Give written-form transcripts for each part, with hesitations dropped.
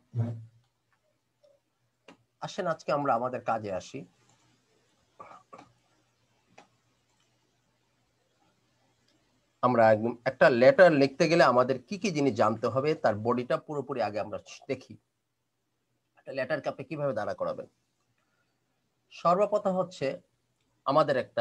আসেন আজকে আমরা আমাদের কাজে আসি। আমরা একদম একটা লেটার লিখতে গেলে আমাদের কি কি জিনিস জানতে হবে তার বডিটা পুরোপুরি আগে আমরা দেখি। একটা লেটারকে আপনি কিভাবে দাঁড়া করাবেন? সর্বপ্রথম হচ্ছে আমাদের একটা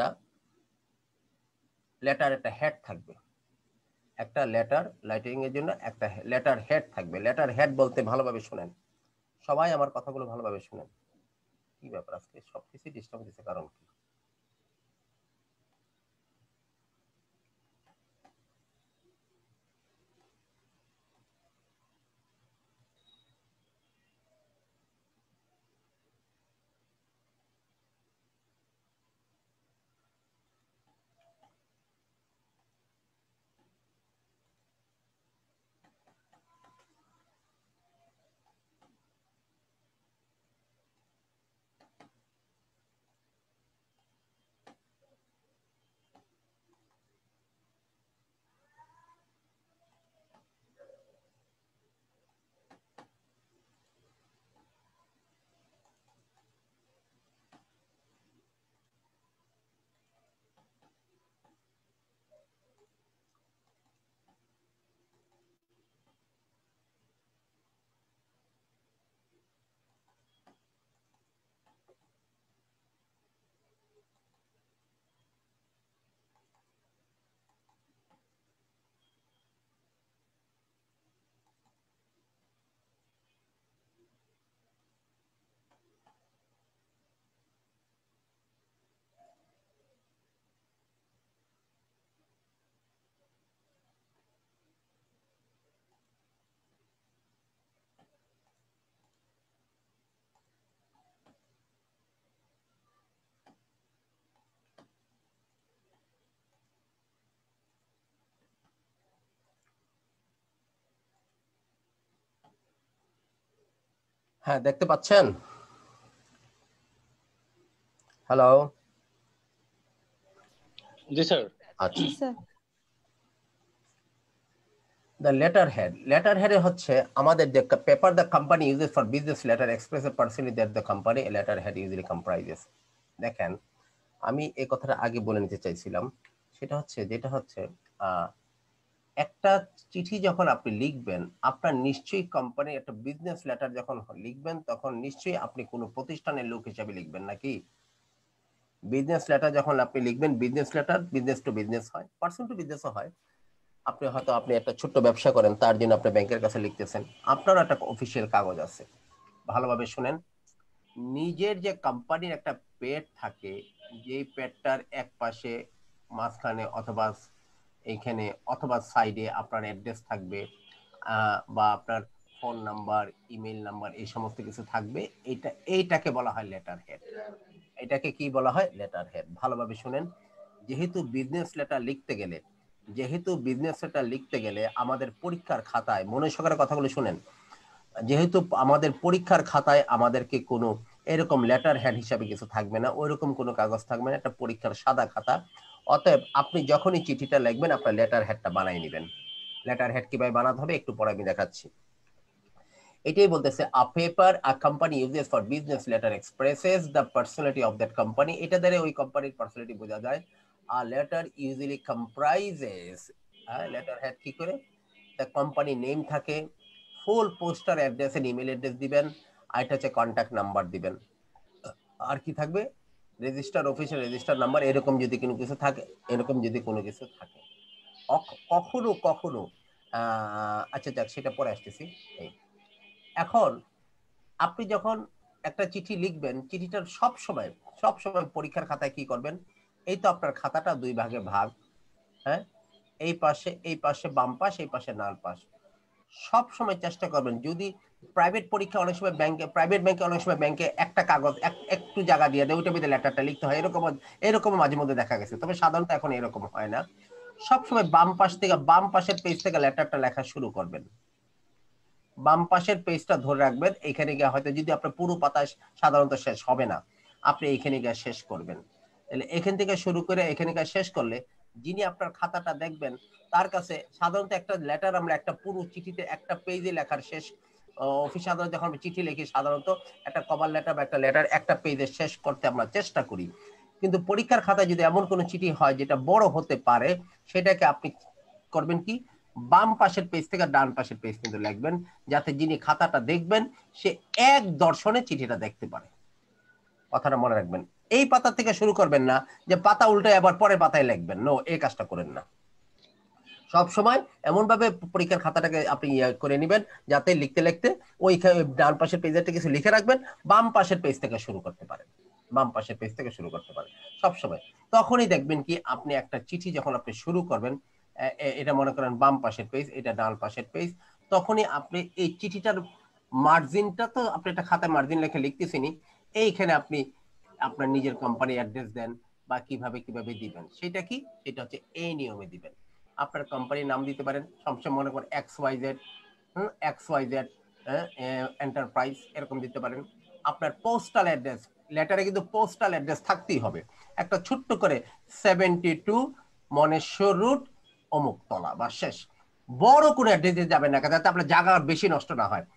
লেটার একটা হেড থাকবে। একটা লেটার লাইটিং এর জন্য একটা লেটার হেড থাকবে। লেটার হেড বলতে ভালোভাবে শুনেন, সবাই আমার কথাগুলো ভালোভাবে শুনেন। কি ব্যাপার আজকে সবকিছু ডিস্টার্ব দিচ্ছে, কারণ কি? হ্যাঁ, দেখতে পাচ্ছেন? হ্যালো। জি স্যার। আচ্ছা, the letterhead. Letterhead হচ্ছে আমাদের the paper the company uses for business letter expresses personally that the company letterhead usually comprises. দেখেন, আমি এই কথাটা আগে বলে নিতে চাইছিলাম, সেটা হচ্ছে যেটা হচ্ছে একটা চিঠি যখন আপনি লিখবেন, আপনার নিশ্চয়ই কোম্পানির একটা বিজনেস লেটার যখন লিখবেন তখন নিশ্চয়ই আপনি কোনো প্রতিষ্ঠানের লোক হিসাবে লিখবেন নাকি? বিজনেস লেটার যখন আপনি লিখবেন, business letter business to business হয়, পার্সন টু বিজনেসও হয়। আপনি হয়তো আপনি একটা ছোট্ট ব্যবসা করেন, তার জন্য আপনি ব্যাংকের কাছে লিখতেছেন, আপনারও একটা অফিসিয়াল কাগজ আছে। ভালোভাবে শুনেন, নিজের যে কোম্পানির একটা পেট থাকে, যেই পেটটার এক পাশে মাঝখানে অথবা এইখানে অথবা সাইডে আপনার অ্যাড্রেস থাকবে, বা আপনার ফোন নাম্বার, ইমেল নাম্বার, এই সমস্ত কিছু থাকবে। এইটাকে বলা হয় লেটার হেড। এটাকে কি বলা হয়? Letterhead. ভালোভাবে শুনেন, যেহেতু বিজনেস লেটার লিখতে গেলে আমাদের পরীক্ষার খাতায়, মনে সহকারে কথাগুলো শুনেন, যেহেতু আমাদের পরীক্ষার খাতায় আমাদেরকে কোনো এরকম লেটার হেড হিসাবে কিছু থাকবে না, ওইরকম কোনো কাগজ থাকবে না, একটা পরীক্ষার সাদা খাতা। অতএব আপনি যখনই চিঠিটা লিখবেন আপনার লেটার হেডটা বানাই নেবেন। লেটার হেড কিভাবে বানাতে হবে একটু পরে আমি দেখাচ্ছি। এটাই বলতেছে, a paper a company uses for business letter expresses the personality of that company. এটা দ্বারা ওই কোম্পানির পার্সোনালিটি বোঝা যায়। A letter usually comprises, letterhead কি করে, দ্য কোম্পানি নেম থাকে, full postal address and email address দিবেন, আর এটা হচ্ছে কন্ট্যাক্ট নাম্বার দিবেন। আর কি থাকবে? রেজিস্টার অফিসের রেজিস্টার নাম্বার, এরকম যদি কোনো কিছু থাকে, এরকম যদি কোনো কিছু থাকে। কখনো কখনো আচ্ছা যাক, সেটা পরে আসতেছি। এই এখন আপনি যখন একটা চিঠি লিখবেন, চিঠিটার সব সময় পরীক্ষার খাতায় কি করবেন? এই তো আপনার খাতাটা দুই ভাগে ভাগ, হ্যাঁ, এই পাশে বাম পাশ, এই পাশে ডান পাশ। সব সময় চেষ্টা করবেন, যদি প্রাইভেট পরীক্ষা অনেক সময় প্রাইভেট ব্যাংকে অনেক সময় ব্যাংকে একটা কাগজ একটু জায়গা দিয়ে দেয়, ওইটা ভিতরে লেটারটা লিখতে হয়, এরকম মাঝে মধ্যে দেখা গেছে, তবে সাধারণত এখন এরকম হয় না। সবসময় বাম পাশের পেজ থেকে লেটারটা লেখা শুরু করবেন। বাম পাশের পেজটা ধরে রাখবেন, এখানে গিয়ে হয়তো যদি আপনার পুরো পাতা সাধারণত শেষ হবে না, আপনি এখানে গিয়ে শেষ করবেন। তাহলে এখান থেকে শুরু করে এখানে গিয়ে শেষ করলে যিনি আপনার খাতাটা দেখবেন তার কাছে সাধারণত একটা লেটার, আমরা একটা পুরো চিঠিতে একটা পেজে লেখার শেষ অফিসে আদালত যখন চিঠি লিখি সাধারণত একটা কভার লেটার বা একটা লেটার একটা পেজে শেষ করতে আমরা চেষ্টা করি, কিন্তু পরীক্ষার খাতায় যদি এমন কোনো চিঠি হয় যেটা বড় হতে পারে, সেটাকে আপনি করবেন কি, বাম পাশের পেজ থেকে ডান পাশের পেজ কিন্তু লিখবেন, যাতে যিনি খাতাটা দেখবেন সে এক দর্শনে চিঠিটা দেখতে পারে। কথাটা মনে রাখবেন, এই পাতা থেকে শুরু করবেন না যে পাতা উল্টে আবার পরের পাতায় লিখবেন, নো, এই কাজটা করেন না। সব সময় এমন ভাবে পরীক্ষার খাতাটাকে আপনি করে নেবেন যাতে লিখতে লিখতে ওই ডান পাশের পেজেরটা কিছু লিখে রাখবেন, বাম পাশের পেজ থেকে শুরু করতে পারেন, বাম পাশের পেজ থেকে শুরু করতে পারেন সব সময়। তখনই দেখবেন কি আপনি একটা চিঠি যখন আপনি শুরু করবেন, এটা মনে করেন বাম পাশের পেজ, এটা ডান পাশের পেজ, তখনই আপনি এই চিঠিটার মার্জিনটা, তো আপনি একটা খাতায় মার্জিন লিখে লিখতেছেনি, এইখানে আপনি আপনার নিজের কোম্পানি অ্যাড্রেস দেন বা কিভাবে কিভাবে দিবেন, সেটা কি, সেটা হচ্ছে এই নিয়মে দিবেন। আপনার কোম্পানির নাম দিতে পারেন, সবসময় মনে করেন XYZ, XYZ এন্টারপ্রাইজ এরকম দিতে পারেন। আপনার পোস্টাল অ্যাড্রেস, লেটারে কিন্তু পোস্টাল অ্যাড্রেস থাকতেই হবে, একটা ছোট্ট করে 72 মনেশ্বর রুট অমুকতলা বা শেষ, বড় করে অ্যাড্রেসে যাবেন না যাতে আপনার জায়গা বেশি নষ্ট না হয়।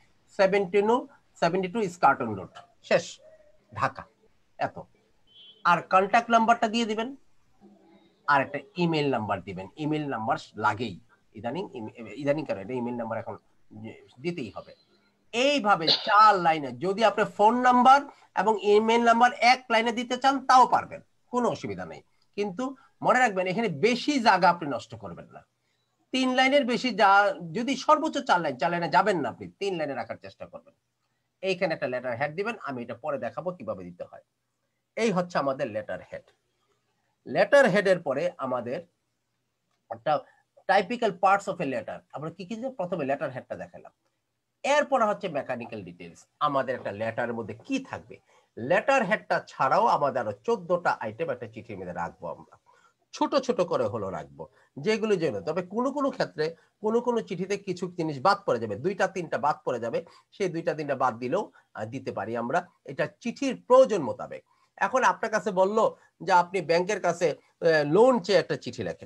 72 স্কার্টন রোড শেষ, ঢাকা, এত। আর কন্ট্যাক্ট নাম্বারটা দিয়ে দিবেন, আর একটা ইমেল নাম্বার দিবেন, ইমেল নাম্বার লাগেই, ইদানিং ইদানিং কেন, এটা ইমেল নাম্বার এখন দিতেই হবে। এইভাবে 4 লাইনে, যদি আপনি ফোন নাম্বার এবং ইমেল নাম্বার এক লাইনে দিতে চান তাও পারবেন, কোনো অসুবিধা নেই। কিন্তু মনে রাখবেন এখানে বেশি জায়গা আপনি নষ্ট করবেন না, 3 লাইনের বেশি, যা যদি সর্বোচ্চ 4 লাইন, 4 লাইনে যাবেন না আপনি, 3 লাইনে রাখার চেষ্টা করবেন। এইখানে একটা লেটার হেড দিবেন, আমি এটা পরে দেখাবো কিভাবে দিতে হয়। এই হচ্ছে আমাদের লেটার হেড। লেটার হেডের পরে আমাদের একটা typical parts of a letter, আমরা কি কি, প্রথমে লেটার হেডটা দেখালাম, এরপর হচ্ছে মেকানিক্যাল ডিটেইলস, আমাদের একটা লেটারের মধ্যে কি থাকবে। লেটার হেডটা ছাড়াও আমাদের আরো 14টা আইটেম একটা চিঠির মধ্যে রাখবো আমরা, ছোট ছোট করে হলো রাখবো, যেগুলো জন্য, তবে কোনো কোনো ক্ষেত্রে কোনো কোনো চিঠিতে কিছু জিনিস বাদ পড়ে যাবে, 2টা 3টা বাদ পড়ে যাবে, সেই 2টা 3টা বাদ দিলেও দিতে পারি আমরা, এটা চিঠির প্রয়োজন মোতাবেক। এখন আপনার কাছে বললো যে আপনি ব্যাংকের কাছে লোন চেয়ে একটা চিঠি লেখেন,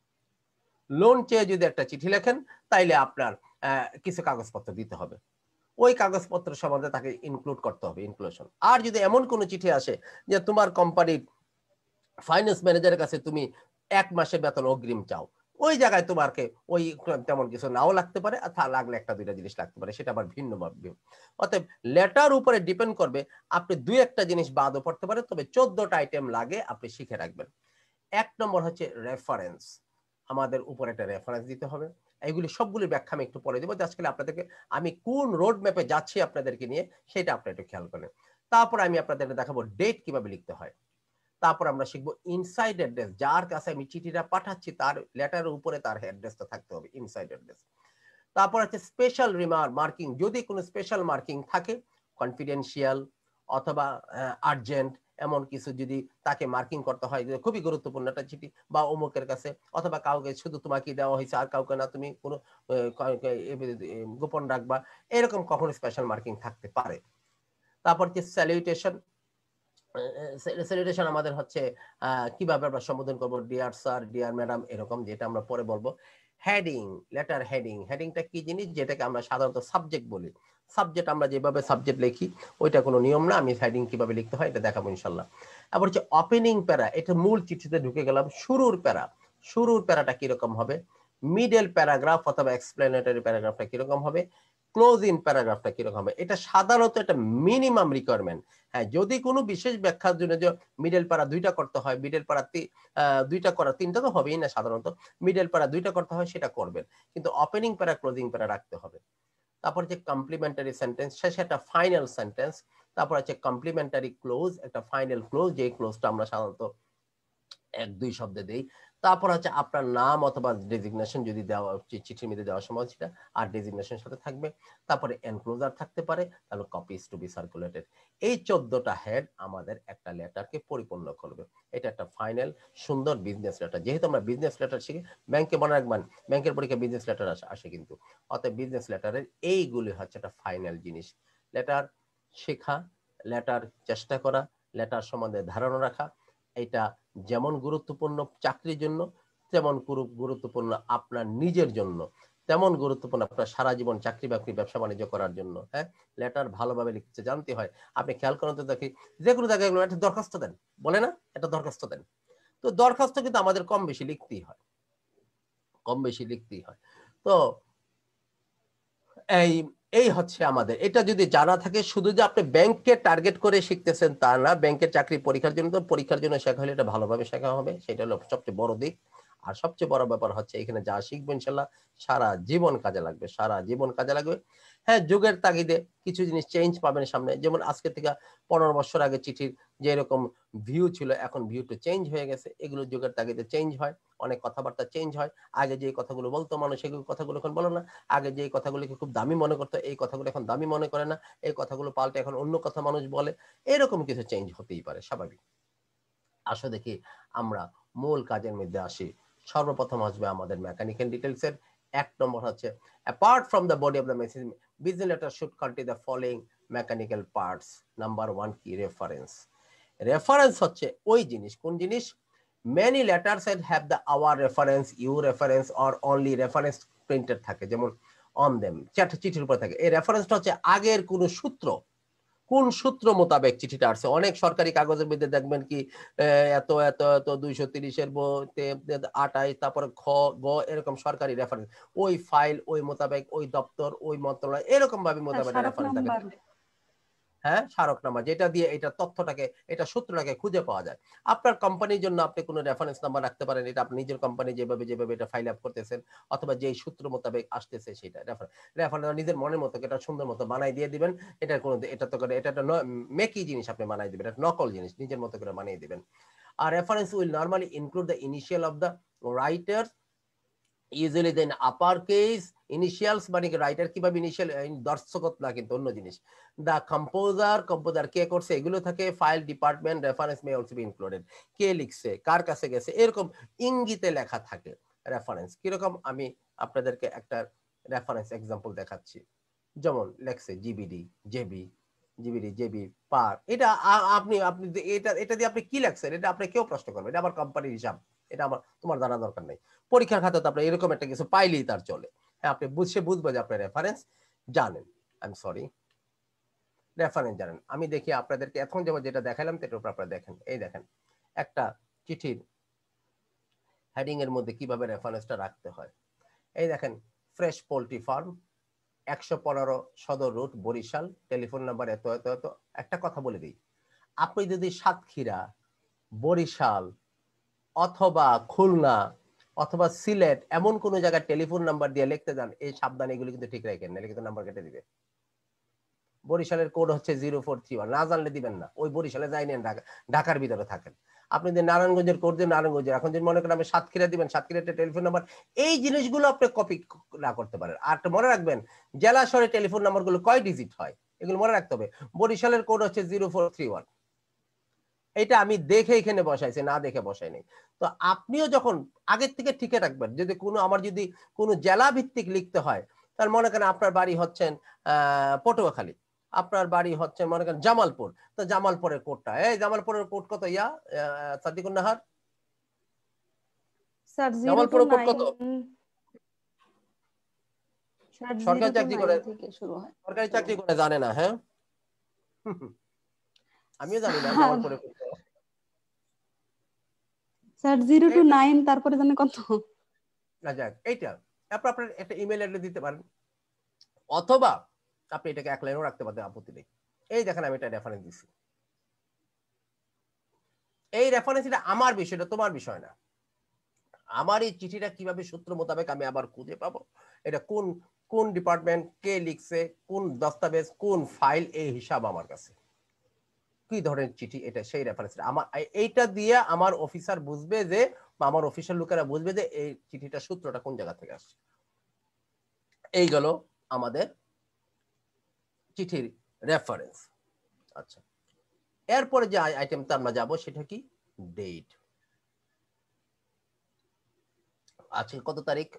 লোন চেয়ে যদি একটা চিঠি লেখেন, তাইলে আপনার কিছু কাগজপত্র দিতে হবে, ওই কাগজপত্র সম্বন্ধে তাকে ইনক্লুড করতে হবে, ইনক্লুশন। আর যদি এমন কোনো চিঠি আসে যে তোমার কোম্পানির ফাইন্যান্স ম্যানেজারের কাছে তুমি 1 মাসের বেতন অগ্রিম চাও, ওই জায়গায় তোমাকে ওই তেমন কিছু নাও লাগতে পারে, আর লাগলে 1টা 2টা জিনিস লাগতে পারে, সেটা আবার ভিন্ন ভাবে। অতএব লেটার উপরে ডিপেন্ড করবে, আপনি 2-1টা জিনিস বাদও পড়তে পারে, তবে 14টা আইটেম লাগে, আপনি শিখে রাখবেন। 1 নম্বর হচ্ছে রেফারেন্স, আমাদের উপর একটা রেফারেন্স দিতে হবে। এইগুলি সবগুলি ব্যাখ্যা আমি একটু পরে দেবো, আজকে আপনাদেরকে আমি কোন রোড ম্যাপে যাচ্ছি আপনাদেরকে নিয়ে সেটা আপনারা একটু খেয়াল করেন। তারপর আমি আপনাদেরকে দেখাবো ডেট কিভাবে লিখতে হয়। তারপর আমরা শিখবো ইনসাইড অ্যাড্রেস, যার কাছে আমি চিঠিটা পাঠাচ্ছি তার লেটারের উপরে তার অ্যাড্রেসটা থাকতে হবে, ইনসাইড অ্যাড্রেস। তারপর আছে স্পেশাল মার্কিং, যদি কোনো স্পেশাল মার্কিং থাকে, কনফিডেন্সিয়াল অথবা আর্জেন্ট, এমন কিছু যদি তাকে মার্কিং করতে হয় যে খুবই গুরুত্বপূর্ণ একটা চিঠি, বা অমুকের কাছে, অথবা কাউকে শুধু তোমাকে দেওয়া হয়েছে আর কাউকে না, তুমি কোনো গোপন রাখবা, এরকম কখনো স্পেশাল মার্কিং থাকতে পারে। তারপর যে স্যালুটেশন, স্যালুটেশন আমাদের হচ্ছে কিভাবে আমরা সম্বোধন করব, ডিয়ার স্যার, ডিয়ার ম্যাডাম, এরকম, যেটা আমরা পরে বলবো। হেডিং, লেটার হেডিং, হেডিংটা কি জিনিস, যেটাকে আমরা সাধারণত সাবজেক্ট বলি, সাবজেক্ট আমরা যেভাবে সাবজেক্ট লিখি ওইটা কোনো নিয়ম না, আমি হেডিং কিভাবে লিখতে হয় এটা দেখাবো ইনশাল্লাহ। আবার হচ্ছে ওপেনিং প্যারা, এটা মূল চিঠিতে ঢুকে গেলাম, শুরুর প্যারা, শুরুর প্যারাটা কিরকম হবে, মিডল প্যারাগ্রাফ অথবা এক্সপ্লেনেটরি প্যারাগ্রাফটা কিরকম হবে, ক্লোজিং প্যারাগ্রাফটা কিরকম হবে, এটা সাধারণত একটা মিনিমাম রিকোয়ারমেন্ট। হ্যাঁ, যদি কোনো বিশেষ ব্যাখ্যার জন্য যে মিডল প্যারা 2টা করতে হয়, মিডল প্যারা 2টা করা, 3টা তো হবেই না সাধারণত, মিডল প্যারা 2টা করতে হয় সেটা করবেন, কিন্তু ওপেনিং প্যারা ক্লোজিং প্যারা রাখতে হবে। তারপর যে কমপ্লিমেন্টারি সেন্টেন্স, শেষে একটা ফাইনাল সেন্টেন্স, তারপর আছে কমপ্লিমেন্টারি ক্লোজ, একটা ফাইনাল ক্লোজ, যে ক্লোজটা আমরা সাধারণত 1-2 শব্দে দেই। তারপর হচ্ছে আপনার নাম অথবা ডেজিগনেশন যদি দেওয়া চিঠির মধ্যে দেওয়ার সময় সেটা আর ডেজিগনেশন সাথে থাকবে। তারপরে এনক্লোজার থাকতে পারে, তাহলে কপিজ টু বি সার্কুলেটেড। এই 14টা হেড আমাদের একটা লেটারকে পরিপূর্ণ করবে। এটা একটা ফাইনাল সুন্দর বিজনেস লেটার। যেহেতু আমরা বিজনেস লেটার শিখি, ব্যাংকে মনে রাখবেন ব্যাংকের পরীক্ষায় বিজনেস লেটার আসে কিন্তু, অতএব বিজনেস লেটারের এইগুলি হচ্ছে একটা ফাইনাল জিনিস। লেটার শেখা, লেটার চেষ্টা করা, লেটার সম্বন্ধে ধারণা রাখা, এটা যেমন গুরুত্বপূর্ণ চাকরির জন্য, তেমন গুরুত্বপূর্ণ আপনার নিজের জন্য। তেমন গুরুত্বপূর্ণ আপনার সারা জীবন চাকরি বাকরি ব্যবসা বাণিজ্য করার জন্য। হ্যাঁ, লেটার ভালোভাবে লিখতে জানতে হয়। আপনি খেয়াল করেন তো দেখি যে কোনো জায়গায় একটা দরখাস্ত দেন, বলে না একটা দরখাস্ত দেন, তো দরখাস্ত কিন্তু আমাদের কম বেশি লিখতেই হয়, কম বেশি লিখতেই হয়। তো এই এই হচ্ছে আমাদের। এটা যদি জানা থাকে, শুধু যে আপনি ব্যাংককে টার্গেট করে শিখতেছেন তা না। ব্যাংকের চাকরি পরীক্ষার জন্য তো পরীক্ষার জন্য শেখা হলে এটা ভালোভাবে শেখা হবে। সেটা হলো সবচেয়ে বড় দিক। আর সবচেয়ে বড় ব্যাপার হচ্ছে এখানে যা শিখবেন ইনশাআল্লাহ সারা জীবন কাজে লাগবে। সারা জীবন কাজে লাগবে। হ্যাঁ, যুগের তাগিদে কিছু জিনিস চেঞ্জ পাবেন সামনে। যেমন আজকে থেকে ১৫ বছর আগে চিঠির যেরকম ভিউ ছিল এখন ভিউ টা চেঞ্জ হয়ে গেছে। এগুলো যুগের তাগিদে চেঞ্জ হয়। অনেক কথাবার্তা চেঞ্জ হয়। আগে যে কথাগুলো বলতো মানুষ সেগুলো কথাগুলো এখন বলে না। আগে যে কথাগুলোকে খুব দামি মনে করতো এই কথাগুলো এখন দামি মনে করে না। এই কথাগুলো পাল্টে এখন অন্য কথা মানুষ বলে। এরকম কিছু চেঞ্জ হতেই পারে, স্বাভাবিক। আসো দেখি আমরা মূল কাজের মধ্যে আসি। সর্বপ্রথম আসবে আমাদের মেকানিক্যাল ডিটেইলস এর ১ নম্বর হচ্ছে apart from the body of the message business letter should contain the following mechanical parts. Number 1 কি রেফারেন্স। রেফারেন্স হচ্ছে ওই জিনিস, কোন জিনিস? Many letters have the our reference, you reference or only reference printed থাকে, যেমন অন দেম চিঠির উপর থাকে। এই রেফারেন্সটা হচ্ছে আগের কোন সূত্র, কোন সূত্র মোতাবেক চিঠিটা আসছে। অনেক সরকারি কাগজের মধ্যে দেখবেন কি এত এত এত ২৩০ বইতে ২৮ তারপরে খ গ এরকম সরকারি রেফারেন্স, ওই ফাইল ওই মোতাবেক ওই দপ্তর ওই মন্ত্রণালয় এরকম ভাবে মোতাবেক স্মারক রেফারেন্স থাকে। নাম্বার। হ্যাঁ, স্মারকনামা, যেটা দিয়ে এটা তথ্যটাকে এটা সূত্রটাকে খুঁজে পাওয়া যায়। আপনার কোম্পানির জন্য আপনি কোনো রেফারেন্স নাম্বার রাখতে পারেন, এটা আপনি নিজের কোম্পানি যেভাবে যেভাবে এটা ফাইল আপ করতেছেন অথবা যেই সূত্র মোতাবেক আসতেছে সেটা রেফারেন্স নিজের মনের মতো এটা সুন্দর মতো বানাই দিয়ে দিবেন। এটার কোনো এটা তো করে এটা একটা মেকি জিনিস আপনি বানাই দিবেন, এটা নকল জিনিস নিজের মতো করে বানিয়ে দিবেন। আর reference will normally include the initial of the writer, usually then upper case initials, মানে রাইটার কিভাবে ইনিশিয়াল, দর্শকত না কিন্তু অন্য জিনিস। দা কম্পোজার কে করছে এগুলো থাকে। File department reference may also be included, কে লিখছে কার কাছে গেছে এরকম ইঙ্গিতে লেখা থাকে রেফারেন্স। কিরকম আমি আপনাদেরকে একটা রেফারেন্স এক্সাম্পল দেখাচ্ছি। যেমন লেখছে জিবিডি জেবি, জিবিডি জেবি পার, এটা আপনি আপনি এটা এটা দিয়ে আপনি কি লেখছেন এটা আপনি কেউ প্রশ্ন করবে, এটা আমার কোম্পানির হিসাব, এটা আমার তোমার জানা দরকার নেই। পরীক্ষার খাতে তো আপনি এরকম একটা কিছু পাইলেই তার চলে। হ্যাঁ, আপনি বুঝবে যে আপনি রেফারেন্স জানেন। আই এম সরি, রেফারেন্স জানেন। আমি দেখি আপনাদেরকে এখন যেমন যেটা দেখালাম সেটার উপর আপনারা দেখেন। এই দেখেন একটা চিঠির হেডিং এর মধ্যে কিভাবে রেফারেন্সটা রাখতে হয়। এই দেখেন, ফ্রেশ পোল্ট্রি ফার্ম ১১৫ সদর রুট বরিশাল, টেলিফোন নাম্বার এত এত এত। একটা কথা বলে দিই, আপনি যদি সাতক্ষীরা, বরিশাল অথবা খুলনা অথবা সিলেট এমন কোন জায়গায় টেলিফোন নাম্বার দিয়ে লিখতে যান, এই সাবধান এগুলো কিন্তু ঠিক রাখেন, নাহলে কিন্তু নাম্বার কেটে দিবে। বরিশালের কোড হচ্ছে 0431, না জানলে দিবেন না। ওই বরিশালে যাই নেন, ঢাকার ভিতরে থাকেন। আপনি যদি নারায়ণগঞ্জের কোড দিয়ে নারায়ণগঞ্জের, এখন যদি মনে করেন আপনি সাতক্ষীরা দিবেন, সাতক্ষীরা টেলিফোন নাম্বার, এই জিনিসগুলো আপনি কপি না করতে পারেন। আর মনে রাখবেন জেলা শহরে টেলিফোন নাম্বার গুলো কয় ডিজিট হয় এগুলো মনে রাখতে হবে। বরিশালের কোড হচ্ছে 0431, এটা আমি দেখে এখানে বসাইছি, না দেখে বসাই নাই। তো আপনিও যখন আগের থেকে ঠিকে রাখবেন, যদি কোনো আমার যদি কোনো জেলা ভিত্তিক লিখতে হয়, তাহলে মনে করেন আপনার বাড়ি হচ্ছেন পটুয়াখালী, আপনার বাড়ি হচ্ছে মনে করেন জামালপুর, তো জামালপুরের কোডটা, এই জামালপুরের কোড কত ইয়া সাদিকুন নাহার, স্যার 0 টু জামালপুরের কোড 9, কত? স্যার 0 সরকারি টু চাকরি 9 করে, থেকে শুরু হয়। সরকারি চাকরি করে জানে না। হ্যাঁ, আমিও জানি না স্যার জামালপুরের কোড। স্যার 0 টু এইটা 9 তারপরে জানেন কত? না যাক, এইটা তারপর আপনার একটা ইমেল অ্যাড্রেস দিতে পারেন, অথবা আপনি এটাকে এক লাইনও রাখতে পারতেন, আপত্তি নেই। এই দেখেন আমি এটা রেফারেন্স দিচ্ছি। এই রেফারেন্স, এটা আমার বিষয়, এটা তোমার বিষয় না। আমার এই চিঠিটা কিভাবে সূত্র মোতাবেক আমি আবার খুঁজে পাবো, এটা কোন কোন ডিপার্টমেন্ট কে লিখছে, কোন দস্তাবেজ কোন ফাইল, এই হিসাব আমার কাছে। কি ধরনের চিঠি এটা সেই রেফারেন্স আমার, এইটা দিয়ে আমার অফিসার বুঝবে যে, বা আমার অফিসার লোকেরা বুঝবে যে এই চিঠিটা সূত্রটা কোন জায়গা থেকে আসছে। এই গেল আমাদের চিঠির রেফারেন্স। আচ্ছা, এরপরে যে আইটেমটা আমরা যাব সেটা কি, ডেট। আজকে কত তারিখ?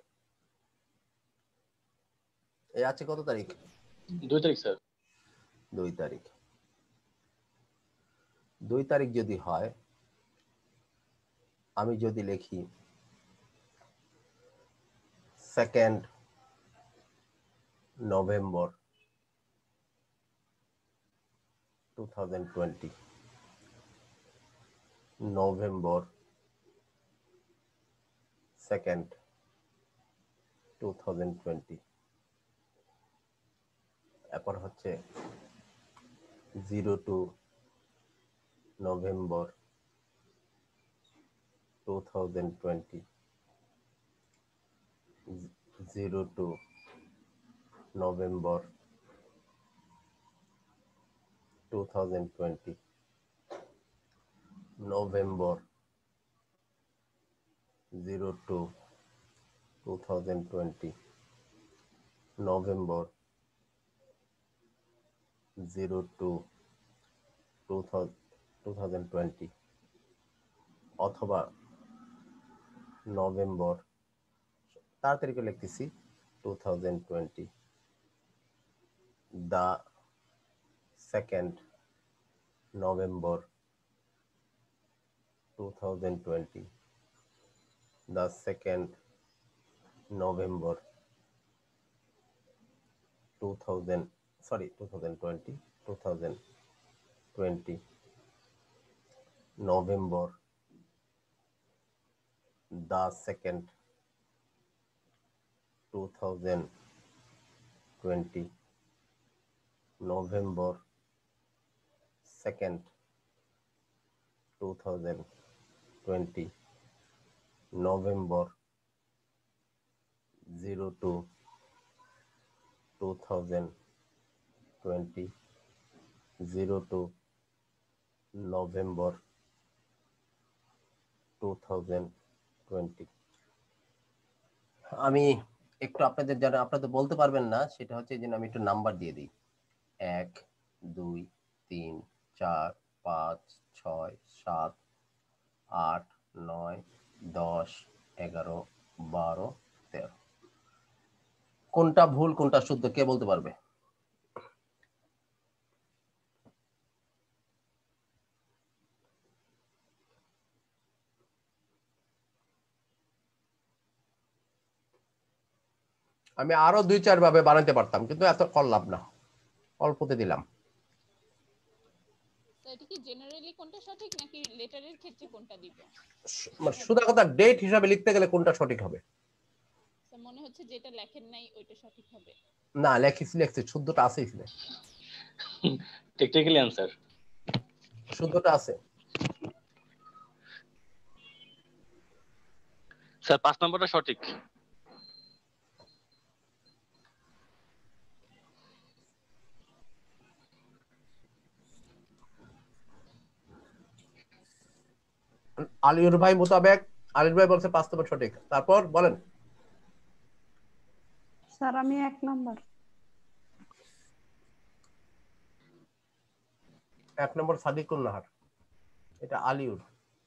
এই আছে কত তারিখ? 2 তারিখ স্যার। 2 তারিখ। 2 তারিখ যদি হয়, আমি যদি লিখি 2nd November 2020. November 2nd 2020. এরপর হচ্ছে 02 November 2020. 02 November 2020. November 02 2020. November 02 2020 অথবা নভেম্বর তাড়াতাড়ি করে লিখতেছি 2020 the 2nd November 2020 the 2nd November 2020 November the 2nd 2020 November 2nd 2020 November 02 2020 02 November 2020 আমি একটু আপনাদের যারা আপনারা তো বলতে পারবেন না সেটা হচ্ছে যে আমি একটু নাম্বার দিয়ে দিই 1 2 3 4 5 6 7 8 9 10 11 12 13 কোনটা ভুল কোনটা শুদ্ধ কে বলতে পারবে আমি আরো 2-4 ভাবে বানাতে পারতাম কিন্তু এত করলাম না অল্পতে দিলাম তো এটা কি জেনারেলি কোনটা সঠিক নাকি লেটারের ক্ষেত্রে কোনটা দিব শুধু কথা ডেট হিসাবে লিখতে গেলে কোনটা সঠিক হবে তো মনে হচ্ছে যেটা লেখেন নাই ওইটা সঠিক হবে না লেখছি শুদ্ধটা আছে এখানে টেকনিক্যালি आंसर শুদ্ধটা আছে স্যার 5 নম্বরটা সঠিক আলিউর ভাই মোতাবেক আলির ভাই বলছে 5 নম্বর সঠিক তারপর বলেন স্যার আমি 1 নাম্বার 1 নম্বর সাদিকুল নাহার এটা আলিউর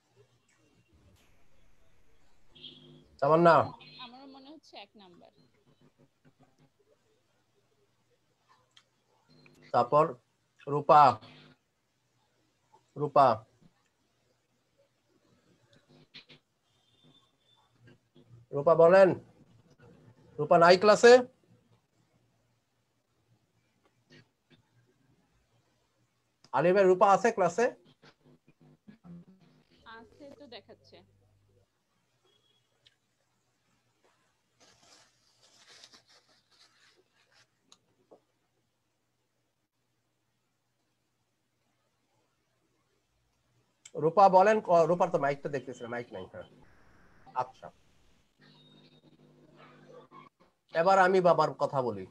তামান্না আমার মনে হচ্ছে 1 নাম্বার তারপর রূপা রূপা রূপা বলেন রূপা নাই ক্লাসে আলী ভাই রূপা আছে ক্লাসে আছে তো দেখাচ্ছে রূপা বলেন রূপার তো মাইকটা দেখতেছিলাম মাইক নাই হ্যাঁ আচ্ছা এবার আমি বাবার কথা বলি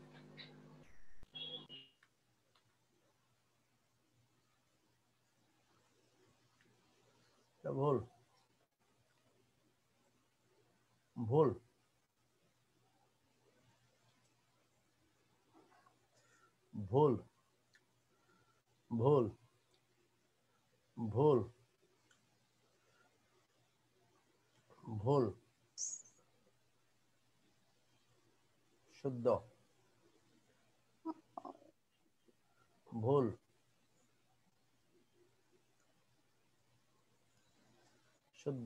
ভুল ভুল ভুল ভুল ভুল ভুল শুদ্ধ ভুল শুদ্ধ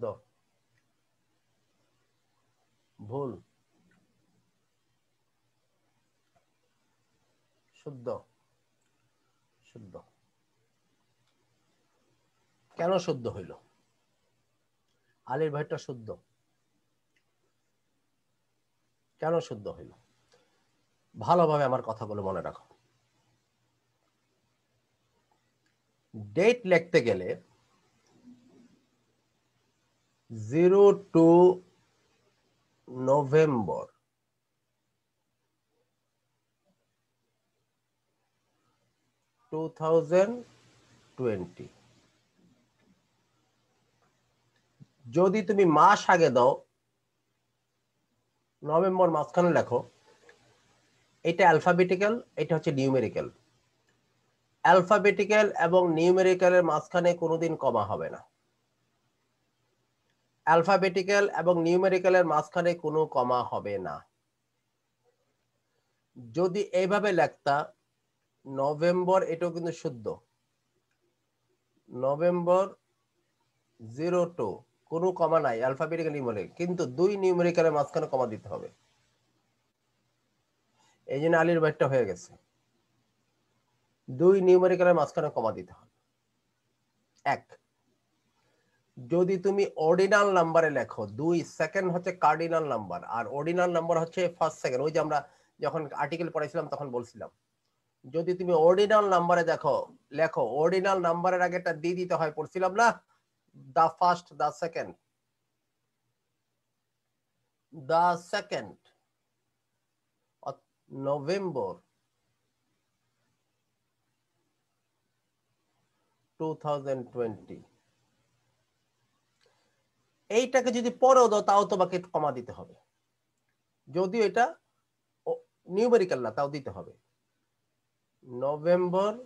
ভুল শুদ্ধ শুদ্ধ। কেন শুদ্ধ হইল? আলীর ভাইটা শুদ্ধ কেন শুদ্ধ হইল? ভালোভাবে আমার কথাগুলো মনে রাখো। ডেট লিখতে গেলে 0 to November 2020। যদি তুমি মাস আগে দাও, নভেম্বর মাঝখানে লেখো, এটা অ্যালফাবেটিক্যাল, এটা হচ্ছে নিউমেরিক্যাল। অ্যালফাবেটিক্যাল এবং নিউমেরিক্যালের মাঝখানে কোনোদিন কমা হবে না। অ্যালফাবেটিক্যাল এবং নিউমেরিক্যালের মাঝখানে কোনো কমা হবে না। যদি এইভাবে লেখতা নভেম্বর, এটাও কিন্তু শুদ্ধ, নভেম্বর 0 to, কোনো কমা নাই, অ্যালফাবেটিক্যাল নিউমেরিক্যাল, কিন্তু 2 নিউমেরিক্যালের মাঝখানে কমা দিতে হবে। এই জন্য আলীর বাইটটা হয়ে গেছে, 2 নিউমেরিক্যালের মাঝখানে কমা দিতে হবে। এক, যদি তুমি অর্ডিনাল নাম্বারে লেখো, 2 সেকেন্ড হচ্ছে কার্ডিনাল নাম্বার, আর অর্ডিনাল নাম্বার হচ্ছে ফার্স্ট সেকেন্ড। ওই যে আমরা যখন আর্টিকেল পড়াইছিলাম তখন বলছিলাম, যদি তুমি অর্ডিনাল নাম্বারে লেখো, অর্ডিনাল নাম্বারের আগে একটা দিয়ে দিতে হয়, পড়ছিলাম না, the first, the second, of November 2020। এইটাকে যদি পরেও দাও তাও তোমাকে কমা দিতে হবে, যদিও এটা নিউমেরিক্যাল না, তাও দিতে হবে। নভেম্বর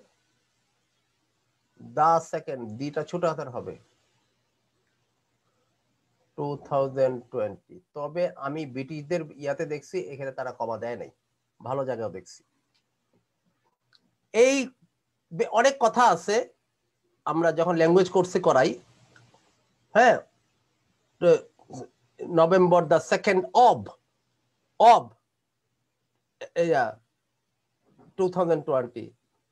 the second, দিটা ছোট হাতের হবে, 2020। তবে আমি ব্রিটিশদের ইয়াতে দেখছি এখানে তারা কমা দেয় নাই, ভালো জায়গাও দেখছি। এই অনেক কথা আছে আমরা যখন ল্যাঙ্গুয়েজ কোর্সে করাই, হ্যাঁ, November the second of 2020,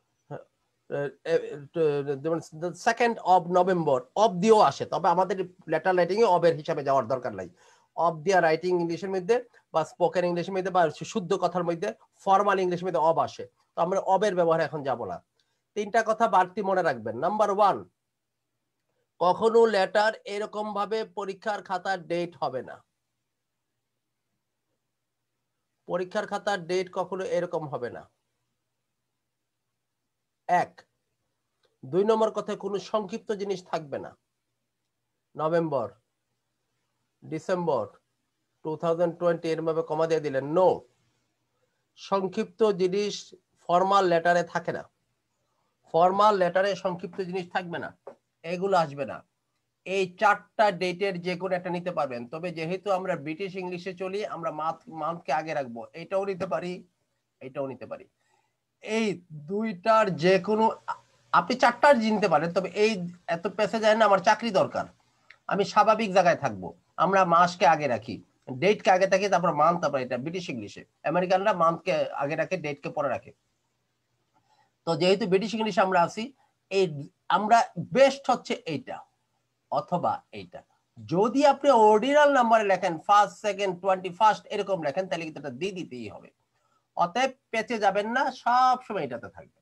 second of November, of দিয়েও আসে, তবে আমাদের লেটার রাইটিং এ অবের হিসাবে যাওয়ার দরকার নাই। অফ দিয়া রাইটিং ইংলিশের মধ্যে বা স্পোকেন ইংলিশের মধ্যে বা শুদ্ধ কথার মধ্যে, ফর্মাল ইংলিশের মধ্যে অব আসে, তো আমরা অবের ব্যবহার এখন যাব না। 3টা কথা বাড়তি মনে রাখবেন। নাম্বার 1, কখনো লেটার এরকম ভাবে পরীক্ষার খাতার ডেট হবে না। পরীক্ষার খাতার ডেট কখনো এরকম হবে না। 1। 2 নম্বর কথা, কোনো সংক্ষিপ্ত জিনিস থাকবে না। নভেম্বর, ডিসেম্বর 2020 এরভাবে কমা দিয়ে দিলেন, নো, সংক্ষিপ্ত জিনিস ফর্মাল লেটারে থাকে না। ফর্মাল লেটারে সংক্ষিপ্ত জিনিস থাকবে না, এগুলো আসবে না। এই 4টা ডেটের যে কোনো একটা নিতে পারবেন, তবে যেহেতু আমরা ব্রিটিশ ইংলিশে চলি, আমরা মান্থকে আগে রাখবো। এটাও নিতে পারি, এটাও নিতে পারি। এই 2টার যে কোনো, আপনি 4টার নিতে পারেন, তবে এই এত পেছে যায় না, আমার চাকরি দরকার, আমি স্বাভাবিক জায়গায় থাকবো, আমরা মাসকে আগে রাখি, ডেটকে আগে থাকি, তারপর মান্থ, তারপর এটা ব্রিটিশ ইংলিশে। আমেরিকানরা মান্থকে আগে রাখে, ডেটকে পরে রাখে। তো যেহেতু ব্রিটিশ ইংলিশে আমরা আছি, এই আমরা বেস্ট হচ্ছে এইটা অথবা এইটা। যদি আপনি অর্ডিনাল নাম্বারে লেখেন 1st, 2nd, 21st এরকম লেখেন, তাহলে কিন্তু এটা দিয়ে দিতেই হবে। অতএব পেঁচে যাবেন না, সব সময় এটাতে থাকবে,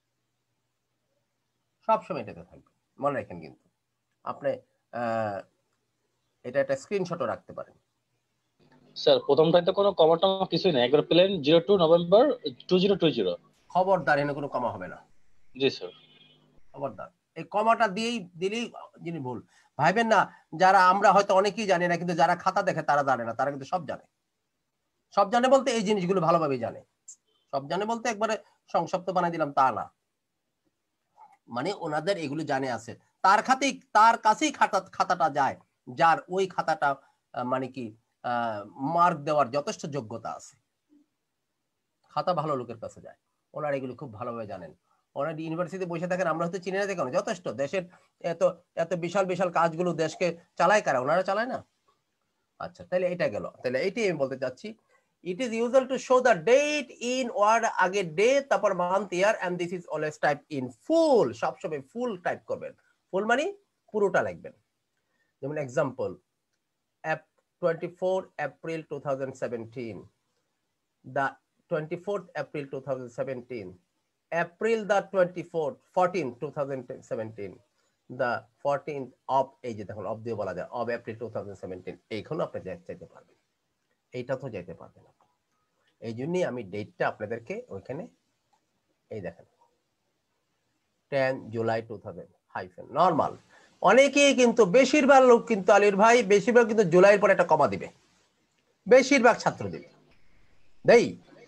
সব সময় এটাতে থাকবে, মনে রাখেন। কিন্তু আপনি এটা একটা স্ক্রিনশটও রাখতে পারেন। স্যার প্রথমটাই তো কোনো কমা টমা কিছুই না, একবার প্লেন 02 নভেম্বর 2020। খবরদার, এখানে কোনো কমা হবে না, জি স্যার। খবরদার। এই কমাটা দিলেই যিনি ভুল ভাইবেন না। যারা আমরা হয়তো অনেকেই জানি না, কিন্তু যারা খাতা দেখে তারা জানে না, তারা কিন্তু সব জানে। সব জানে বলতে এই জিনিসগুলো ভালোভাবেই জানে। সব জানে বলতে একবারে সংক্ষিপ্ত বানাই দিলাম তা না, মানে ওনাদের এগুলো জানে আছে, তার কাছেই খাতাটা যায়, যার ওই খাতাটা মানে কি মার্ক দেওয়ার যথেষ্ট যোগ্যতা আছে। খাতা ভালো লোকের কাছে যায়, ওনারা এগুলো খুব ভালোভাবে জানেন। ওনারা ইউনিভার্সিটিতে বসে থাকেন, আমরা হয়তো চিনি না, দেখেন যথেষ্ট দেশের এত এত বিশাল বিশাল কাজগুলো দেশকে চালায় কারা? ওনারা চালায় না। আচ্ছা, তাহলে এটা গেল। তাহলে এইটাই আমি বলতে চাচ্ছি, It is usual to show the date in word আগে date তারপর month year and this is always typed in full সবসময় full টাইপ করবেন ফুল মানে পুরোটা লিখবেন যেমন example 24 April 2017 the 24th April 2017 April the 24th 14th 2017 the 14th of এই যে দেখুন অফ দিয়ে বলা যায় of April 2017 এইখানে আপনি চাইতে পারবেন এইটা তো যেতে পারবেন না এই জন্যই আমি ডেটটা আপনাদেরকে ওইখানে এই দেখেন 10 জুলাই 2000 হাইফেন নরমাল অনেকেই কিন্তু বেশিরভাগ লোক কিন্তু আলীর ভাই বেশিরভাগ কিন্তু জুলাইয়ের পরে একটা কমা দিবে বেশিরভাগ ছাত্র দিবে দেই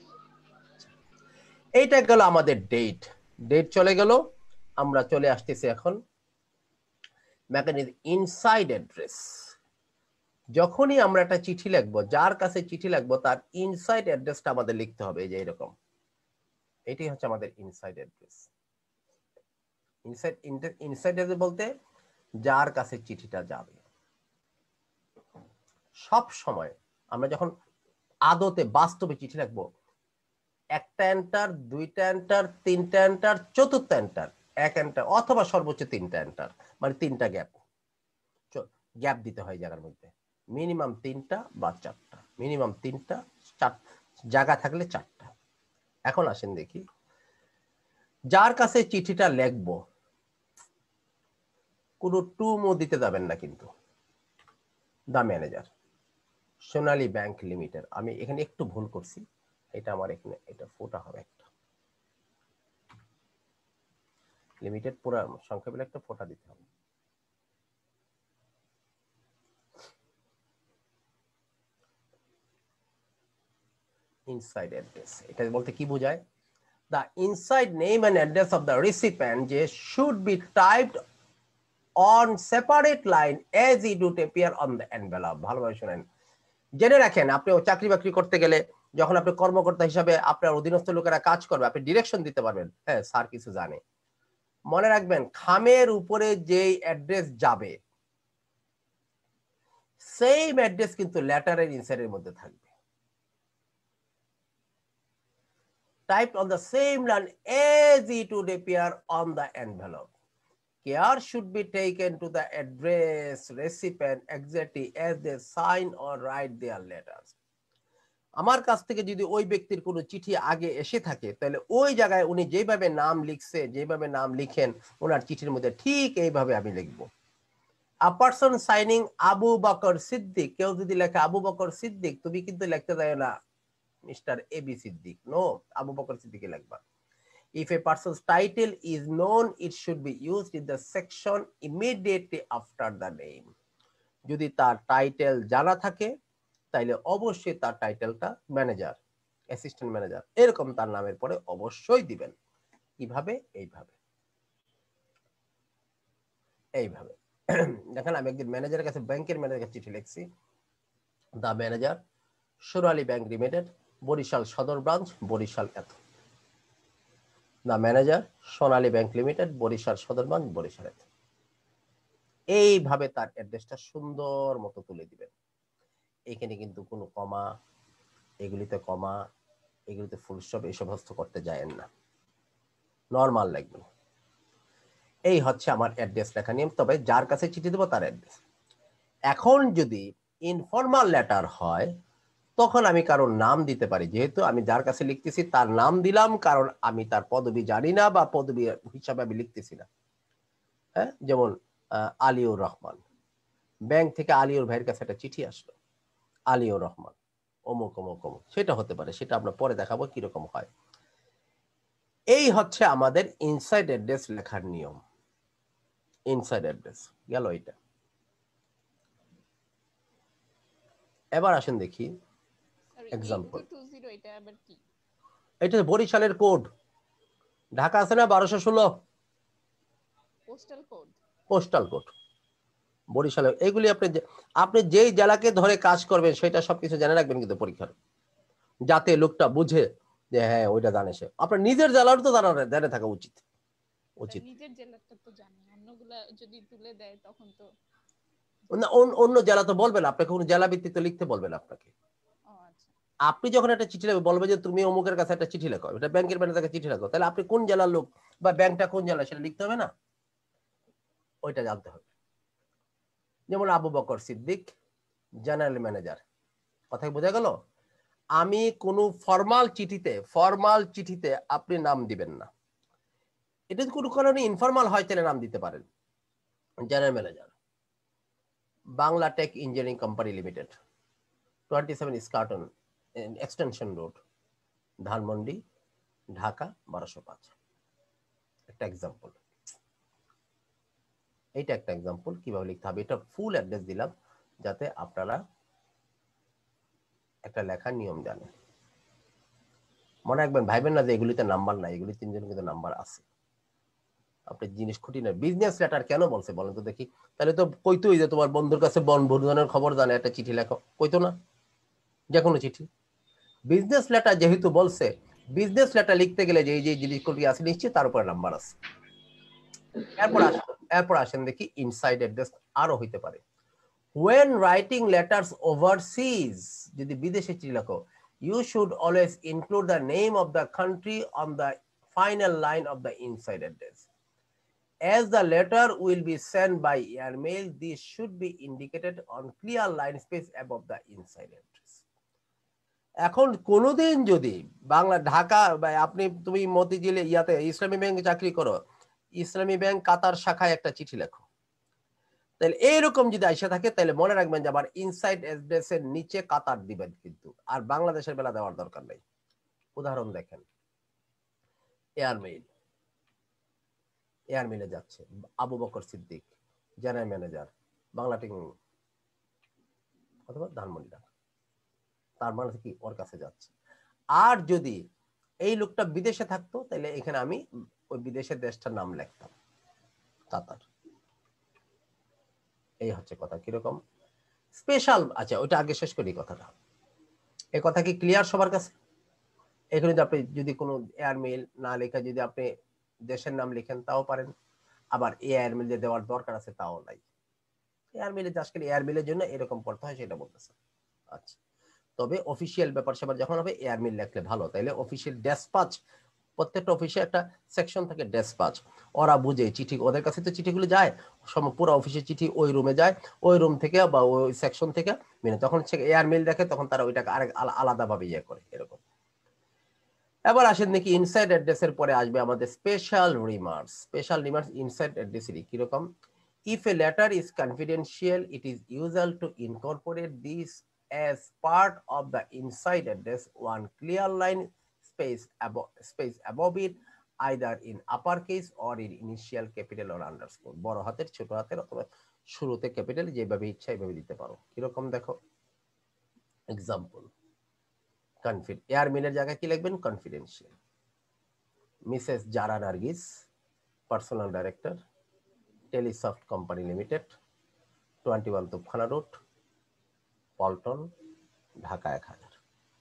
এইটা গেল আমাদের ডেট চলে গেল আমরা চলে আসতেছি এখন মেকানিজম ইনসাইড অ্যাড্রেস যখনই আমরা একটা চিঠি লিখবো যার কাছে চিঠি লিখবো তার ইনসাইড অ্যাড্রেসটা আমাদের লিখতে হবে এই যে এরকম এটাই হচ্ছে আমাদের ইনসাইড অ্যাড্রেস ইনসাইড অ্যাড্রেস বলতে যার কাছে চিঠিটা যাবে সব সময় আমরা যখন আদতে বাস্তবে চিঠি লিখবো একটা এন্টার দুইটা এন্টার তিনটা এন্টার চতুর্থ এন্টার এক এন্টার অথবা সর্বোচ্চ তিনটা এন্টার মানে তিনটা গ্যাপ দিতে হয় জায়গার মধ্যে মিনিমাম তিনটা বা চারটা মিনিমাম তিনটা চার জায়গা থাকলে চারটা এখন আসেন দেখি যার কাছে চিঠিটা লিখবো কোনো টুমো দিতে যাবেন না কিন্তু the manager Sonali bank limited আমি এখানে একটু ভুল করছি এটা আমার এখানে এটা ফোটা হবে একটা লিমিটেড পুরো সংক্ষেপে একটা ফোটা দিতে হবে inside address এটা বলতে কি বোঝায় the inside name and address of the recipient should be typed on separate line as it would appear on the envelope ভালোভাবে শুনেন জেনে রাখেন আপনি চাকরি বাকরি করতে গেলে যখন আপনি কর্মকর্তা হিসাবে আপনার অধীনস্থ লোকেরা কাজ করবে আপনি ডিরেকশন দিতে পারবেন হ্যাঁ স্যার কিছু জানে মনে রাখবেন খামের উপরে যেই অ্যাড্রেস যাবে সেম অ্যাড্রেস কিন্তু লেটারের ইনসাইডের মধ্যে থাকবে typed on the same line as it would appear on the envelope. Care should be taken to the address recipient exactly as they sign or write their letters. আমার কাছ থেকে যদি ওই ব্যক্তির কোনো চিঠি আগে এসে থাকে তাহলে ওই জায়গায় উনি যেভাবে নাম লিখছে যেভাবে নাম লিখেন ওনার চিঠির মধ্যে ঠিক এইভাবে আমি লিখব a person signing Abu Bakar Siddique কেউ যদি লেখে আবু বকর সিদ্দিক তুমি কিন্তু লিখতে যায় না Mr. A.B. Siddiq. No, Abu Bakr Siddiq লাগবা. If a person's title is known, it should be used in the section immediately after the name. যদি তার টাইটেল জানা থাকে তাইলে অবশ্যই তার টাইটেলটা ম্যানেজার অ্যাসিস্ট্যান্ট ম্যানেজার এরকম তার নামের পরে অবশ্যই দিবেন কিভাবে এইভাবে দেখেন আমি একদিন ম্যানেজারের কাছে ব্যাংকের ম্যানেজারের কাছে চিঠি লিখছি the manager Sonali bank limited Barisal Sadar branch Barisal এত the manager Sonali bank limited Barisal Sadar branch Barisal এত এইভাবে তার অ্যাড্রেসটা সুন্দর মতো তুলে দিবেন এখানে কিন্তু কোনো কমা এগুলিতে ফুল স্টপ এই সমস্ত করতে যায়েন না নরমাল লাগবে এই হচ্ছে আমার অ্যাড্রেস লেখা নিয়ম তবে যার কাছে চিঠি দেবো তার অ্যাড্রেস এখন যদি ইনফর্মাল লেটার হয় তখন আমি কারোর নাম দিতে পারি যেহেতু আমি যার কাছে লিখতেছি তার নাম দিলাম কারণ আমি তার পদবি জানি না বা পদবি হিসাবে আমি লিখতেছি না হ্যাঁ যেমন আলিউর রহমান ব্যাংক থেকে আলিউর ভাইয়ের কাছে একটা চিঠি আসলো আলিউর রহমান অমুক অমুক অমুক সেটা হতে পারে সেটা আমরা পরে দেখাবো কিরকম হয় এই হচ্ছে আমাদের ইনসাইড অ্যাড্রেস লেখার নিয়ম ইনসাইড অ্যাড্রেস গেল এটা এবার আসেন দেখি এক্সাম্পল এটা বরিশালের কোড ঢাকা আছে না 1216 পোস্টাল কোড বরিশালে এইগুলি আপনি যেই জেলাকে ধরে কাজ করবেন সেটা সবকিছু জেনে রাখবেন কিন্তু পরীক্ষার যাতে লোকটা বুঝে যে হ্যাঁ ওইটা জানে সে আপনার নিজের জেলার তো জানে থাকা উচিত নিজের জেলাটা তো জানি অন্যগুলা যদি তুলে দেয় তখন তো অন্য জেলা তো বলবেন আপনাকে কোন জেলা ভিত্তিতে লিখতে বলবেন আপনাকে আপনি যখন একটা চিঠি লেখো, বলবে যে তুমি অমুকের কাছে একটা চিঠি লেখো, এটা ব্যাংকের ম্যানেজারকে চিঠি লেখো, তাহলে আপনি কোন জেলার লোক বা ব্যাংকটা কোন জেলা সেটা লিখতে হবে না, ওইটা জানতে হবে। যেমন আবু বকর সিদ্দিক, জেনারেল ম্যানেজার, কথা বোঝা গেল? আমি কোনো ফর্মাল চিঠিতে আপনি নাম দিবেন না। এটা যদি কোনো কারণে ইনফর্মাল হয় তাহলে নাম দিতে পারেন। General manager, Bangla tech engineering company limited, 27 Eskaton extension road, Dhanmondi, Dhaka 1205। একটা এক্সাম্পল, এইটা একটা এক্সাম্পল কিভাবে লিখতে হবে। এটা ফুল অ্যাড্রেস দিলাম যাতে আপনারা একটা লেখার নিয়ম জানেন। মনে রাখবেন, ভাইবেন না যে এগুলিতে নাম্বার নাই, এগুলি 3জন কিন্তু নাম্বার আছে। আপনি জিনিস খুঁটি না। বিজনেস লেটার কেন বলছে বলেন তো দেখি? তাহলে তো কইতোই যে তোমার বন্ধুর কাছে বন্ধুজনের খবর জানে, একটা চিঠি লেখো, কইতো না? যে কোনো চিঠি। বিজনেস লেটার যেহেতু বলছে, বিজনেস লেটার লিখতে গেলে যে যে জিনিসগুলি আছে নিশ্চয়ই তার উপরে নাম্বার আছে। এরপর আসেন দেখি ইনসাইড অ্যাড্রেস আরো হইতে পারে। When writing letters overseas, যদি বিদেশে চিঠি লেখো, you should always include the name of the country on the final line of the inside address. As the letter will be sent by airmail, this should be indicated on clear line space above the inside address. এখন কোনোদিন যদি বাংলা ঢাকা বা তুমি মতিঝিলে ইয়াতে ইসলামী ব্যাংকে চাকরি করো, ইসলামী bank কাতার শাখায় একটা চিঠি লেখো, তাহলে এইরকম যদি আইসা থাকে তাহলে মনে রাখবেন যে আবার ইনসাইড অ্যাড্রেসের নিচে কাতার দিবেন কিন্তু, আর বাংলাদেশের বেলা দেওয়ার দরকার নেই। উদাহরণ দেখেন, এয়ারমেলে যাচ্ছে Abu Bakar Siddique, general manager, Bangla tech অথবা ধানমন্ডি ঢাকা, তার মানে কি ওর কাছে যাচ্ছে। আর যদি এই লোকটা বিদেশে থাকতো তাহলে এখানে আমি ওই বিদেশের দেশটার নাম লিখতাম, কাতার। এই হচ্ছে কথা। কিরকম স্পেশাল, আচ্ছা ওইটা আগে শেষ করি কথাটা। এই কথা কি ক্লিয়ার সবার কাছে? এখানে আপনি যদি কোনো এয়ারমেল না লেখা যদি আপনি দেশের নাম লিখেন তাও পারেন, আবার এয়ারমেল যে দেওয়ার দরকার আছে তাও নাই। এয়ারমেলে আজকাল এয়ারমেলের জন্য এরকম করতে হয় সেটা বলতেছে। আচ্ছা, তবে অফিসিয়াল ব্যাপার স্যাপার যখন হবে এয়ারমেল লিখলে ভালো। তাইলে অফিসিয়াল ডেসপাচ, প্রত্যেকটা অফিসে একটা সেকশন থাকে ডেসপাচ, ওরা বুঝে চিঠি, ওদের কাছে তো চিঠিগুলো যায়, পুরো অফিসের চিঠি ওই রুমে যায়, ওই রুম থেকে বা ওই সেকশন থেকে তখন এয়ারমেল দেখে, তখন তারা ওইটাকে আরেক আলাদাভাবে ইয়ে করে এরকম। এবার আসেন দেখি ইনসাইড অ্যাড্রেসের পরে আসবে আমাদের special remarks. Special remarks inside অ্যাড্রেসের কিরকম? If a letter is confidential, it is usual to incorporate this as part of the inside address, one clear line space above it, either in uppercase or in initial capital or underscore. বড় হাতের, ছোট হাতের অথবা শুরুতে capital, যেভাবে ইচ্ছা এইভাবে দিতে পারো। কিরকম দেখো এক্সাম্পল, এয়ারমেলের জায়গায় কি লিখবেন? Confidential. Mrs Zara Nargis, personal director, Telesoft company limited, 21 Topkhana road, Paltan, Dhaka 1000।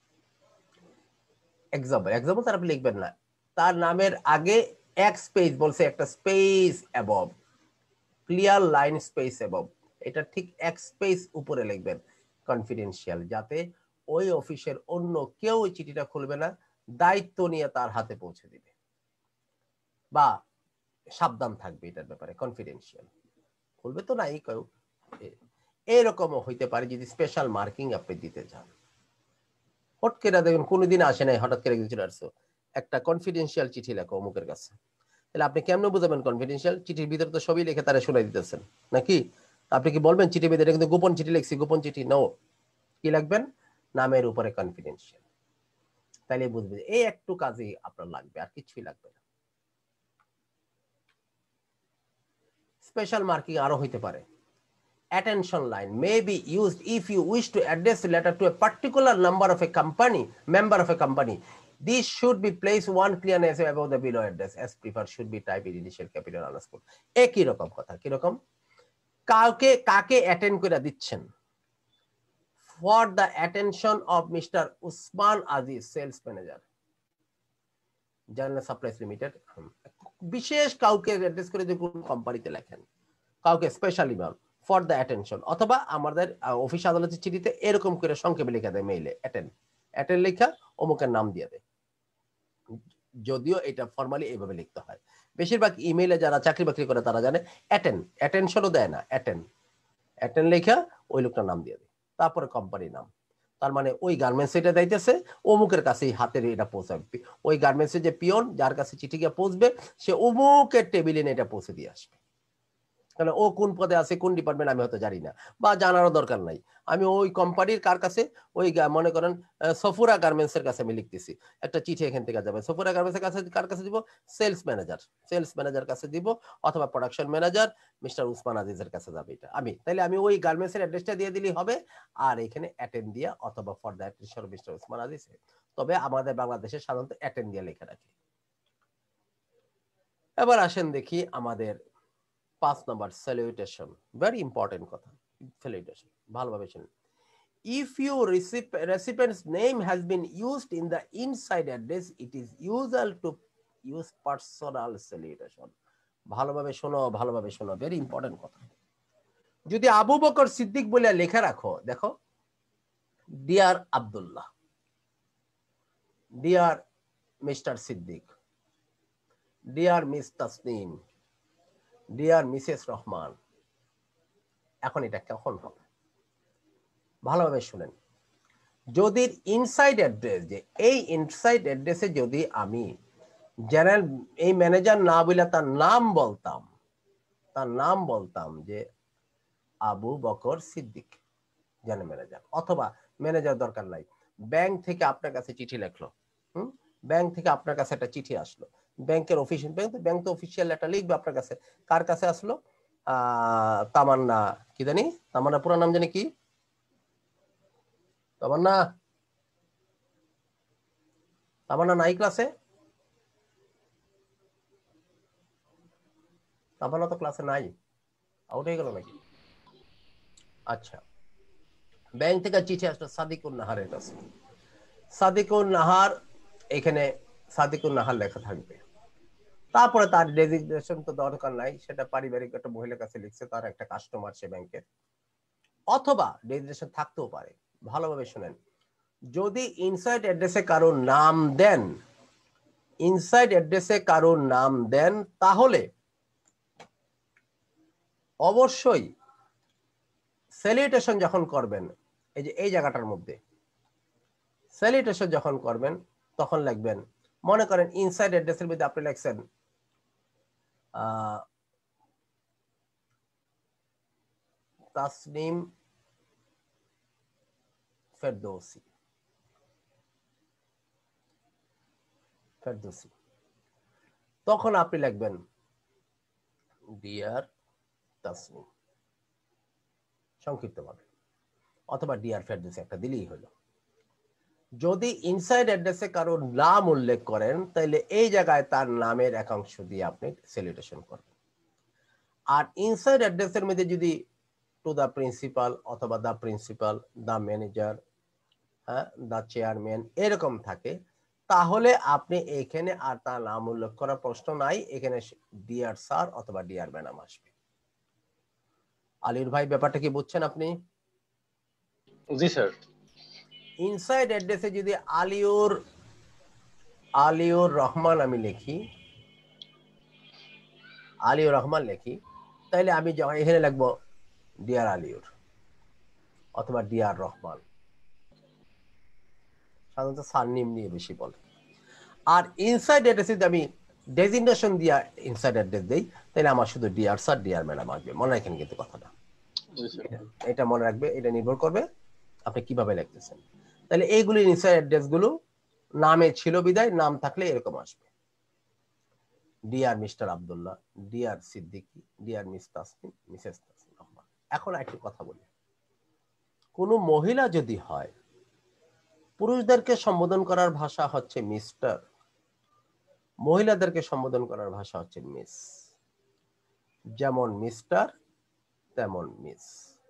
Example তার আপনি লিখবেন না, তার নামের আগে এক স্পেস বলছে, একটা space above, clear line space above, এটা ঠিক এক স্পেস উপরে লিখবেন কনফিডেন্সিয়াল, যাতে ওই অফিসের অন্য কেউ ওই চিঠিটা খুলবে না, দায়িত্ব নিয়ে তার হাতে পৌঁছে দিবে বা সাবধান থাকবে এটার ব্যাপারে। কনফিডেন্সিয়াল খুলবে তো নাই কেউ, এরকমও হইতে পারে যদি স্পেশাল মার্কিং আপনি দিতে চান। হট করে দেখবেন কোনোদিন আসে নাই, হঠাৎ করে চলে আসছো, একটা কনফিডেন্সিয়াল চিঠি লেখো অমুকের কাছে, তাহলে আপনি কেমন বুঝাবেন কনফিডেন্সিয়াল? চিঠির ভিতরে তো সবই লিখে তারা শোনাই দিতেছেন নাকি? আপনি কি বলবেন চিঠির ভিতরে কিন্তু গোপন চিঠি লিখছি, গোপন চিঠি নো, কি লিখবেন? নামের উপরে কনফিডেন্সিয়াল, তাইলে বুঝবে এই একটু কাজই আপনার লাগবে, আর কিছুই লাগবে না। স্পেশাল মার্কিং আরো হইতে পারে। Attention line may be used if you wish to address a letter to a particular member of a company. This should be placed one clear above the below address, as preferred should be typed in initial capital underscore. একই রকম কথা। কিরকম? কাকে attend করে দিচ্ছেন? For the attention of Mr. Usman Aziz, sales manager, General Supplies Limited। বিশেষ কাউকে address করে যে কোন কোম্পানিতে লেখেন, কাউকে special email for the attention, অথবা আমাদের অফিস আদালতের চিঠিতে এরকম করে সংক্ষেপে লিখে দেয় মেইলে অ্যাটেন্ড, অ্যাটেন্ড লেখা অমুকের নাম দিয়ে দেয়, যদিও এটা ফর্মালি এইভাবে লিখতে হয়। বেশিরভাগ ইমেইলে যারা চাকরি বাকরি করে তারা জানে অ্যাটেনশনও দেয় না, অ্যাটেন্ড লেখা ওই লোকটার নাম দিয়ে দেয়, তারপরে কোম্পানির নাম। তার মানে ওই গার্মেন্টস এটা দিতেছে অমুকের কাছেই হাতের এটা পৌঁছাবে, ওই গার্মেন্টসের যে পিয়ন যার কাছে চিঠি গিয়ে পৌঁছবে সে অমুকের টেবিলে এটা পৌঁছে দিয়ে আসবে। কারণ ও কোন পদে আছে কোন ডিপার্টমেন্ট আমি হয়তো জানি না বা জানারও দরকার নাই, আমি ওই কোম্পানির কার কাছে ওই মনে করেন সফুরা গার্মেন্টস এর কাছে আমি লিখতেছি একটা চিঠি, এখান থেকে যাবে সফুরা গার্মেন্টস এর কাছে, কার কাছে দিব সেলস ম্যানেজার কাছে দিব, অথবা প্রোডাকশন ম্যানেজার মিস্টার উসমান আজিজের কাছে যাবে এটা আমি, তাইলে আমি ওই গার্মেন্টস এর অ্যাড্রেসটা দিয়ে দিলেই হবে, আর এখানে অ্যাটেন্ড দিয়া অথবা for the attention mister Usman Aziz. তবে আমাদের বাংলাদেশে সাধারণত অ্যাটেন্ড দিয়ে লেখা রাখে। এবার আসেন দেখি আমাদের 5 নম্বর স্যালুটেশন, ভেরি ইম্পর্টেন্ট কথা। স্যালুটেশন ভালোভাবে শুনুন। If your recipient's name has been used in the inside address, it is usual to use personal salutation. ভালোভাবে শোনো, ভেরি ইম্পর্টেন্ট কথা। যদি আবু বকর সিদ্দিক বলে লেখা রাখো, দেখো dear Abdullah, dear mister Siddique, dear miss Tasnim, dear Mrs Rahman, এখন এটা কখন হবে ভালোভাবে শুনেন। যদি ইনসাইড অ্যাড্রেস, যে এই ইনসাইড অ্যাড্রেসে যদি আমি জেনারেল এই ম্যানেজার না বলে তার নাম বলতাম যে আবু বকর সিদ্দিক জেনারেল ম্যানেজার, অথবা ম্যানেজার দরকার নাই, ব্যাংক থেকে আপনার কাছে চিঠি লিখলো, ব্যাংক থেকে আপনার কাছে একটা চিঠি আসলো, ব্যাংকের অফিসিয়াল ব্যাংক তো অফিসিয়াল একটা লিখবে আপনার কাছে, কার কাছে আসলো তামান্না, কি জানি তামান্না পুরো নাম জানি কি, তামান্না নাই ক্লাসে, তামান্না তো ক্লাসে নাই, আউট হয়ে গেল নাকি? আচ্ছা, ব্যাংক থেকে চিঠি আসলো সাদিকুন নাহারের কাছে, সাদিকুন নাহার, এখানে সাদিকুন নাহার লেখা থাকবে, তারপরে তার ডেজিগনেশন তো দরকার নাই, সেটা পারিবারিক একটা মহিলার কাছে লিখছে, তার একটা কাস্টমার সে ব্যাংকের, অথবা ডেজিগনেশন থাকতেও পারে। ভালোভাবে শুনেন, যদি ইনসাইড অ্যাড্রেসে কারোর নাম দেন, তাহলে অবশ্যই স্যালুটেশন যখন করবেন, এই যে এই জায়গাটার মধ্যে স্যালুটেশন যখন করবেন তখন লিখবেন, মনে করেন ইনসাইড অ্যাড্রেসের মধ্যে আপনি লিখছেন তাসনিম ফেরদৌসি, তখন আপনি লিখবেন ডিয়ার তাসনিম সংক্ষিপ্তভাবে, অথবা ডিয়ার ফেরদৌসি একটা দিলেই হলো। যদি ইনসাইড অ্যাড্রেসে কারো নাম উল্লেখ করেন, তাহলে এই জায়গায় তার নামের একাংশ দিয়ে আপনি স্যালুটেশন করবেন। আর ইনসাইড অ্যাড্রেসের মধ্যে যদি টু দ্য প্রিন্সিপাল, অথবা the principal, the manager, the chairman এরকম থাকে, তাহলে আপনি এখানে আর তার নাম উল্লেখ করার প্রশ্ন নাই, এখানে ডিয়ার স্যার অথবা ডিয়ার ম্যাডাম আসবে। আলির ভাই ব্যাপারটা কি বুঝছেন আপনি? জি স্যার। ইনসাইড অ্যাড্রেসে যদি আলিউর রহমান আমি লিখি, তাহলে আমি যখন এখানে লিখবো ডিয়ার আলিউর অথবা ডিয়ার রহমান, সাধারণত সারনেম নিয়ে বেশি বলে। আর ইনসাইড অ্যাড্রেসে যদি আমি ডেজিগনেশন দিয়া ইনসাইড অ্যাড্রেস দেই, তাহলে আমার শুধু ডিয়ার স্যার ডিয়ার ম্যাডাম আসবে, মনে রাখেন কিন্তু কথাটা, এটা মনে রাখবে, এটা নির্ভর করবে আপনি কিভাবে লিখতেছেন। তাহলে এইগুলি ইনসাইড অ্যাড্রেস গুলো নামে ছিল বিদায়, নাম থাকলে এরকম আসবে, dear mister Abdullah, dear Siddiqui, dear miss Tasnim, Mrs Tasnim Rahman. এখন একটু কথা বলি, কোন মহিলা যদি হয়, পুরুষদেরকে সম্বোধন করার ভাষা হচ্ছে মিস্টার, মহিলাদেরকে সম্বোধন করার ভাষা হচ্ছে মিস, যেমন মিস্টার তেমন মিস।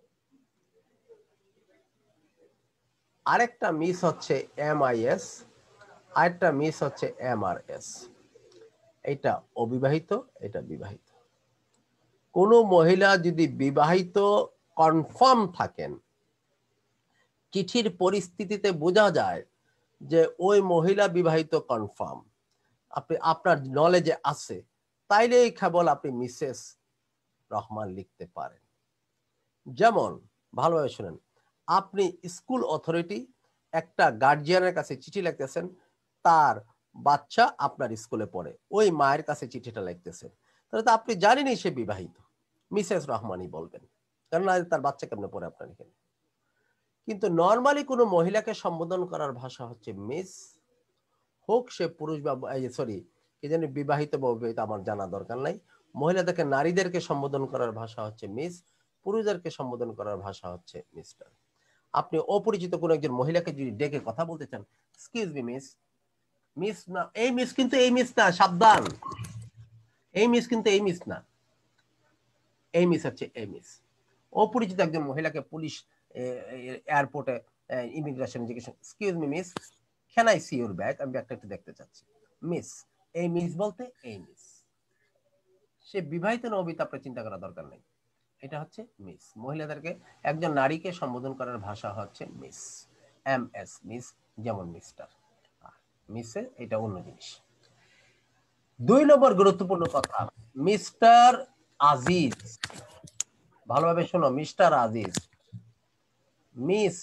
আরেকটা মিস হচ্ছে MIS, আরেকটা মিস হচ্ছে MRS, এটা অবিবাহিত, এটা বিবাহিত। কোন মহিলা যদি বিবাহিত কনফার্ম থাকেন, চিঠির পরিস্থিতিতে বোঝা যায় যে ওই মহিলা বিবাহিত কনফার্ম, আপনি আপনার নলেজে আছে, তাইলেই কেবল আপনি মিসেস রহমান লিখতে পারেন। যেমন ভালোভাবে শুনেন, আপনি স্কুল অথরিটি একটা গার্জিয়ানের কাছে চিঠি লিখতেছেন, তার বাচ্চা আপনার স্কুলে পড়ে, ওই মায়ের কাছে চিঠিটা লিখতেছেন, তাহলে তো আপনি জানেনই সে বিবাহিত, মিসেস রহমানই বলবেন, কারণ তার বাচ্চা কেমনে পড়ে আপনার এখানে। কিন্তু নর্মালি কোনো মহিলাকে সম্বোধন করার ভাষা হচ্ছে মিস, হোক সে পুরুষ বা সরি কি জানি বিবাহিত বা অবিবাহিত আমার জানা দরকার নাই। মহিলাদেরকে নারীদেরকে সম্বোধন করার ভাষা হচ্ছে মিস, পুরুষদেরকে সম্বোধন করার ভাষা হচ্ছে মিস্টার। আপনি অপরিচিত কোনো একজন মহিলাকে যদি ডেকে কথা বলতে চান, এক্সকিউজ মি মিস, মিস না এই মিস, কিন্তু এই মিস না, সাবধান, এই মিস কিন্তু এই মিস না, এই মিস হচ্ছে এই মিস। অপরিচিত একজন মহিলাকে পুলিশ এয়ারপোর্টে ইমিগ্রেশন জিজ্ঞেস, excuse me miss, can I see your bag, আমি ব্যাগটা একটু দেখতে চাচ্ছি। মিস, এই মিস বলতে এই মিস, সে বিবাহিত না অবিবাহিত আপনার চিন্তা করার দরকার নেই, এটা হচ্ছে মিস। মহিলাদেরকে একজন নারীকে সম্বোধন করার ভাষা হচ্ছে মিস, এম এস মিস, যেমন মিস্টার। মিসে এটা অন্য জিনিস। 2 নম্বর গুরুত্বপূর্ণ কথা, মিস্টার আজিজ, ভালোভাবে শোনো, মিস্টার আজিজ, মিস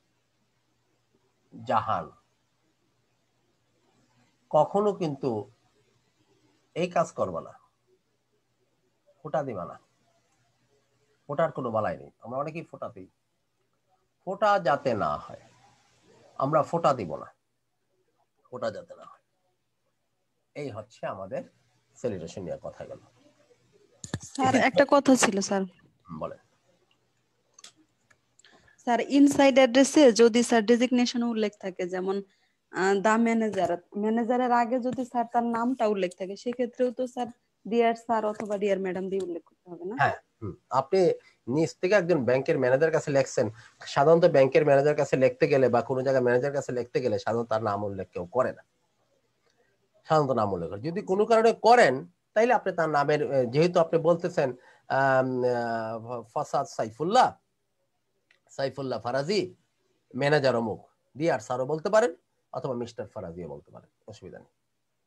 জাহান, কখনো কিন্তু এই কাজ করবা না, ফোঁটা দিবা না। ফোঁটার কোনো বালাই নেই, আমরা অনেকেই ফোঁটা দিই, ফোঁটা যাতে না হয়, আমরা ফোঁটা দিব না, ফোঁটা যাতে না হয়। এই হচ্ছে আমাদের সেলিব্রেশন নিয়ে কথা গেল। স্যার একটা কথা ছিল স্যার। বলেন। স্যার ইনসাইড অ্যাড্রেসে যদি স্যার ডেজিগনেশন উল্লেখ থাকে, যেমন দা ম্যানেজার, ম্যানেজারের আগে যদি স্যার তার নামটা উল্লেখ থাকে, সেক্ষেত্রেও তো স্যার ডিয়ার স্যার অথবা ডিয়ার ম্যাডাম দিয়ে উল্লেখ করতে হবে না? হ্যাঁ, আপনি নিজ থেকে একজন ব্যাংকের ম্যানেজার কাছে লেখছেন, সাধারণত ব্যাংকের ম্যানেজার কাছে লিখতে গেলে বা কোনো জায়গায় ম্যানেজার কাছে লিখতে গেলে সাধারণত তার নাম উল্লেখ কেউ করে না, সাধারণত নাম উল্লেখ করে। যদি কোনো কারণে করেন তাইলে আপনি তার নামের, যেহেতু আপনি বলতেছেন ফাসাদ সাইফুল্লাহ, সাইফুল্লাহ ফারাজি ম্যানেজার অমুক, ডিয়ার স্যারও বলতে পারেন অথবা মিস্টার ফারাজিও বলতে পারেন, অসুবিধা নেই।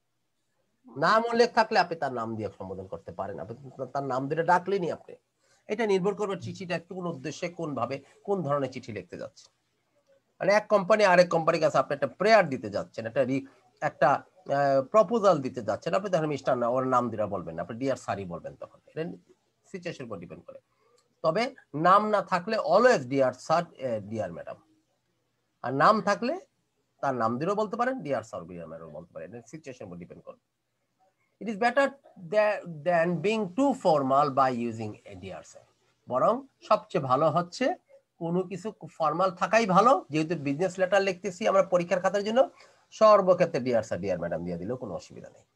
নাম উল্লেখ থাকলে আপনি তার নাম দিয়ে সম্বোধন করতে পারেন, আপনি তার নাম দিয়ে ডাকলেনি আপনি। এটা নির্ভর করবে চিঠিটা কোন উদ্দেশ্যে, কোন ভাবে, কোন ধরনের চিঠি লিখতে যাচ্ছে। মানে এক কোম্পানি আরেক কোম্পানির কাছে আপনি একটা প্রেয়ার দিতে যাচ্ছেন, একটা প্রপোজাল দিতে যাচ্ছেন, আপনি তখন মিস্টার না ওর নাম দিয়ে বলবেন না, আপনি ডিয়ার স্যারই বলবেন, তখন এটা সিচুয়েশনের উপর ডিপেন্ড করে। তবে নাম না থাকলে always dear sir, dear madam, আর নাম থাকলে তার নাম দিয়েও বলতে পারেন, ডিয়ার স্যার ডিয়ার ম্যাডাম বলতে পারেন, এটা সিচুয়েশনের উপর ডিপেন্ড করে। It is better than being too formal by using a dear sir. বরং সবচেয়ে ভালো হচ্ছে কোনো কিছু ফর্মাল থাকাই ভালো, যেহেতু বিজনেস লেটার লিখতেছি আমরা পরীক্ষার খাতার জন্য, সর্বক্ষেত্রে ডিয়ার স্যার ডিয়ার ম্যাডাম দিয়ে দিলেও কোনো অসুবিধা নেই।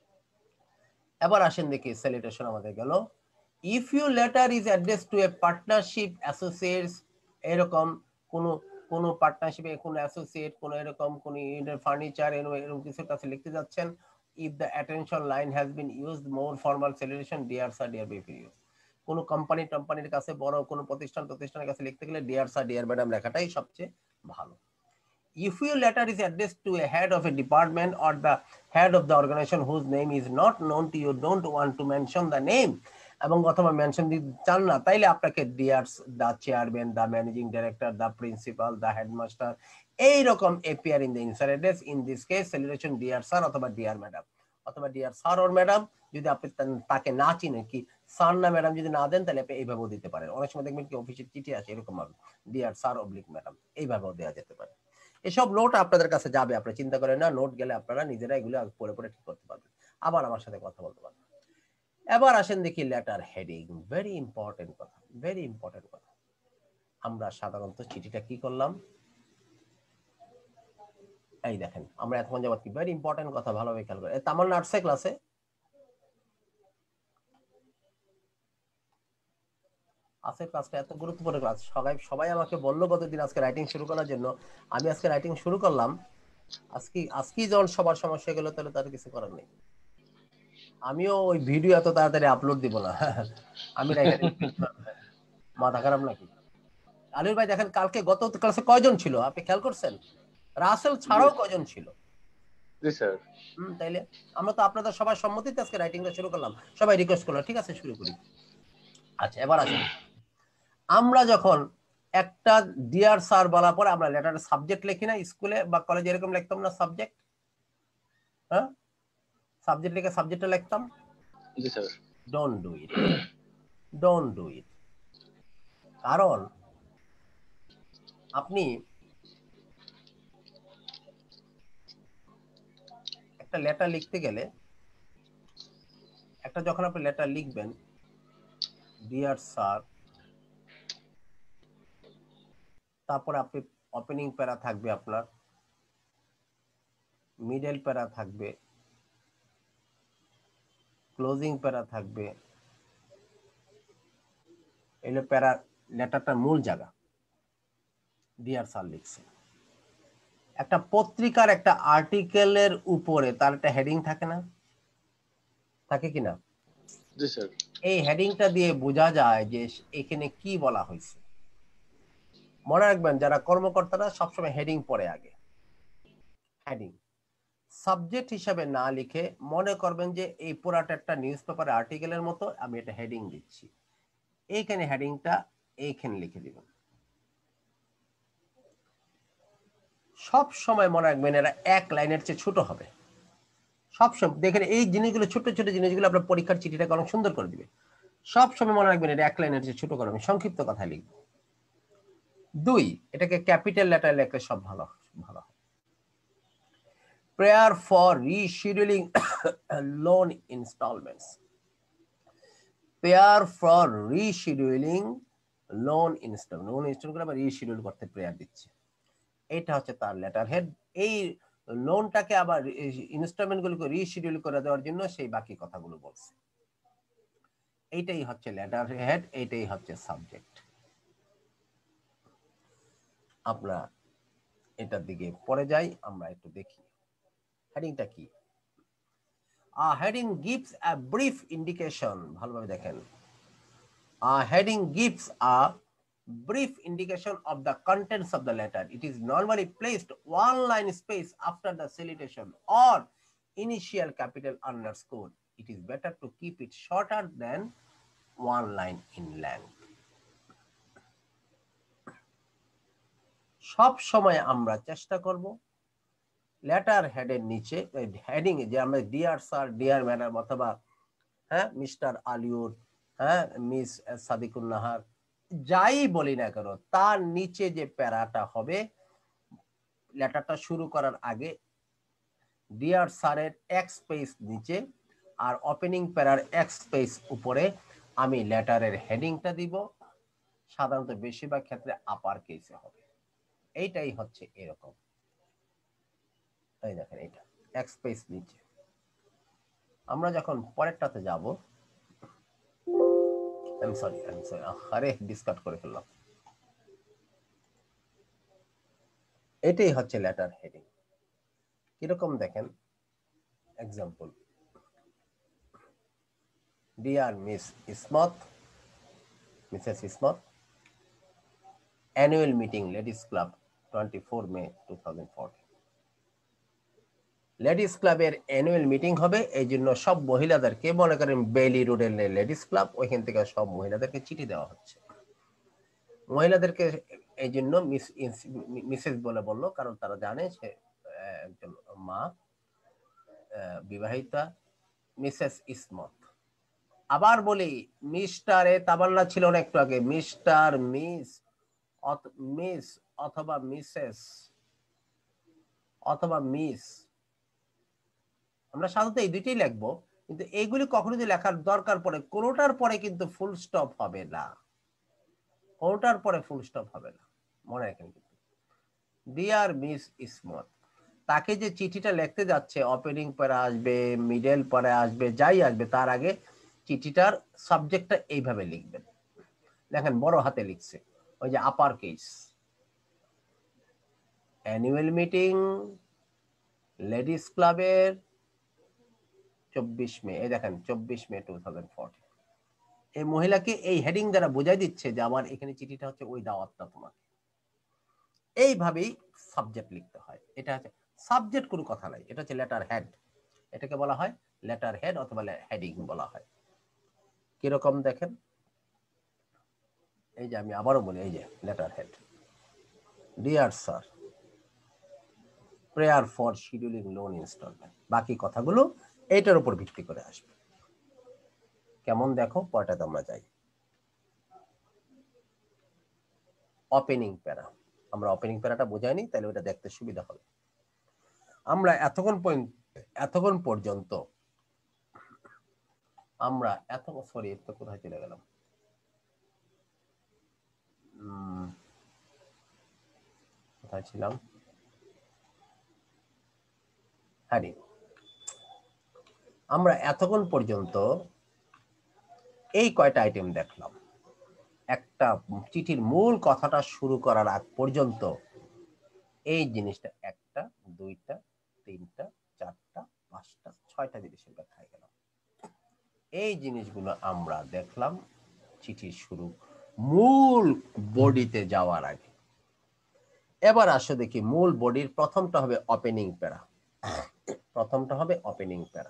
এবার আসেন দেখি স্যালুটেশন আমাদের গেল। If you letter is address to a partnership associates, এরকম কোনো পার্টনারশিপে কোনো অ্যাসোসিয়েট, কোনো এরকম কোনো ফার্নিচার এরকম কিছুর কাছে লিখতে যাচ্ছেন, if the attention line has been used, more formal salutation, dear sir dear be used. কোনো কোম্পানির কাছে, বড় কোনো প্রতিষ্ঠানের কাছে লিখতে গেলে ডিয়ার স্যার ডিয়ার ম্যাডাম লেখাটাই সবচেয়ে ভালো। If your letter is addressed to a head of a department or the head of the organization whose name is not known to you, don't want to mention the name, এবং অথবা mention দিতে চান না, তাইলে আপনাকে dear the chairman, the managing director, the principal, the headmaster এইরকম appear in the inside address. In this case celebration dear sir অথবা dear madam, অথবা ডিয়ার স্যার ওর ম্যাডাম, যদি আপনি তাকে না চিনেন, কি স্যার না ম্যাডাম যদি না দেন, তাহলে আপনি এইভাবেও দিতে পারেন। অনেক সময় দেখবেন কি অফিসের চিঠি আসে এরকম ভাবে, ডিয়ার স্যার অবলিক ম্যাডাম, এইভাবেও দেওয়া যেতে পারে। এসব নোট আপনাদের কাছে যাবে, আপনারা চিন্তা করেন না, নোট গেলে আপনারা নিজেরা এগুলো পড়ে পড়ে ঠিক করতে পারবেন, আবার আমার সাথে কথা বলতে পারবেন। এবার আসেন দেখি লেটার হেডিং, ভেরি ইম্পর্টেন্ট কথা, ভেরি ইম্পর্টেন্ট কথা। আমরা সাধারণত চিঠিটা কি করলাম, এই দেখেন আমরা এতক্ষণ যাবত কি ভেরি ইম্পর্টেন্ট কথা ভালোভাবে খেয়াল করে, তামান্না আর্টসে ক্লাসে আছে, ক্লাসটা এত গুরুত্বপূর্ণ ক্লাস, সবাই আমাকে বললো গতদিন আজকে রাইটিং শুরু করার জন্য, আমি আজকে রাইটিং শুরু করলাম, আজকেই যখন সবার সমস্যা গেল, তাহলে তার কিছু করার নেই। আমিও ওই ভিডিও এত তাড়াতাড়ি আপলোড দিব না, আমি মাথা খারাপ নাকি? আলির ভাই দেখেন কালকে গত ক্লাসে কয়জন ছিল আপনি খেয়াল করছেন? রাসেল ছাড়াও কজন ছিল? জি স্যার। তাইলে আমরা তো আপনাদের সবার সম্মতিতে আজকে রাইটিংটা শুরু করলাম, সবাই রিকোয়েস্ট করলো, ঠিক আছে শুরু করি। আচ্ছা এবার আসুন, আমরা যখন একটা ডিয়ার স্যার বলার পরে আমরা লেটারের সাবজেক্ট লিখি না, স্কুলে বা কলেজে এরকম লিখতাম না সাবজেক্ট? হ্যাঁ, সাবজেক্ট লিখে সাবজেক্টটা লিখতাম। জি sir. Don't do it, don't do it. কারণ আপনি একটা লেটার লিখতে গেলে, একটা যখন আপনি লেটার লিখবেন ডিয়ার স্যার, তারপরে আপনি ওপেনিং প্যারা থাকবে, আপনার মিডল প্যারা থাকবে, ক্লোজিং প্যারা থাকবে, এগুলো প্যারা লেটারটার মূল জায়গা। ডিয়ার স্যার লিখছে, একটা পত্রিকার একটা আর্টিকেলের উপরে তার একটা হেডিং থাকে না, থাকে কিনা? জি স্যার। এই হেডিংটা দিয়ে বোঝা যায় যে এখানে কি বলা হয়েছে। মনে রাখবেন যারা কর্মকর্তারা সবসময় হেডিং পড়ে আগে, হেডিং। সাবজেক্ট হিসাবে না লিখে মনে করবেন যে এই পুরাটা একটা নিউজ পেপার আর্টিকেলের মতো, আমি এটা হেডিং দিচ্ছি, এইখানে হেডিংটা এইখানে লিখে দিবেন। সব সময় মনে রাখবেন এরা এক লাইনের চেয়ে ছোট হবে সবসময়। দেখেন এই জিনিসগুলো, ছোট ছোট জিনিসগুলো আপনার পরীক্ষার চিঠিটাকে অনেক সুন্দর করে দিবে। সব সময় মনে রাখবেন এটা এক লাইনের চেয়ে ছোট করে, আমি সংক্ষিপ্ত কথা লিখব। 2, এটাকে ক্যাপিটাল লেটার লিখলে সব ভালো ভালো হয়। Prayer for rescheduling loan installments, prayer for rescheduling loan installment, loan installment আবার রিশিডিউল করতে প্রেয়ার দিচ্ছে, এটা হচ্ছে তার লেটার হেড। এই লোনটাকে আবার ইনস্টলমেন্ট গুলোকে রিশিডিউল করে দেওয়ার জন্য সেই বাকি কথাগুলো বলছে। এইটাই হচ্ছে লেটার হেড, এইটাই হচ্ছে সাবজেক্ট। আমরা এটার দিকে পরে যাই, আমরা একটু দেখি হেডিংটা কি। A heading gives a brief indication, ভালোভাবে দেখেন, a heading gives a brief indication of the contents of the letter. It is normally placed one line space after the salutation or initial capital underscore. It is better to keep it shorter than one line in length. সব সময় আমরা চেষ্টা করব letter হেডের নিচে, heading যে আমরা deer sir, dear madam, অথবা হ্যাঁ মিস্টার আলিউর, হ্যাঁ মিস সাদিকুন নাহার, যাই বলি না কেন, তার নিচে যে প্যারাটা হবে লেটারটা শুরু করার আগে, ডিয়ার স্যারের এক স্পেস নিচে আর ওপেনিং প্যারার এক স্পেস উপরে আমি লেটারের হেডিংটা দিব। সাধারণত বেশিরভাগ ক্ষেত্রে আপার কেসে হবে। এইটাই হচ্ছে এরকম, এই দেখেন এটা এক স্পেস নিচে। আমরা যখন পরেরটাতে যাব, সরি আরে ডিসকাট করে ফেললাম। এটাই হচ্ছে লেটার হেডিং। কিরকম দেখেন, example, dear miss Ismat, Mrs Ismat, annual meeting ladies club 24 May 2014। Ladies ক্লাবের অ্যানুয়াল মিটিং হবে, এই জন্য সব মহিলাদেরকে, মনে করেন বেইলি রোডের লেডিস ক্লাব, ওইখান থেকে সব মহিলাদেরকে চিঠি দেওয়া হচ্ছে। মহিলাদেরকে এই জন্য মিসেস বলে বললো, কারণ তারা জানে সে একজন মা, বিবাহিতা, মিসেস ইসমত। আবার বলি, মিস্টারে তাবান্না ছিল না একটু আগে, মিস্টার, মিস, মিস অথবা মিসেস অথবা মিস, আমরা সাধারণত এই দুইটাই লিখবো, কিন্তু এইগুলি কখনো যদি লেখার দরকার পড়ে, কোনোটার পরে কিন্তু ফুল স্টপ হবে না, কোনোটার পরে ফুল স্টপ হবে না, মনে রাখেন। ডিয়ার মিস ইসমত, তাকে যে চিঠিটা লিখতে যাচ্ছে, ওপেনিং পরে আসবে, মিডল পরে আসবে, যাই আসবে, তার আগে চিঠিটার সাবজেক্টটা এইভাবে লিখবেন। দেখেন বড় হাতে লিখছে, ওই যে upper case, annual meeting ladies ক্লাবের 24 মে, এই দেখেন 24 মে 2014। এই মহিলাকে এই হেডিং দ্বারা বোঝাই দিচ্ছে যে আমার এখানে চিঠিটা হচ্ছে ওই দাওয়াতটা তোমাকে। এইভাবেই সাবজেক্ট লিখতে হয়। এটা হচ্ছে সাবজেক্ট, কোনো কথা নাই, এটা হচ্ছে লেটার হেড। এটাকে বলা হয় লেটার হেড অথবা হেডিং বলা হয়। কিরকম দেখেন, এই যে আমি আবারও বলি, এই যে letter head, dear sir, prayer for scheduling loan installment, বাকি কথাগুলো এইটার উপর ভিত্তি করে আসবে। কেমন দেখো, পয়টাতে আমরা যাই। ওপেনিং প্যারা, আমরা ওপেনিং প্যারাটা বোঝাইনি, তাহলে ওটা দেখতে সুবিধা হবে। আমরা এতক্ষণ পর্যন্ত আমরা সরি, তো কোথায় চলে গেলাম, কোথায় ছিলাম, হ্যাঁ, আমরা এতক্ষণ পর্যন্ত এই কয়টা আইটেম দেখলাম। একটা চিঠির মূল কথাটা শুরু করার আগ পর্যন্ত এই জিনিসটা একটা, দুইটা, তিনটা, চারটা, পাঁচটা, ছয়টা জিনিসের ব্যাখ্যায় গেলাম। এই জিনিসগুলো আমরা দেখলাম চিঠির শুরু, মূল বডিতে যাওয়ার আগে। এবার আসো দেখি, মূল বডির প্রথমটা হবে ওপেনিং প্যারা। প্রথমটা হবে ওপেনিং প্যারা,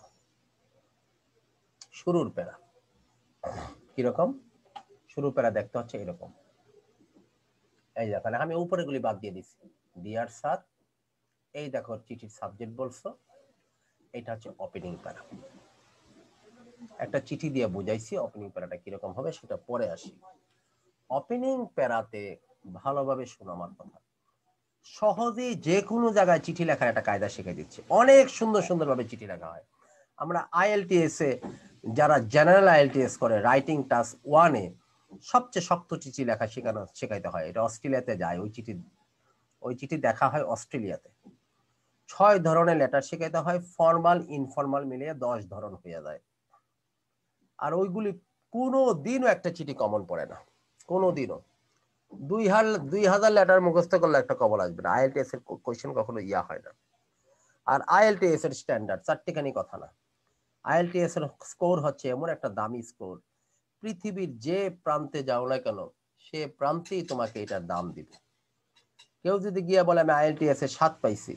শুরুর প্যারা। কিরকম শুরু প্যারা দেখতে হচ্ছে এরকম, এই দেখো, আমি উপরে গুলি বাদ দিয়ে দিচ্ছি। ডিয়ার স্যার, এই দেখো চিঠির সাবজেক্ট বলছো, এটা হচ্ছে ওপেনিং প্যারা। একটা চিঠি দিয়ে বুঝাইছি ওপেনিং প্যারাটা কিরকম হবে, সেটা পরে আসি। ওপেনিং প্যারাতে ভালোভাবে শোনো আমার কথা, সহজেই যে কোনো জায়গায় চিঠি লেখার একটা কায়দা শিখিয়ে দিচ্ছে। অনেক সুন্দর সুন্দর ভাবে চিঠি লেখা হয়। আমরা আইএলটিএস এ যারা জেনারেল আইএলটিএস করে, রাইটিং টাস্ক 1-এ সবচেয়ে শক্ত চিঠি লেখা শেখাইতে হয়। এটা অস্ট্রেলিয়াতে যায়, ওই চিঠি দেখা হয় অস্ট্রেলিয়াতে। 6 ধরনের লেটার শেখাইতে হয়, ফর্মাল ইনফর্মাল মিলিয়ে 10 ধরন হয়ে যায়। আর ওইগুলি কোনো দিনও একটা চিঠি কমন পড়ে না, কোনো দিনও। 2000 লেটার মুখস্থ করলে একটা কমন আসবে না। আইএলটিএস এর কোয়েশ্চেন কখনো ইয়া হয় না। আর আইএলটিএস এর স্ট্যান্ডার্ড চারটিখানি কথা না। আইএলটিএস এর স্কোর হচ্ছে এমন একটা দামি স্কোর, পৃথিবীর যে প্রান্তে যাও না কেন সে প্রান্তেই তোমাকে এটার দাম দিবে। কেউ যদি গিয়ে বলে আমি আইএলটিএস এ 7 পাইছি,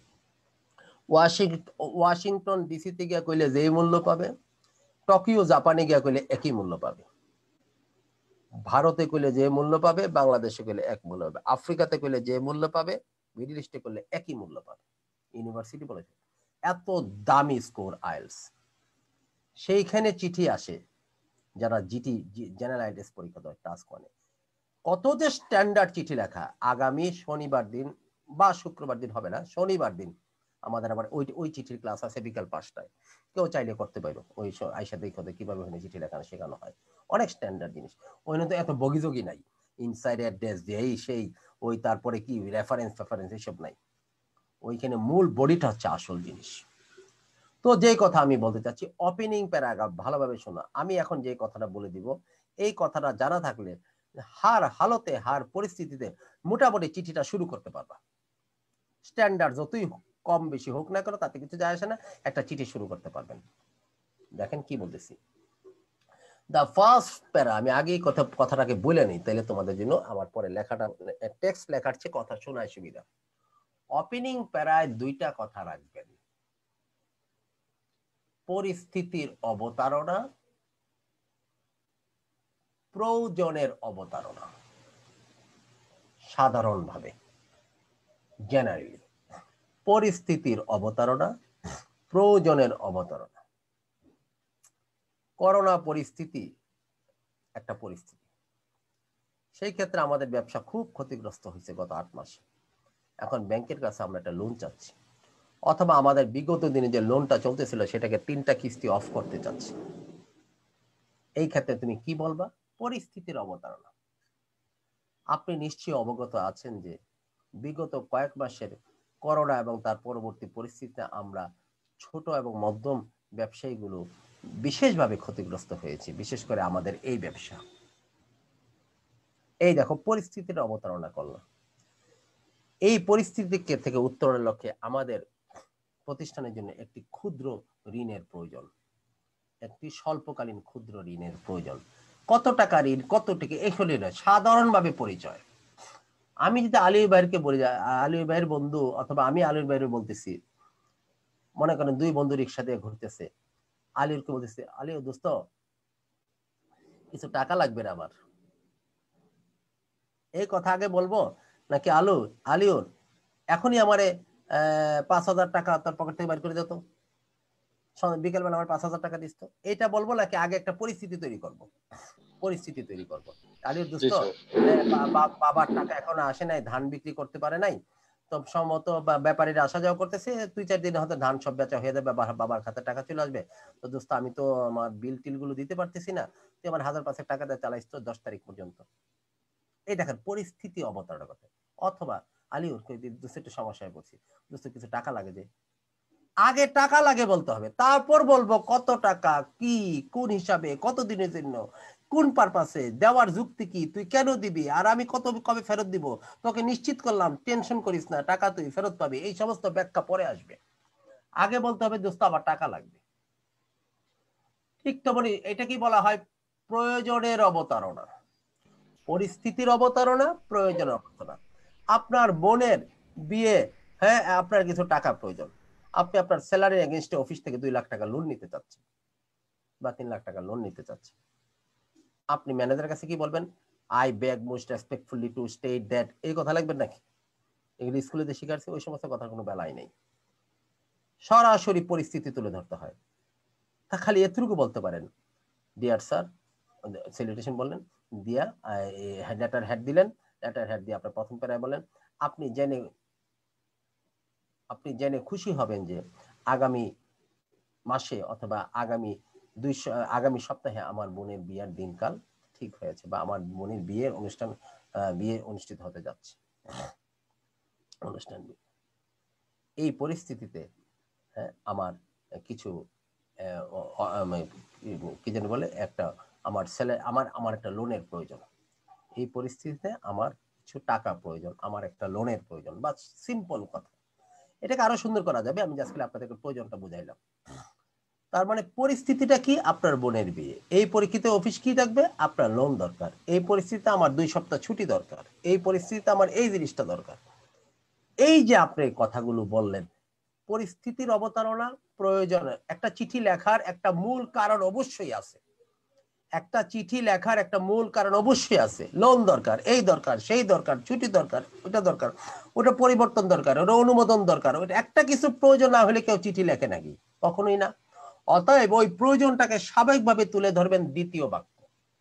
ওয়াশিংটন ডিসিতে গিয়া কইলে যেই মূল্য পাবে, টোকিও জাপানে গিয়া কইলে একই মূল্য পাবে। ভারতে কইলে যে মূল্য পাবে, বাংলাদেশে কইলে এক মূল্য পাবে, আফ্রিকাতে কইলে যে মূল্য পাবে, মিডল ইস্টে করলে একই মূল্য পাবে। ইউনিভার্সিটি বলেছে এত দামি স্কোর আইএলস। সেইখানে চিঠি আসে যারা জেনারেল আইএলটিএস পরীক্ষা দেয় টাস্ক 1-এ, কত যে স্ট্যান্ডার্ড চিঠি লেখা। আগামী শনিবার দিন বা শুক্রবার দিন হবে না, শনিবার দিন আমাদের আবার ওই চিঠির ক্লাস আছে বিকাল 5টায়। কেউ চাইলে করতে পারো, ওই আইসা দেখতে কিভাবে ওখানে চিঠি লেখা শেখানো হয়। অনেক স্ট্যান্ডার্ড জিনিস, ওখানে তো এত বগিযোগী নাই, ইনসাইড অ্যাড্রেস যে এই সেই, ওই তারপরে কি রেফারেন্স এসব নাই। ওইখানে মূল বডিটা হচ্ছে আসল জিনিস। তো যে কথা আমি বলতে চাচ্ছি, ওপেনিং প্যারাগ্রাফ ভালোভাবে শোনা। আমি এখন যে কথাটা বলে দিব, এই কথাটা জানা থাকলে হার পরিস্থিতিতে মোটামুটি চিঠিটা শুরু করতে পারবা। স্ট্যান্ডার্ড যতই কম বেশি হোক না কেন, তাতে কিছু যায় আসে না, একটা চিঠি শুরু করতে পারবেন। দেখেন কি বলতেছি। দা ফার্স্ট প্যারা, আমি আগেই কথাটাকে বলে নিই, তাহলে তোমাদের জন্য আমার পরে লেখাটা টেক্সট লেখার চেয়ে কথা শোনায় সুবিধা। ওপেনিং প্যারায় 2টা কথা রাখবেন, পরিস্থিতির অবতারণা, প্রয়োজনের অবতারণা। সাধারণভাবে জেনারেলি পরিস্থিতির অবতারণা, প্রয়োজনের অবতারণা। করোনা পরিস্থিতি একটা পরিস্থিতি, সেই ক্ষেত্রে আমাদের ব্যবসা খুব ক্ষতিগ্রস্ত হয়েছে গত 8 মাসে। এখন ব্যাংকের কাছে আমরা একটা লোন চাচ্ছি, অথবা আমাদের বিগত দিনে যে লোনটা চলতেছিল সেটাকে 3টা কিস্তি অফ করতে চাচ্ছি। এই ক্ষেত্রে তুমি কি বলবা? পরিস্থিতির অবতারণা। আপনি নিশ্চয়ই অবগত আছেন যে বিগত কয়েক মাসের করোনা এবং তার পরবর্তী পরিস্থিতিতে আমরা ছোট এবং মধ্যম ব্যবসায়ীগুলো বিশেষভাবে ক্ষতিগ্রস্ত হয়েছে, বিশেষ করে আমাদের এই ব্যবসা। এই দেখো পরিস্থিতির অবতারণা করলাম। এই পরিস্থিতি থেকে উত্তরণের লক্ষ্যে আমাদের প্রতিষ্ঠানের জন্য একটি ক্ষুদ্র ঋণের প্রয়োজন, একটি স্বল্পকালীন ক্ষুদ্র ঋণের প্রয়োজন। কত টাকা ঋণ, কত টাকা, এগুলি নয়, সাধারণভাবে পরিচয়। আমি যদি আলির ভাইকে বলি, আলির ভাইয়ের বন্ধু অথবা আমি আলির ভাইয়ের বলতেছি, মনে করেন দুই বন্ধু রিক্সা দিয়ে ঘুরতেছে, আলিরকে বলতেছে, আলী দোস্ত কিছু টাকা লাগবে না আমার, এই কথা আগে বলবো নাকি আলিউর এখনই আমারে 5,000 টাকা তার পকেট থেকে বের করে দিত, বিকেলবেলা আমার 5,000 টাকা দিস তো, এটা বলবো নাকি আগে একটা পরিস্থিতি তৈরি করব? পরিস্থিতি তৈরি করব। আলিউর দোস্ত বাবার টাকা এখনো আসে নাই, ধান বিক্রি করতে পারে নাই, তো সম্ভবত ব্যাপারীরা আসা যাওয়া করতেছে, 2-4 দিনে হয়তো ধান সব বেচা হয়ে যাবে, বাবার খাতায় টাকা চলে আসবে। তো দোস্ত আমি তো আমার বিল টিল গুলো দিতে পারতেছি না, তুই আমার 1,000-5,000 টাকা দিয়ে চালাইস তো 10 তারিখ পর্যন্ত। এই দেখেন পরিস্থিতি অবতারণা করতে। অথবা আলিউর দোস্ত একটু সমস্যায় পড়ছি, দোস্ত কিছু টাকা লাগে, যে আগে টাকা লাগে বলতে হবে, তারপর বলবো কত টাকা, কি কোন হিসাবে, কত দিনের জন্য, কোন পারপাসে দেওয়ার যুক্তি কি, তুই কেন দিবি, আর আমি কবে ফেরত দিব, তোকে নিশ্চিত করলাম, টেনশন করিস না, টাকা তুই ফেরত পাবি, এই সমস্ত ব্যাখ্যা পরে আসবে। আগে বলতে হবে দোস্ত আমার টাকা লাগবে। ঠিক তেমনি এটা কি বলা হয়, প্রয়োজনের অবতারণা, পরিস্থিতির অবতারণা, প্রয়োজনের অবতারণা। আপনার বোনের বিয়ে, হ্যাঁ আপনার কিছু টাকা প্রয়োজন, আপনি আপনার স্যালারি এগেইনস্টে অফিস থেকে 2 লাখ টাকা লোন নিতে চাচ্ছেন বা 3 লাখ টাকা লোন নিতে চাচ্ছেন, আপনি ম্যানেজারের কাছে কি বলবেন, I beg most respectfully to state that, এই কথা লাগবে নাকি? এগুলো স্কুলে যে শিখাচ্ছি ওই সমস্ত কথা কোনো বেলায় নেই, সরাসরি পরিস্থিতি তুলে ধরতে হয়। তা খালি এতটুকু বলতে পারেন, ডিয়ার স্যার, সেলিব্রেশন বললেন, দিয়া লেটার হেড দিলেন, লেটার হেড দিয়ে আপনার প্রথম প্যারায় বলেন, আপনি জেনে খুশি হবেন যে আগামী মাসে অথবা আগামী সপ্তাহে আমার বোনের বিয়ের দিনকাল ঠিক হয়েছে, বা আমার বোনের বিয়ে অনুষ্ঠিত হতে যাচ্ছে। অনুষ্ঠান এই পরিস্থিতিতে আমার কিছু কি যেন বলে, আমার একটা লোনের প্রয়োজন, এই পরিস্থিতিতে আমার কিছু টাকা প্রয়োজন, আমার একটা লোনের প্রয়োজন, বা সিম্পল কথা, এটাকে আরো সুন্দর করা যাবে, আমি জাস্ট আপনাদেরকে প্রয়োজনটা বুঝাইলাম। তার মানে পরিস্থিতিটা কি, আপনার বোনের বিয়ে, এই পরিস্থিতিতে অফিস কি থাকবে, আপনার লোন দরকার, এই পরিস্থিতিতে আমার 2 সপ্তাহ ছুটি দরকার, এই পরিস্থিতিতে আমার এই জিনিসটা দরকার। এই যে আপনি কথাগুলো বললেন, পরিস্থিতির অবতারণা, প্রয়োজনের, একটা চিঠি লেখার একটা মূল কারণ অবশ্যই আছে, একটা চিঠি লেখার একটা মূল কারণ অবশ্যই আছে, লোন দরকার, এই দরকার, সেই দরকার, ছুটি দরকার, ওটা দরকার, ওটা পরিবর্তন দরকার, ওটা অনুমোদন দরকার, ওটা একটা কিছু প্রয়োজন না হলে কেউ চিঠি লেখে নাকি? কখনোই না। অতএব ওই প্রয়োজনটাকে স্বাভাবিকভাবে তুলে ধরবেন দ্বিতীয় বাক্য।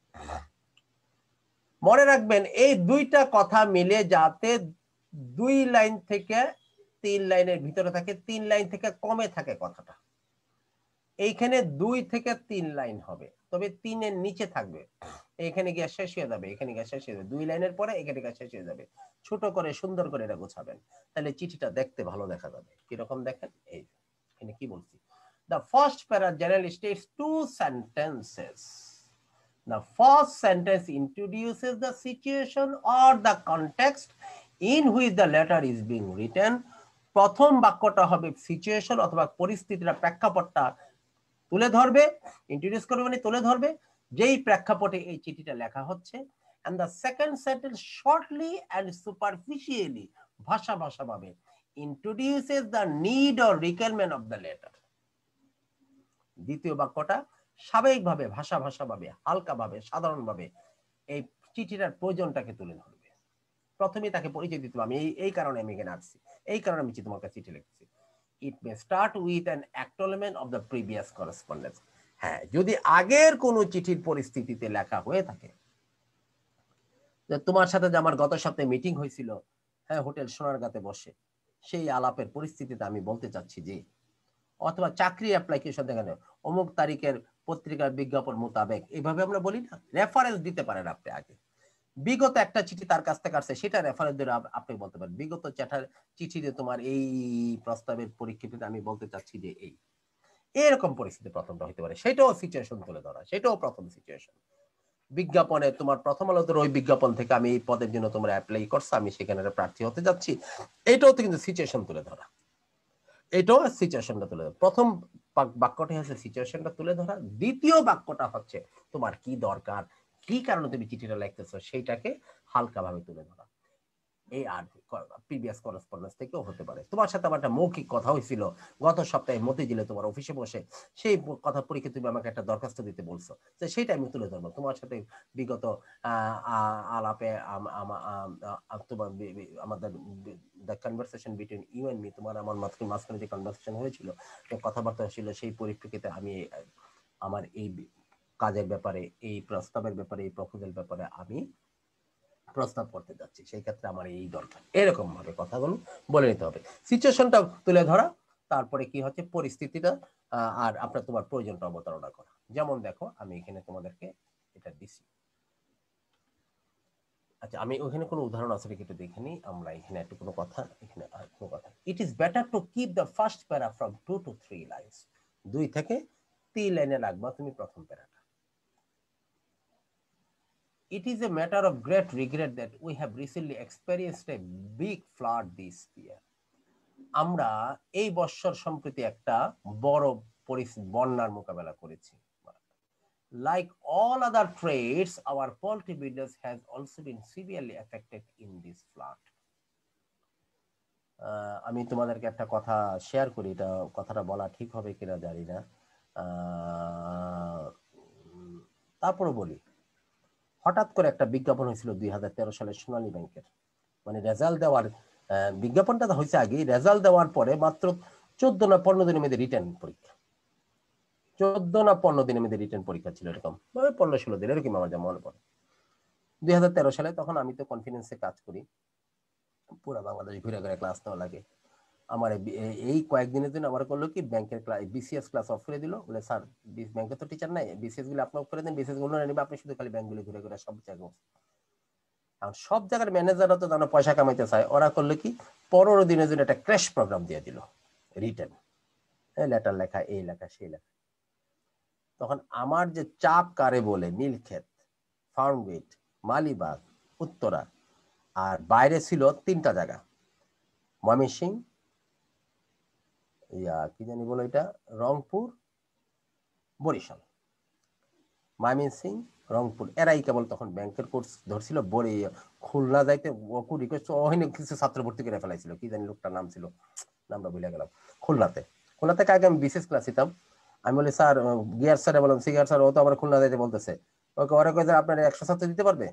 মনে রাখবেন এই দুইটা কথা মিলে যাতে 2 লাইন থেকে 3 লাইনের ভিতরে থাকে, 3 লাইন থেকে কমে থাকে কথাটা, এইখানে 2 থেকে 3 লাইন হবে, তবে 3 এর নিচে থাকবে, এখানে গিয়ে শেষ হয়ে যাবে, এখানে গিয়ে শেষ হয়ে যাবে, 2 লাইনের পরে এখানে গিয়ে শেষ হয়ে যাবে। ছোট করে সুন্দর করে এটা গোছাবেন, তাহলে চিঠিটা দেখতে ভালো দেখা যাবে। কিরকম দেখেন, এই এখানে কি বলছি, the first para generally states 2 sentences. The first sentence introduces the situation or the context in which the letter is being written. প্রথম বাক্যটা হবে সিচুয়েশন অথবা পরিস্থিতির প্রেক্ষাপটটা তুলে ধরবে, ইন্ট্রোডিউস করবে মানে তুলে ধরবে, যেই প্রেক্ষাপটে এই চিঠিটা লেখা হচ্ছে। and the second sentence shortly and superficially, ভাষাভাবে introduces the need or requirement of the letter. দ্বিতীয় বাক্যটা স্বাভাবিকভাবে, ভাষাভাবে, হালকাভাবে, সাধারণভাবে এই চিঠিটার প্রয়োজনটাকে তুলে ধরবে। প্রথমে তাকে পরিচয় দিতে হবে, আমি এই কারণে আমি এখানে আসছি, এই কারণে আমি তোমার কাছে চিঠি লিখছি। It may start with an acknowledgement of the previous correspondence. হ্যাঁ, যদি আগের কোনো চিঠির পরিস্থিতিতে লেখা হয়ে থাকে, যে তোমার সাথে যে আমার গত সপ্তাহে মিটিং হয়েছিল, হ্যাঁ হোটেল সোনারগাঁতে বসে, সেই আলাপের পরিস্থিতিতে আমি বলতে চাচ্ছি যে, অথবা চাকরি অ্যাপ্লিকেশন দেখানো অমুক তারিখের পত্রিকার বিজ্ঞাপন মোতাবেক, এইভাবে আমরা বলি না, রেফারেন্স দিতে পারেন আপনি আগে। বিগত একটা চিঠি তার কাছ থেকে আসছে, সেটা রেফারেন্স দিয়ে আপনি বলতে পারেন, বিগত চিঠিতে তোমার এই প্রস্তাবের পরিপ্রেক্ষিতে আমি বলতে চাচ্ছি যে এরকম পরিস্থিতি প্রথমটা হতে পারে, সেটাও সিচুয়েশন তুলে ধরা, সেটাও প্রথম সিচুয়েশন। বিজ্ঞাপনে তোমার প্রথম আলোতে ওই বিজ্ঞাপন থেকে আমি এই পদের জন্য তোমরা অ্যাপ্লাই করছো, আমি সেখানে প্রার্থী হতে যাচ্ছি, এটাও তো কিন্তু সিচুয়েশন তুলে ধরা, এটাও সিচুয়েশনটা তুলে ধরা। প্রথম বাক্যটা হচ্ছে সিচুয়েশনটা তুলে ধরা, দ্বিতীয় বাক্যটা হচ্ছে তোমার কি দরকার, কি কারণে তুমি চিঠিটা লিখতেছো সেইটাকে হালকাভাবে তুলে ধরা। এই আর প্রিভিয়াস করেসপন্ডেন্স থেকেও হতে পারে। তোমার সাথে আমার একটা মৌখিক কথা হয়েছিল গত সপ্তাহে মতিঝিলে তোমার অফিসে বসে, সেই কথা পরীক্ষা তুমি আমাকে একটা দরখাস্ত দিতে বলছো, তো সেইটা আমি তুলে ধরবো। তোমার সাথে বিগত আলাপে তোমার আমাদের the conversation between you and me, তোমার আমার মাঝখানে যে কনভারসেশন হয়েছিল, কথাবার্তা ছিল, সেই পরিপ্রেক্ষিতে আমি আমার এই কাজের ব্যাপারে, এই প্রস্তাবের ব্যাপারে, এই প্রপোজাল ব্যাপারে আমি প্রস্তাব করতে যাচ্ছি, সেই ক্ষেত্রে আমার এই দরকার, এরকম ভাবে কথাগুলো বলে নিতে হবে, সিচুয়েশনটা তুলে ধরা, তারপরে কি হচ্ছে পরিস্থিতিটা আর আপনার তোমার প্রয়োজনটা অবতারণা করা। যেমন দেখো আমি এখানে তোমাদেরকে এটা দিছি, আচ্ছা আমি ওখানে কোনো উদাহরণ আছে নাকি একটু দেখে নিই আমরা। এখানে একটু কোনো কথা, এখানে আর কোনো কথা, it is better to keep the first para from 2 to 3 lines, 2 থেকে 3 লাইনে রাখবা তুমি প্রথম প্যারাটা। It is a matter of great regret that we have recently experienced a big flood this year. আমরা এই বছর সম্প্রতি একটা বড় বন্যার মোকাবেলা করেছি। Like all other trades, our poultry business has also been severely affected in this flood. আমি তোমাদেরকে একটা কথা শেয়ার করি, এটা কথাটা বলা ঠিক হবে কিনা জানি না, তারপরে বলি। হঠাৎ করে একটা বিজ্ঞাপন হয়েছিল 2013 সালে সোনালী ব্যাংকের, মানে রেজাল্ট দেওয়ার বিজ্ঞাপনটা তো হয়েছে আগে, রেজাল্ট দেওয়ার পরে মাত্র 14 না 15 দিনের মধ্যে রিটার্ন পরীক্ষা, 14 না 15 দিনের মধ্যে রিটার্ন পরীক্ষা ছিল, এরকম 15-16 দিন এরকম আমার যা মনে পড়ে 2013 সালে। তখন আমি তো কনফিডেন্সে কাজ করি, পুরো বাংলাদেশ ঘুরে ঘুরে ক্লাস নেওয়া লাগে আমার। এই কয়েকদিনের জন্য আমার করলো কি, ব্যাংকের বিসিএস ক্লাস অফ করে দিল, বলে স্যার ব্যাংকে তো টিচার নাই, বিসিএস গুলো আপনি অফ করে দেন, বিসিএস গুলো নেবে, আপনি শুধু খালি ব্যাংকগুলো ঘুরে ঘুরে সব জায়গায়। এখন সব জায়গার ম্যানেজাররা তো জানো পয়সা কামাইতে চায়, ওরা করলো কি 15 দিনের জন্য একটা ক্র্যাশ প্রোগ্রাম দিয়ে দিল, রিটার্ন লেটার লেখা, এই লেখা সেই লেখা। তখন আমার যে চাপ কারে বলে, নীলক্ষেত, ফার্মগেট, মালিবাগ, উত্তরা, আর বাইরে ছিল 3টা জায়গা, ময়মনসিংহ, কি জানি বলো এটা, রংপুর, বরিশাল, ময়মনসিংহ, রংপুর, এরাই কেবল তখন ব্যাংকের কোর্স ধরছিল। খুলনা যাইতে ওকে রিকোয়েস্ট, ওখানে কিছু ছাত্র ভর্তি করে ফেলাইছিল, কি জানি লোকটার নাম ছিল, নামটা ভুলে গেলাম। খুলনাতে আগে আমি বিশেষ ক্লাস দিতাম, আমি বলি স্যার, গিয়ার স্যার বললাম, সিগার স্যার, ও তো আমার খুলনা যাইতে বলতেছে, ওকে ওরা কয়ে আপনার 100 ছাত্র দিতে পারবে?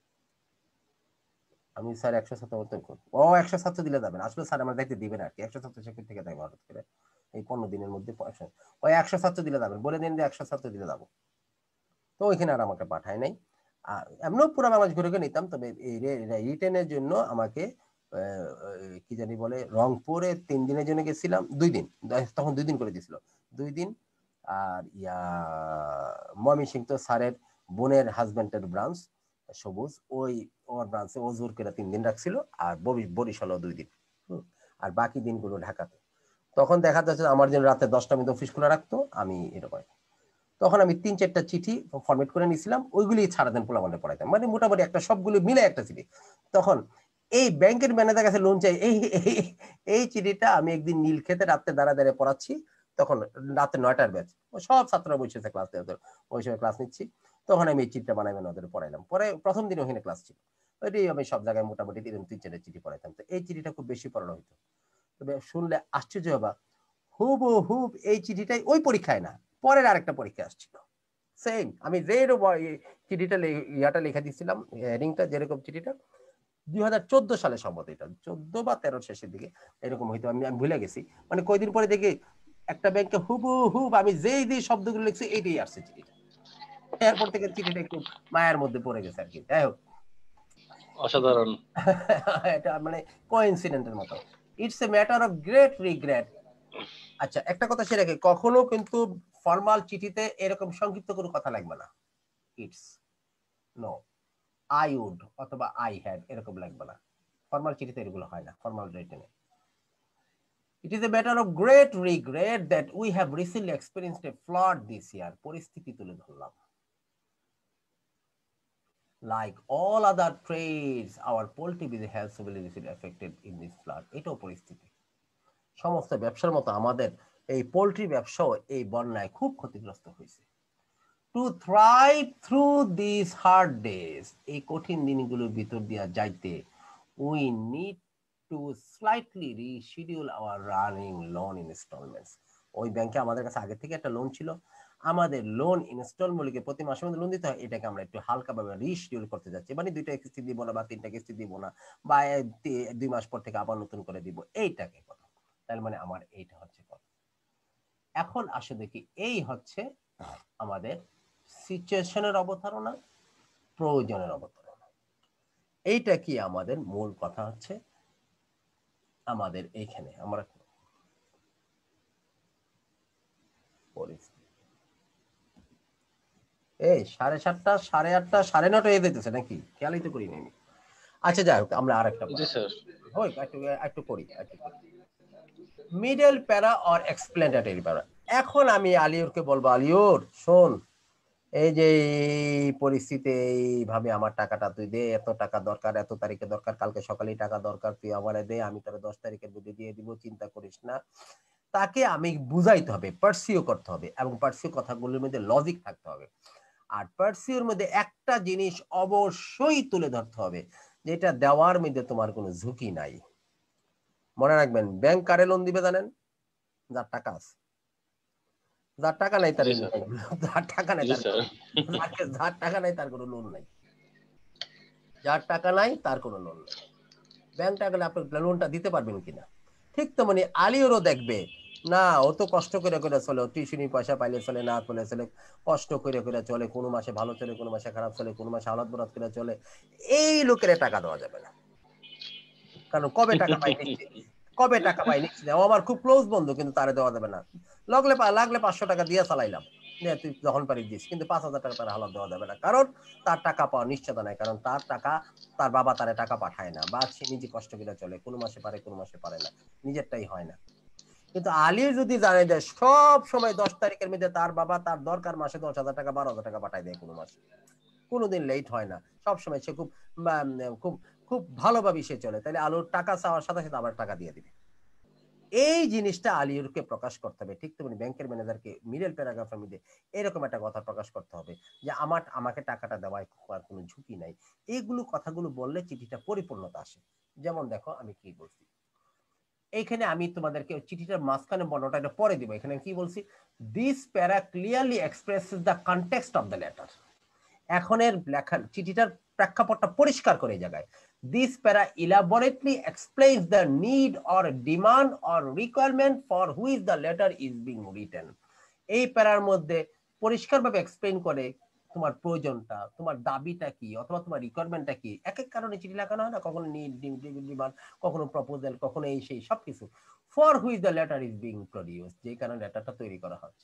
আমি স্যার 100 ছাত্র বলতে, ও 100 ছাত্র দিলে যাবেন, আসলে স্যার আমার দায়িত্ব দিবেন আর কি, 100 ছাত্র সে থেকে দেয় হঠাৎ করে এই 15 দিনের মধ্যে, ওই 100 ছাত্র দিলে যাবেন, বলে দিন যে 100 ছাত্র দিলে যাবো। তো ওইখানে আর আমাকে পাঠায় নাই, এমনও পুরো বাংলাদেশ ঘুরে ঘুরে নিতাম। তবে এই রিটেনের জন্য আমাকে কি জানি বলে, রংপুরে 3 দিনের জন্য গেছিলাম, 2 দিন, তখন 2 দিন করে দিয়েছিল, 2 দিন। আর ময়মনসিংহ তো স্যারের বোনের হাজবেন্ডের ব্রাঞ্চ সবুজ, ওর ব্রাঞ্চে ও জোর করে 3 দিন রাখছিল, আর বরিশালও 2 দিন, আর বাকি দিনগুলো ঢাকাতে। তখন দেখা যাচ্ছে আমার জন্য রাতে 10টার মধ্যে অফিস খোলা রাখতো, আমি এরকম। তখন আমি 3-4টা চিঠি ফরম্যাট করে নিয়েছিলাম, ওইগুলি ছাড়া দেন পোলাপানে পড়াইতাম, মানে মোটামুটি একটা সবগুলো মিলে একটা চিঠি। তখন এই ব্যাংকের ম্যানেজার কাছে লোন চাই, এই চিঠিটা আমি একদিন নীলক্ষেতে রাতে দাঁড়িয়ে পড়াচ্ছি, তখন রাতে 9টার ব্যাচ, সব ছাত্ররা বসেছে ক্লাস, ওই সময় ক্লাস নিচ্ছি, তখন আমি এই চিঠিটা বানাইবেন ওদের পড়াইলাম। পরে প্রথম দিন ওখানে ক্লাস ছিল, ওইটাই আমি সব জায়গায় মোটামুটি 3-4টা চিঠি পড়াইতাম। তো এই চিঠিটা খুব বেশি পড়ানো হইতো, তবে শুনলে আশ্চর্য হবা, হুব এই চিঠিটাই ওই পরীক্ষায় না, পরের আরেকটা পরীক্ষা আসছিল, সেম আমি চিঠিটা ইয়াটা লিখে দিচ্ছিলাম, হেডিংটা যেরকম চিঠিটা 2014 সালে সম্ভবত, এটা 14 বা 13 শেষের দিকে এরকম হয়তো, আমি ভুলে গেছি। মানে কয়দিন পরে দেখি একটা ব্যাংকে হুব আমি যেই যে শব্দগুলো লিখছি এইটাই আসছে চিঠিটা, এরপর থেকে চিঠিটা একটু মায়ের মধ্যে পড়ে গেছে আর কি। যাই হোক, অসাধারণ, এটা মানে কোইন্সিডেন্টের মতো, it's a matter of great regret. আচ্ছা একটা কথা সে রাখে, কখনো কিন্তু ফর্মাল চিঠিতে এরকম সংক্ষিপ্ত কোনো কথা লাগবে না, ইটস নো, আই উড অথবা আই হ্যাড এরকম লাগবে না, ফর্মাল চিঠিতে এগুলো হয় না, ফর্মাল রিটেনে। It is a matter of great regret that we have recently experienced a flood this year. পরিস্থিতি তুলে ধরলাম। Like all other trades, our poultry business has severely affected in this flood. এটাও পরিস্থিতি, সমস্ত ব্যবসার মতো আমাদের এই পোল্ট্রি ব্যবসাও এই বন্যায় খুব ক্ষতিগ্রস্ত হয়েছে। To thrive through these hard days, এই কঠিন দিনগুলোর ভিতর দিয়া যাইতে, we need to slightly reschedule our running loan installments. ওই ব্যাংকে আমাদের কাছে আগে থেকে একটা লোন ছিল, আমাদের লোন ইনস্টলমেন্টকে প্রতি মাসের মধ্যে লোন দিতে হয়, এটাকে আমরা একটু হালকাভাবে রিশিডিউল করতে যাচ্ছি, মানে 2টা কিস্তি দিব না বা 3টা কিস্তি দিব না বা 2 মাস পর থেকে আবার নতুন করে দিব, এইটাকে কথা। তার মানে আমার এইটা হচ্ছে কথা। এখন আসে দেখি, এই হচ্ছে আমাদের সিচুয়েশনের অবতারণা, প্রয়োজনের অবতারণা। এইটা কি আমাদের মূল কথা হচ্ছে আমাদের এইখানে আমরা পরিস্থিতি এই 7:30 8:30 9:30 হয়ে যেতেছে নাকি, খেয়ালই তো করি নাই। আচ্ছা যাই হোক, আমরা আরেকটা জি স্যার। একটু করি। মিডল প্যারা অর এক্সপ্লেনেটরি প্যারা। এখন আমি আলিউরকে বলবো, আলিউর শোন, এই যে এই পরিস্থিতি এইভাবে আমার টাকাটা তুই দে, এত টাকা দরকার, এত তারিখে দরকার, কালকে সকালেই টাকা দরকার, তুই আমারে দে, আমি তোর 10 তারিখের মধ্যে দিয়ে দিব, চিন্তা করিস না। তাকে আমি বুঝাইতে হবে, পার্সিউ করতে হবে, এবং পার্সিউ কথাগুলোর মধ্যে লজিক থাকতে হবে। আর পার্সিউর মধ্যে একটা জিনিস অবশ্যই তুলে ধরতে হবে, যেটা দেওয়ার মধ্যে তোমার কোনো ঝুঁকি নাই। মনে রাখবেন, ব্যাংক কারে লোন দিবে জানেন? যার টাকা আছে। যার টাকা নাই তার, যার টাকা নাই তার, যার টাকা নাই তার কোনো লোন নাই, যার টাকা নাই তার কোনো লোন নাই। ব্যাংক টাকা গেলে আপনি লোনটা দিতে পারবেন কিনা। ঠিক তেমনি আলিওরও দেখবে না, ও তো কষ্ট করে করে চলে, টিউশনি পয়সা পাইলে চলে, না পেলে চলে, কষ্ট করে করে চলে, কোনো মাসে ভালো চলে, কোনো মাসে খারাপ চলে, কোনো মাসে আলাদ বরাদ করে চলে। এই লোকের টাকা দেওয়া যাবে না, কারণ কবে টাকা পাই নিশ্চিত, কবে টাকা পাই নিশ্চিত। ও আমার খুব ক্লোজ বন্ধু, কিন্তু তারে দেওয়া যাবে না। লাগলে 500 টাকা দিয়ে চালাইলাম, তুই যখন পারি দিস, কিন্তু 5,000 টাকা তার হালাত দেওয়া যাবে না, কারণ তার টাকা পাওয়ার নিশ্চয়তা নাই, কারণ তার টাকা তার বাবা তারে টাকা পাঠায় না, বা সে নিজে কষ্ট করে চলে, কোনো মাসে পারে কোনো মাসে পারে না, নিজেরটাই হয় না। কিন্তু আলী যদি জানে যে সব সময় 10 তারিখের মধ্যে তার বাবা তার দরকার মাসে 10,000 টাকা 12,000 টাকা পাঠায় দেয়, কোনো মাসে কোনোদিন লেট হয় না, সব সময় সে খুব খুব খুব ভালোভাবে সে চলে, তাহলে আলুর টাকা চাওয়ার সাথে সাথে আবার টাকা দিয়ে দিবে। এই জিনিসটা আলিউরকে প্রকাশ করতে হবে। ঠিক তেমনি ব্যাংকের ম্যানেজারকে মিডল প্যারাগ্রাফের মধ্যে এরকম একটা কথা প্রকাশ করতে হবে যে আমাকে টাকাটা দেওয়ায় কোনো ঝুঁকি নাই। এইগুলো কথাগুলো বললে চিঠিটা পরিপূর্ণতা আসে। যেমন দেখো আমি কি বলছি, এইখানে আমি তোমাদেরকে চিঠিটার মাঝখানে বর্ণটা এটা পরে দিব। এখানে কি বলছি, this para clearly expresses the context of the letter. এখনের লেখা চিঠিটার প্রেক্ষাপটটা পরিষ্কার করে জায়গায়, this para elaborately explains the need or demand or requirement for which the letter is being written. এই প্যারার মধ্যে পরিষ্কারভাবে এক্সপ্লেইন করে তোমার প্রয়োজনটা, তোমার দাবিটা কি, অথবা তোমার রিকোয়ারমেন্টটা কি। এক এক কারণে চিঠি লেখানো হয় না, কখনো নিড, ডিমান্ড, কখনো প্রপোজাল, কখনো এই সেই সবকিছু। For which the letter is being produce, যে কারণে লেটারটা তৈরি করা হচ্ছে।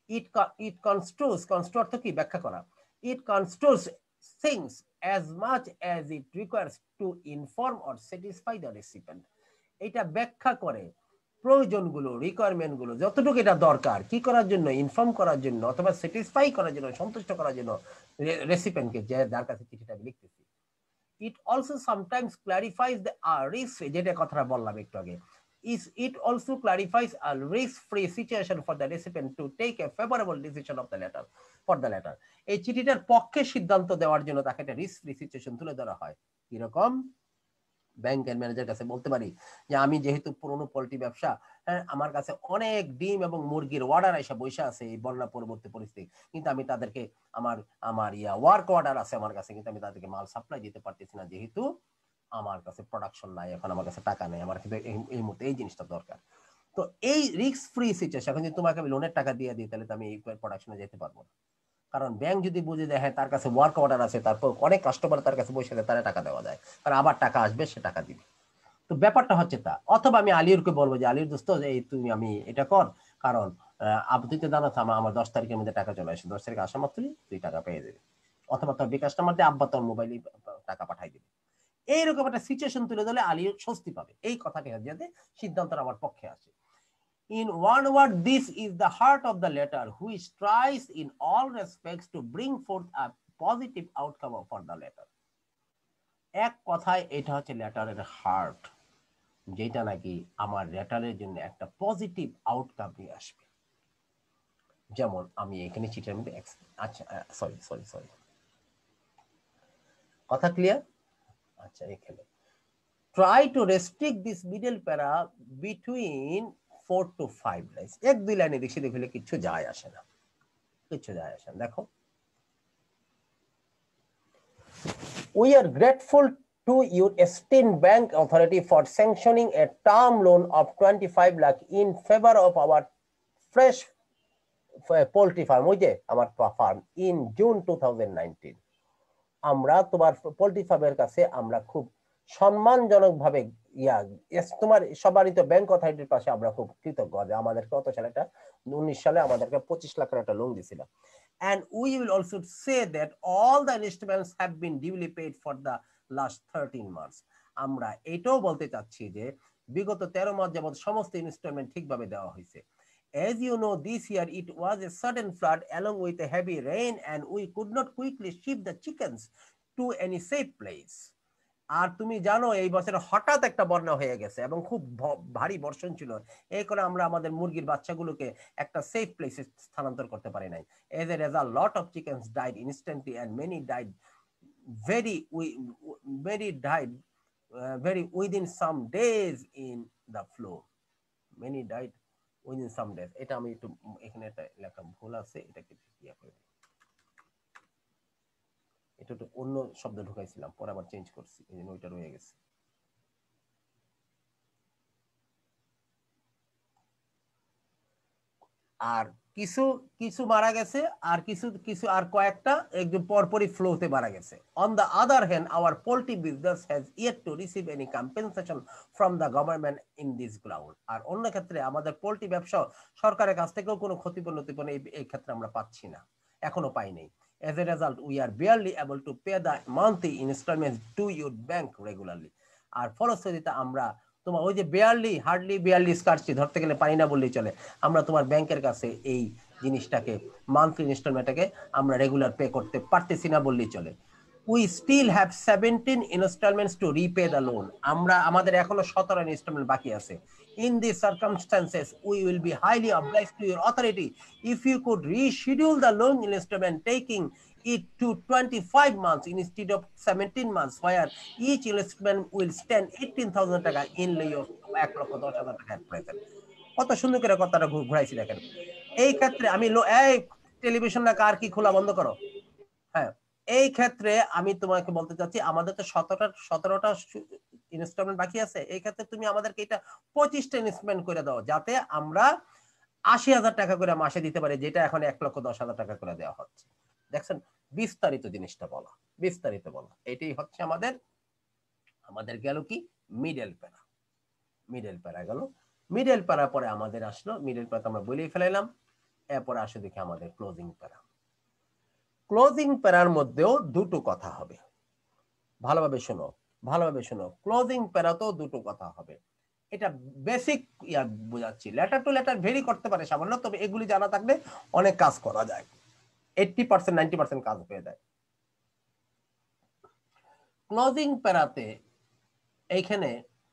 ইট কনস্ট্রুস, কনস্ট্রু অর্থ কি, ব্যাখ্যা করা। It construes things as much as it requires to inform or satisfy the recipient. এটা ব্যাখ্যা করে প্রয়োজনগুলো, রিকোয়ারমেন্ট গুলো, যতটুকু এটা দরকার, কি করার জন্য, ইনফর্ম করার জন্য, অথবা স্যাটিসফাই করার জন্য, সন্তুষ্ট করার জন্য রেসিপেন্টকে, যার কাছে চিঠিটা আমি লিখতেছি। It also sometimes clarifies the risk, যেটা কথাটা বললাম একটু আগে, it also clarifies a risk-free situation for the recipient to take a favorable decision of the letter for the letter. এই চিঠিটার পক্ষে সিদ্ধান্ত দেওয়ার জন্য তাকে একটা রিস্ক ফ্রি সিচুয়েশন তুলে ধরা হয়। কিরকম, ব্যাংকের ম্যানেজার কাছে বলতে পারি যে আমি যেহেতু পুরনো পোল্ট্রি ব্যবসা, হ্যাঁ, আমার কাছে অনেক ডিম এবং মুরগির অর্ডার এসে বসে আছে এই বন্যা পরবর্তী পরিস্থিতি, কিন্তু আমি তাদেরকে আমার আমার ওয়ার্ক অর্ডার আছে আমার কাছে, কিন্তু আমি তাদেরকে মাল সাপ্লাই দিতে পারতেছি না, যেহেতু আমার কাছে প্রোডাকশন নাই, এখন আমার কাছে টাকা নেই, আমার কিন্তু এই মুহূর্তে এই জিনিসটা দরকার। তো এই রিস্ক ফ্রি সিচুয়েশন, এখন যদি তোমাকে আমি লোনের টাকা দিয়ে দিই, তাহলে তো আমি এই প্রোডাকশনে যেতে পারবো না, কারণ ব্যাংক যদি বুঝে যায় হ্যাঁ তার কাছে ওয়ার্ক অর্ডার আছে, তারপর অনেক কাস্টমার তার কাছে বসে তারা টাকা দেওয়া যায়, কারণ আবার টাকা আসবে, সে টাকা দিবে। তো ব্যাপারটা হচ্ছে তা। অথবা আমি আলিউরকে বলবো যে আলিউর দোস্ত, এই তুমি আমি এটা কর, কারণ আপনি তো জানো আমার 10 তারিখের মধ্যে টাকা চলে আসে, 10 তারিখ আসা মাত্রই তুই টাকা পেয়ে যাবে, অথবা তোর বিকাশটার মধ্যে আব্বা তোর মোবাইলে টাকা পাঠাই দিবে। এইরকম একটা সিচুয়েশন তুলে ধরলে আলিউর স্বস্তি পাবে। এই কথাটা যাতে সিদ্ধান্তটা আমার পক্ষে আসে। In one word, this is the heart of the letter, which tries in all respects to bring forth a positive outcome for the letter. এক কথায় এটা হচ্ছে লেটারের হার্ট, যেটা নাকি আমার লেটারের জন্য একটা পজিটিভ আউটকাম নিয়ে আসবে। যেমন আমি এখানে চিঠির মধ্যে, আচ্ছা সরি কথা ক্লিয়ার? আচ্ছা, এখানে try to restrict this middle para between 4 to 5 lines. এক দুই লাইনে বেশি দেখলে কিছু যায় আসে না, কিছু যায় আসে না। দেখো, we are grateful to your esteemed bank authority for sanctioning a term loan of 25 lakh in favor of our fresh poultry farm, ওই যে আমার ফার্ম, in June 2019. আমরা তোমার পোল্ট্রি ফার্মের কাছে আমরা খুব সম্মানজনক ভাবে তোমার সম্মানিত ব্যাংক অথরিটির পাশে আমরা খুব কৃতজ্ঞ যে আমাদেরকে কত সালে, এটা 19 সালে আমাদেরকে 25 লাখ টাকা একটা লোন দিছিল। And we will also say that all the instruments have been duly paid for the last 13 months. আমরা এটাও বলতে চাচ্ছি যে বিগত 13 মাস যাবত সমস্ত ইনস্টলমেন্ট ঠিকভাবে দেওয়া হয়েছে। As you know, this year it was a sudden flood along with a heavy rain and we could not quickly ship the chickens to any safe place. আর তুমি জানো এই বছর হঠাৎ একটা বন্যা হয়ে গেছে এবং খুব ভারী বর্ষণ ছিল, এই করে আমরা আমাদের মুরগির বাচ্চাগুলোকে একটা সেফ প্লেসে স্থানান্তর করতে পারি নাই। As a result, lot of chickens died instantly and many died very within some days in the flow. Many died within some days. এটা আমি একটু এখানে একটা লেখা ভুল আছে, এটাকে ইয়া করে দিই, এটা তো অন্য শব্দ ঢুকাইছিলাম, পরে আবার চেঞ্জ করছি, এই জন্য ওইটা রয়ে গেছে। আর কিছু কিছু মারা গেছে, আর কিছু আর কয়েকটা একদম পরপরই ফ্লোতে মারা গেছে। On the other hand, our poultry business has yet to receive any compensation from the government in this ground. আর অন্য ক্ষেত্রে আমাদের পোল্ট্রি ব্যবসা সরকারের কাছ থেকেও কোনো ক্ষতিপূরণ এই ক্ষেত্রে আমরা পাচ্ছি না, এখনো পাই নাই। As a result, we are barely able to pay the monthly installments to your bank regularly. আর ফলশ্রুতিতে আমরা তোমার ওই যে হার্ডলি স্কার্সি ধরতে গেলে পারি না বললেই চলে, আমরা তোমার ব্যাংকের কাছে এই জিনিসটাকে মান্থলি ইনস্টলমেন্টটাকে আমরা রেগুলার পে করতে পারতেছি না বললেই চলে। We still have 17 installments to repay the loan. আমাদের এখনো 17 ইনস্টলমেন্ট বাকি আছে। In these circumstances, we will be highly obliged to your authority if you could reschedule the loan installment, taking it to 25 months instead of 17 months, where each installment will stand 18,000 টাকা in lieu of 1,10,000 টাকা at present. কত সুন্দর করে কথাটা ঘুরাইছি দেখেন। এই ক্ষেত্রে আমি এই টেলিভিশন না কার কি খোলা বন্ধ করো। হ্যাঁ, এই ক্ষেত্রে আমি তোমাকে বলতে চাচ্ছি আমাদের তো 17টা ইনস্টলমেন্ট বাকি আছে, এই ক্ষেত্রে তুমি আমাদেরকে এটা 25টা ইনস্টলমেন্ট করে দাও, যাতে আমরা 80,000 টাকা করে মাসে দিতে পারি, যেটা এখন 1,10,000 টাকা করে দেওয়া হচ্ছে। দেখছেন, বিস্তারিত জিনিসটা বলা, বিস্তারিত বলা, এটাই হচ্ছে আমাদের গেল কি মিডল প্যারা গেল। মিডল প্যারা পরে আমাদের আসলো, মিডল প্যারা আমরা বলেই ফেলাইলাম, এরপরে আসে দেখি আমাদের ক্লোজিং প্যারা। ক্লোজিং প্যারার মধ্যেও দুটো কথা হবে, ভালোভাবে শোনো। ক্লোজিং প্যারাতেও দুটো কথা হবে, এটা বেসিক বোঝাচ্ছি। লেটার টু লেটার ভেরি করতে পারে সামান্য, তবে এগুলি জানা থাকলে অনেক কাজ করা যায়, 80% 90% কাজ হয়ে যায়। ক্লোজিং প্যারাতে এইখানে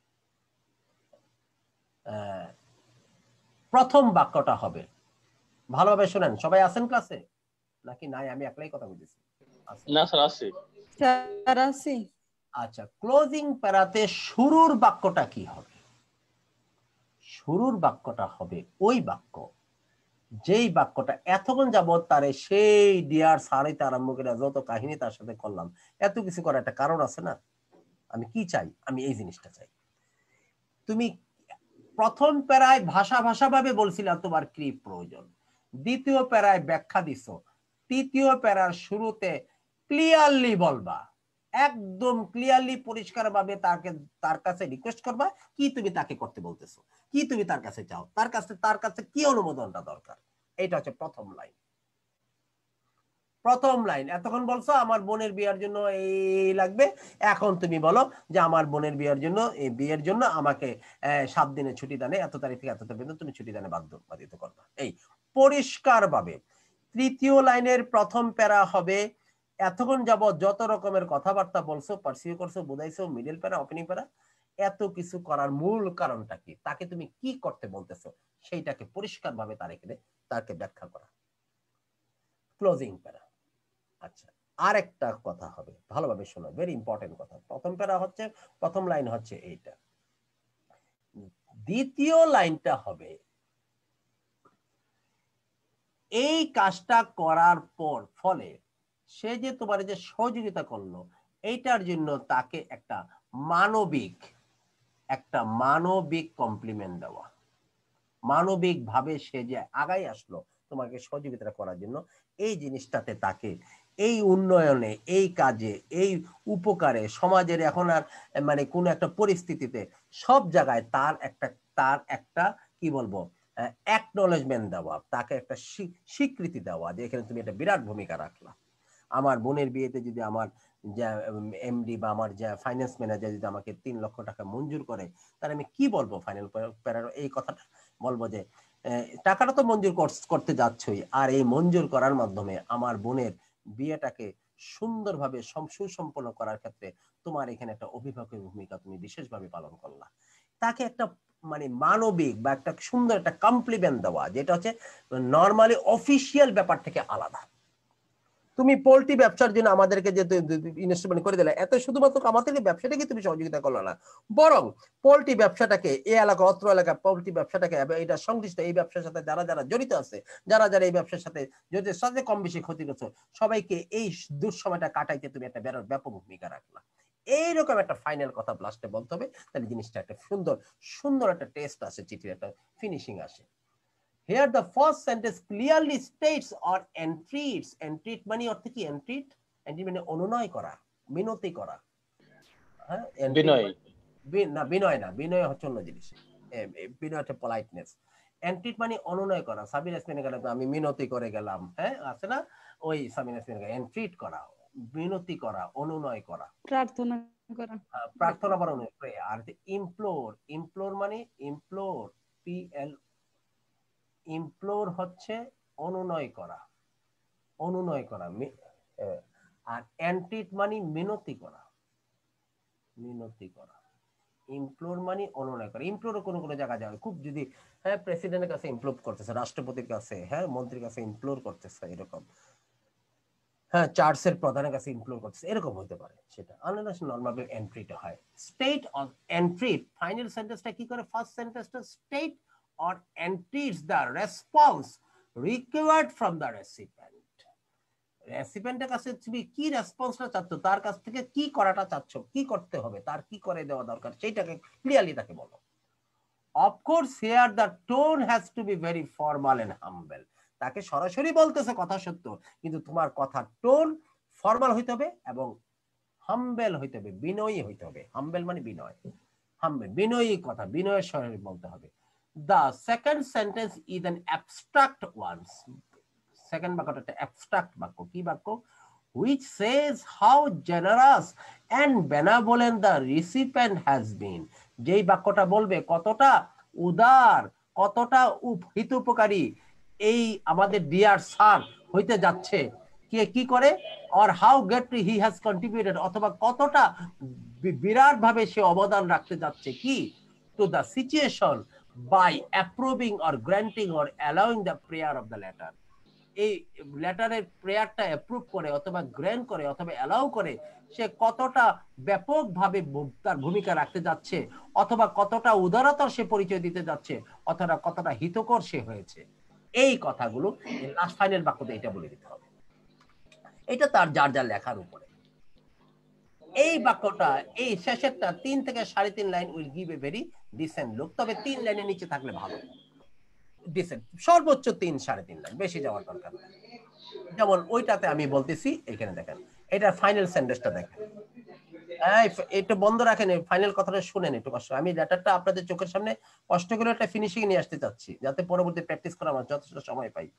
প্রথম বাক্যটা হবে, ভালোভাবে শোনেন। সবাই আছেন ক্লাসে নাকি নাই? আমি একলাই কথা বলতেছি। না স্যার আছি। স্যার আছি। আচ্ছা, ক্লোজিং প্যারাতে শুরুর বাক্যটা কি হবে? শুরুর বাক্যটা হবে ওই বাক্য যেই বাক্যটা এতক্ষণ যাবত তারে সেই ডিয়ার সারিতে আরম্ভ করে যত কাহিনী তার সাথে করলাম, এত কিছু করার একটা কারণ আছে না? আমি কি চাই? আমি এই জিনিসটা চাই। তুমি প্রথম প্যারায় ভাষাভাবে বলছিলা তোমার কি প্রয়োজন, দ্বিতীয় প্যারায় ব্যাখ্যা দিছো, তৃতীয় প্যারার শুরুতে ক্লিয়ারলি বলবা, একদম ক্লিয়ারলি পরিষ্কার ভাবে তার কাছে রিকোয়েস্ট করবা কি তুমি তাকে করতে বলতেছো, কি তুমি তার কাছে চাও, তার কাছে কি অনুমোদনটা দরকার। এটা হচ্ছে প্রথম লাইন। এতক্ষণ বলছো আমার বোনের বিয়ের জন্য এই লাগবে, এখন তুমি বলো যে আমার বোনের বিয়ের জন্য আমাকে 7 দিনের ছুটি দানে, এত তারিখ থেকে এত তারিখ তুমি ছুটি দানে বাধিত করবা, এই পরিষ্কার ভাবে। তৃতীয় লাইনের প্রথম প্যারা হবে এতক্ষণ যাবত যত রকমের কথাবার্তা বলছো, পারসিউ করছো, বুঝাইছো, মিডল প্যারা, ওপেনিং প্যারা, এত কিছু করার মূল কারণটা কি, তাকে তুমি কি করতে বলতেছো সেইটাকে পরিষ্কার ভাবে তাকে ব্যাখ্যা করা, ক্লোজিং প্যারা। আচ্ছা, আরেকটা কথা হবে, ভালোভাবে শোনো, ভেরি ইম্পর্টেন্ট কথা। প্রথম প্যারা হচ্ছে, প্রথম লাইন হচ্ছে এইটা, দ্বিতীয় লাইনটা হবে এই কাজটা করার পর ফলে সে যে তোমার যে সহযোগিতা করলো, এইটার জন্য তাকে একটা মানবিক কমপ্লিমেন্ট দেওয়া, মানবিক ভাবে সে যে আগাই আসলো তোমাকে সহযোগিতা করার জন্য, এই জিনিসটাতে তাকে এই উন্নয়নে, এই কাজে, এই উপকারে, সমাজের এখন আর মানে কোন একটা পরিস্থিতিতে সব জায়গায় তার একটা কি বলবো অ্যাকনলেজমেন্ট দেওয়া, তাকে একটা স্বীকৃতি দেওয়া যে এখানে তুমি একটা বিরাট ভূমিকা রাখলা। আমার বোনের বিয়েতে যদি আমার এমডি বা আমার যে ফাইন্যান্স ম্যানেজার যদি আমাকে 3 লক্ষ টাকা মঞ্জুর করে, তাহলে আমি কি বলবো ফাইনাল প্যারার এই কথাটা বলবো যে টাকাটা তো মঞ্জুর করতে যাচ্ছই, আর এই মঞ্জুর করার মাধ্যমে আমার বোনের বিয়েটাকে সুন্দরভাবে সুসম্পন্ন করার ক্ষেত্রে তোমার এখানে একটা অভিভাবকের ভূমিকা তুমি বিশেষভাবে পালন করলা। তাকে একটা মানে মানবিক বা একটা সুন্দর একটা কমপ্লিমেন্ট দেওয়া, যেটা হচ্ছে নর্মালি অফিসিয়াল ব্যাপার থেকে আলাদা। তুমি পোল্ট্রি ব্যবসার জন্য আমাদেরকে যে ইনভেস্টমেন্ট করে দিলে, এত শুধুমাত্র আমাদেরকে ব্যবসাটাকে তুমি সহযোগিতা করলো না, বরং পোল্ট্রি ব্যবসাটাকে এই এলাকা, অত্র এলাকা পোল্ট্রি ব্যবসাটাকে, এটা সংশ্লিষ্ট এই ব্যবসার সাথে যারা যারা জড়িত আছে, যারা যারা এই ব্যবসার সাথে জড়িত, সাথে কম বেশি ক্ষতিগ্রস্ত, সবাইকে এই দুঃসময়টা কাটাইতে তুমি একটা ব্যাপক ভূমিকা রাখলা। এইরকম একটা ফাইনাল কথা লাস্টে বলতে হবে, তাহলে জিনিসটা একটা সুন্দর একটা টেস্ট আসে, চিঠির একটা ফিনিশিং আসে। Here the first sentence clearly states or entreats, entreat মানে অর্থ কি? entreat মানে অনুনয় করা, মিনতি করা। হ্যাঁ, বিনয়। না বিনয় না, বিনয় হচ্ছে অন্য জিনিস, বিনয় হচ্ছে পলাইটনেস। entreat মানে অনুনয় করা। সাবির ইয়াসমিনের গেলে আমি মিনতি করে গেলাম, হ্যাঁ আছে না, ওই সাবির ইয়াসমিনের গেলে entreat করা, মিনতি করা, অনুনয় করা, প্রার্থনা করা। প্রার্থনা বা অনুনয়। আর ইমপ্লোর, ইমপ্লোর মানে ইমপ্লোর, PL, ইমপ্লোর হচ্ছে অনুনয় করা, অনুনয় করা। আর এন্ট্রিট মানে মিনতি করা, মিনতি করা। ইমপ্লোর মানে অনুনয় করা। ইমপ্লোর কোনো কোনো জায়গায় যাবে, খুব যদি হ্যাঁ প্রেসিডেন্টের কাছে ইমপ্লোর করতেছে, রাষ্ট্রপতির কাছে, হ্যাঁ মন্ত্রীর কাছে ইমপ্লোর করতেছে, এরকম, হ্যাঁ চার্চের প্রধানের কাছে ইমপ্লোর করতেছে, এরকম হতে পারে। সেটা আনলেস নরমাল এন্ট্রিটা হয়। স্টেট অফ এন্ট্রিট, ফাইনাল সেন্টেন্সটা কি করে? ফার্স্ট সেন্টেন্সটা state or entreats the response required from the recipient. রেসিপিয়েন্টের কাছে তুমি কি রেসপন্সটা চাচ্ছ, তার কাছ থেকে কি করাটা চাচ্ছ, কি করতে হবে, তার কি করে দেওয়া দরকার, সেইটাকে ক্লিয়ারলি তাকে বলো। Of course here the tone has to be very formal and humble. তাকে সরাসরি বলতেছে কথা সত্য, কিন্তু তোমার কথার টোন ফর্মাল হইতে হবে এবং হাম্বেল হইতে হবে, বিনয়ী হইতে হবে। হাম্বেল মানে বিনয়, হাম্বেল বিনয়ী কথা, বিনয়ের সঙ্গে বলতে হবে। The second sentence is an abstract one. Second বাক্যটা একটা abstract বাক্য। কি বাক্য? Which says how generous and benevolent the recipient has been. যেই বাক্যটা বলবে কতটা উদার, কতটা হিতোপকারী এই আমাদের ডিয়ার স্যার হইতে যাচ্ছে, কে কি করে, or how greatly he has contributed, অথবা কতটা বিরাট ভাবে সে অবদান রাখতে যাচ্ছে কি to the situation by approving or granting or allowing the prayer of the letter. এই লেটারের প্রেয়ারটা অ্যাপ্রুভ করে অথবা গ্র্যান্ট করে অথবা অ্যালাউ করে, সে কতটা ব্যাপকভাবে তার ভূমিকা রাখতে যাচ্ছে, অথবা কতটা উদারতার সে পরিচয় দিতে যাচ্ছে, অথবা কতটা হিতকর সে হয়েছে। এই কথাগুলো লাস্ট ফাইনাল বাক্যতে এটা বলে দিতে হবে। এটা তার যার যার লেখার উপরে। এই বাক্যটা এই শেষেরটা 3 থেকে 3.5 line will give a very decent look. তবে 3 লাইনের নিচে থাকলে ভালো, ডিসেন্ট, সর্বোচ্চ 3-3.5 লাইন, বেশি যাওয়ার দরকার নেই। যেমন ওইটাতে আমি বলতেছি, এখানে দেখেন এটা ফাইনাল সেন্টেন্সটা দেখেন, একটু বন্ধ রাখেন, ফাইনাল কথাটা শুনেন একটু কষ্ট। আমি লেটারটা আপনাদের চোখের সামনে কষ্ট করে একটা ফিনিশিং নিয়ে আসতে চাচ্ছি, যাতে পরবর্তী প্র্যাকটিস করা আমার যথেষ্ট সময় পাই।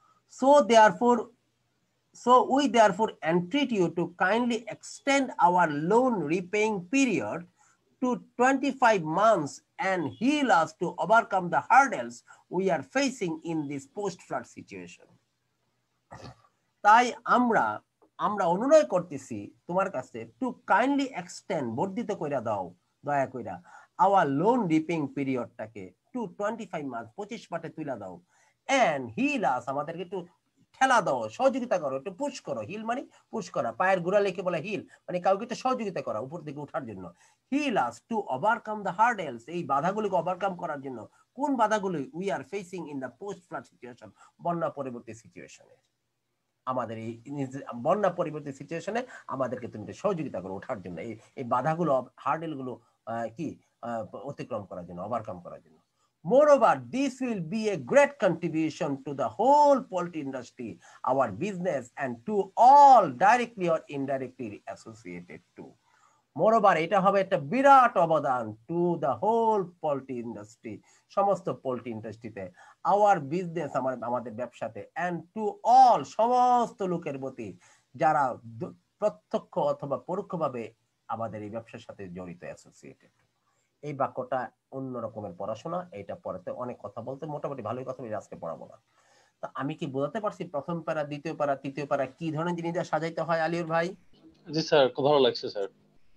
So we therefore entreat you to kindly extend our loan repaying period to 25 months and heal us to overcome the hurdles we are facing in this post-flood situation. তাই আমরা অনুনয় করতেছি তোমার কাছে, টু কাইন্ডলি এক্সটেন্ড, বর্ধিত কইরা দাও দয়া কইরা, আওয়ার লোন রিপেইং পিরিয়ডটাকে টু 25 মান্থ, 25 মাসে তুইলা দাও, এন্ড হিল আস, আমাদেরকে একটু ঠেলা দাও, সহযোগিতা করো, একটু পুশ করো। হিল মানে পুশ করা, পায়ের গোড়া লেখে বলে হিল, মানে কাউকে একটু সহযোগিতা করা উপর দিকে ওঠার জন্য। Help us to overcome the hurdles, এই বাধাগুলিকে ওভারকাম করার জন্য। কোন বাধাগুলি? We are facing in the post flood situation, বন্যা পরবর্তী সিচুয়েশনে। আমাদের এই বন্যা পরবর্তী সিচুয়েশনে আমাদেরকে তুমি সহযোগিতা করো ওঠার জন্য, এই বাধাগুলো, হার্ডেল গুলো কি অতিক্রম করার জন্য, ওভারকাম করার জন্য। Moreover, this will be a great contribution to the whole poultry industry, our business, and to all directly or indirectly associated to. Moreover, এটা হবে একটা বিরাট অবদান to the whole poultry industry, সমস্ত পোল্ট্রি ইন্ডাস্ট্রিতে, আওয়ার বিজনেস, আমাদের ব্যবসাতে, and to all, সমস্ত লোকের প্রতি যারা প্রত্যক্ষ অথবা পরোক্ষভাবে আমাদের এই ব্যবসার সাথে জড়িত, অ্যাসোসিয়েটেড। এই বাক্যটা অন্য রকমের পড়াশোনা, এটা পড়াতে অনেক কথা বলতে মোটামুটি ভালোই কথা বলি, আজকে পড়াবো না। তো আমি কি বোঝাতে পারছি প্রথম প্যারা, দ্বিতীয় প্যারা, তৃতীয় প্যারা কি ধরনের জিনিস সাজাইতে হয় আলিউর ভাই? জি স্যার, খুব ভালো লাগছে স্যার।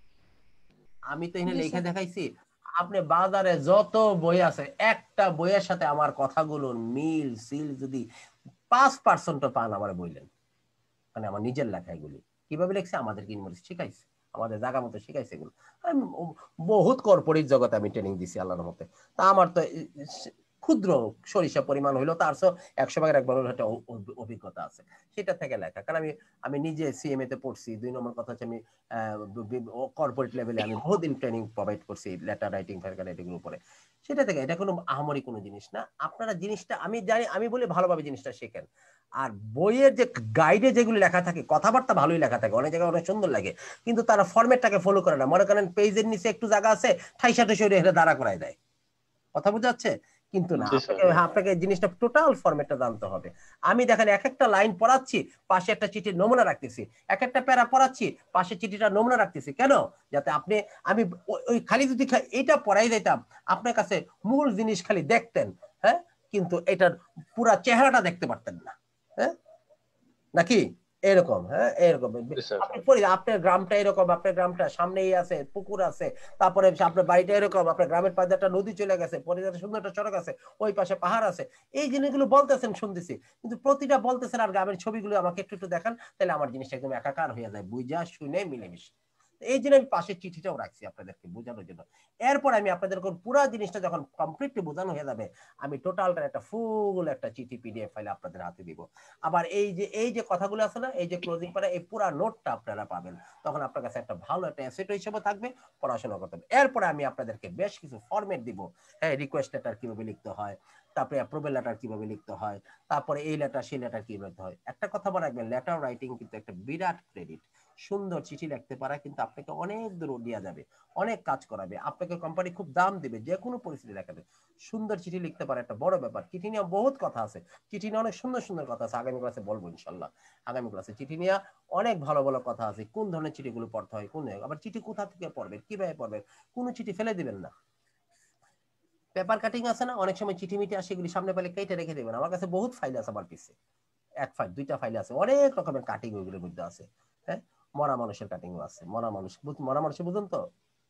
আমি তো এখানে লিখে দেখাইছি, আপনি বাজারে যত বই আছে একটা বইয়ের সাথে আমার কথাগুলোর মিল সিল যদি 5% পান আমার বললেন, মানে আমার নিজের লেখা এগুলি কিভাবে লিখছে আমাদের ইউনিভার্সিটি শিখাইছে, আমাদের জায়গা মতো শিখাইছে এগুলো। আমি বহুত কর্পোরেট জগতে আমি ট্রেনিং দিছি আল্লাহর মতে। তা আমার তো ক্ষুদ্র সরিষা পরিমাণ হইলো, তার 100 ভাগের 1 ভাগের একটা অভিজ্ঞতা আছে, সেটা থেকে লেখা। কারণ আমি নিজে সিএমএ তে পড়ছি। 2 নম্বর কথা হচ্ছে আমি কর্পোরেট লেভেলে আমি বহুদিন ট্রেনিং প্রোভাইড করছি লেটার রাইটিং, ফাইল রাইটিং এর উপরে। সেটা থেকে এটা কোনো আহামরি কোনো জিনিস না। আপনারা জিনিসটা আমি জানি, আমি বলি ভালোভাবে জিনিসটা শেখেন। আর বইয়ের যে গাইডে যেগুলো লেখা থাকে, কথাবার্তা ভালোই লেখা থাকে, অনেক জায়গায় অনেক সুন্দর লাগে, কিন্তু তারা ফরম্যাটটাকে ফলো করে না। মনে করেন পেজের নিচে একটু জায়গা আছে, ঠাইসা ঠাইসা এটা দাঁড়া করায় দেয়, কথা বুঝাচ্ছে? কিন্তু না, আপনাকে জিনিসটা টোটাল ফরম্যাটটা জানতে হবে। আমি দেখেন এক একটা লাইন পড়াচ্ছি, পাশে একটা চিঠির নমুনা রাখতেছি, এক একটা প্যারা পড়াচ্ছি, পাশে চিঠিটা নমুনা রাখতেছি। কেন? যাতে আমি ওই খালি যদি এটা পড়াই দিতাম, আপনার কাছে মূল জিনিস খালি দেখতেন, হ্যাঁ, কিন্তু এটার পুরা চেহারাটা দেখতে পারতেন না, হ্যাঁ নাকি? এরকম, হ্যাঁ এরকম। আপনার গ্রামটা এরকম, আপনার গ্রামটা সামনেই আছে, পুকুর আছে, তারপরে আপনার বাড়িটা এরকম, আপনার গ্রামের পাশে একটা নদী চলে গেছে, পরে সুন্দর একটা সড়ক আছে, ওই পাশে পাহাড় আছে। এই জিনিসগুলো বলতেছেন, শুনতেছি, কিন্তু প্রতিটা বলতেছেন আর গ্রামের ছবিগুলো আমাকে একটু একটু দেখান, তাহলে আমার জিনিসটা একদম একাকার হয়ে যায়, বুঝা শুনে মিলেমিশে। এই জন্য আমি পাশের চিঠিটাও রাখছি আপনাদেরকে বোঝানোর জন্য। এরপর আমি আপনাদের পুরো জিনিসটা যখন কমপ্লিটলি বোঝানো হয়ে যাবে, আমি টোটালটা একটা ফুল একটা চিঠি পিডিএফ ফাইলে আপনাদের হাতে দিব। আবার এই যে কথাগুলো আছে না, এই যে ক্লোজিং পারা, এই পুরো নোটটা আপনারা পাবেন, তখন আপনার কাছে একটা ভালো একটা অ্যাসেট হিসেবে থাকবে, পড়াশোনা করতে হবে। এরপরে আমি আপনাদেরকে বেশ কিছু ফরম্যাট দিব, হ্যাঁ, রিকোয়েস্ট লেটার কিভাবে লিখতে হয়, তারপরে অ্যাপ্রুভাল লেটার কিভাবে লিখতে হয়, তারপরে এই লেটার সেই লেটার কিভাবে লিখতে হয়। একটা কথা মনে রাখবেন, লেটার রাইটিং কিন্তু একটা বিরাট ক্রেডিট। সুন্দর চিঠি লিখতে পারা কিন্তু আপনাকে অনেক দূর দেওয়া যাবে, অনেক কাজ করাবে, আপনাকে কোম্পানি খুব দাম দিবে যে কোনো পরিস্থিতি দেখাবে। সুন্দর চিঠি লিখতে পারা একটা বড় ব্যাপার। চিঠি নিয়ে বহুত কথা আছে, চিঠি নিয়ে অনেক সুন্দর সুন্দর কথা আছে, আগামী ক্লাসে বলবো ইনশাল্লাহ। আগামী ক্লাসে চিঠি নিয়ে অনেক ভালো ভালো কথা আছে, কোন ধরনের চিঠিগুলো পড়তে হয়, কোন আবার চিঠি কোথা থেকে পড়বেন, কিভাবে পড়বেন, কোন চিঠি ফেলে দিবেন না। পেপার কাটিং আছে না, অনেক সময় চিঠি মিঠি আসে, এগুলি সামনে পেলে কেটে রেখে দেবেন। আমার কাছে বহুত ফাইল আছে, আমার পিছে 1 ফাইল 2টা ফাইল আছে, অনেক রকমের কাটিং ওইগুলোর মধ্যে আছে। হ্যাঁ, মরা মানুষের কাটিং আছে, মরা মানুষের বুঝুন তো,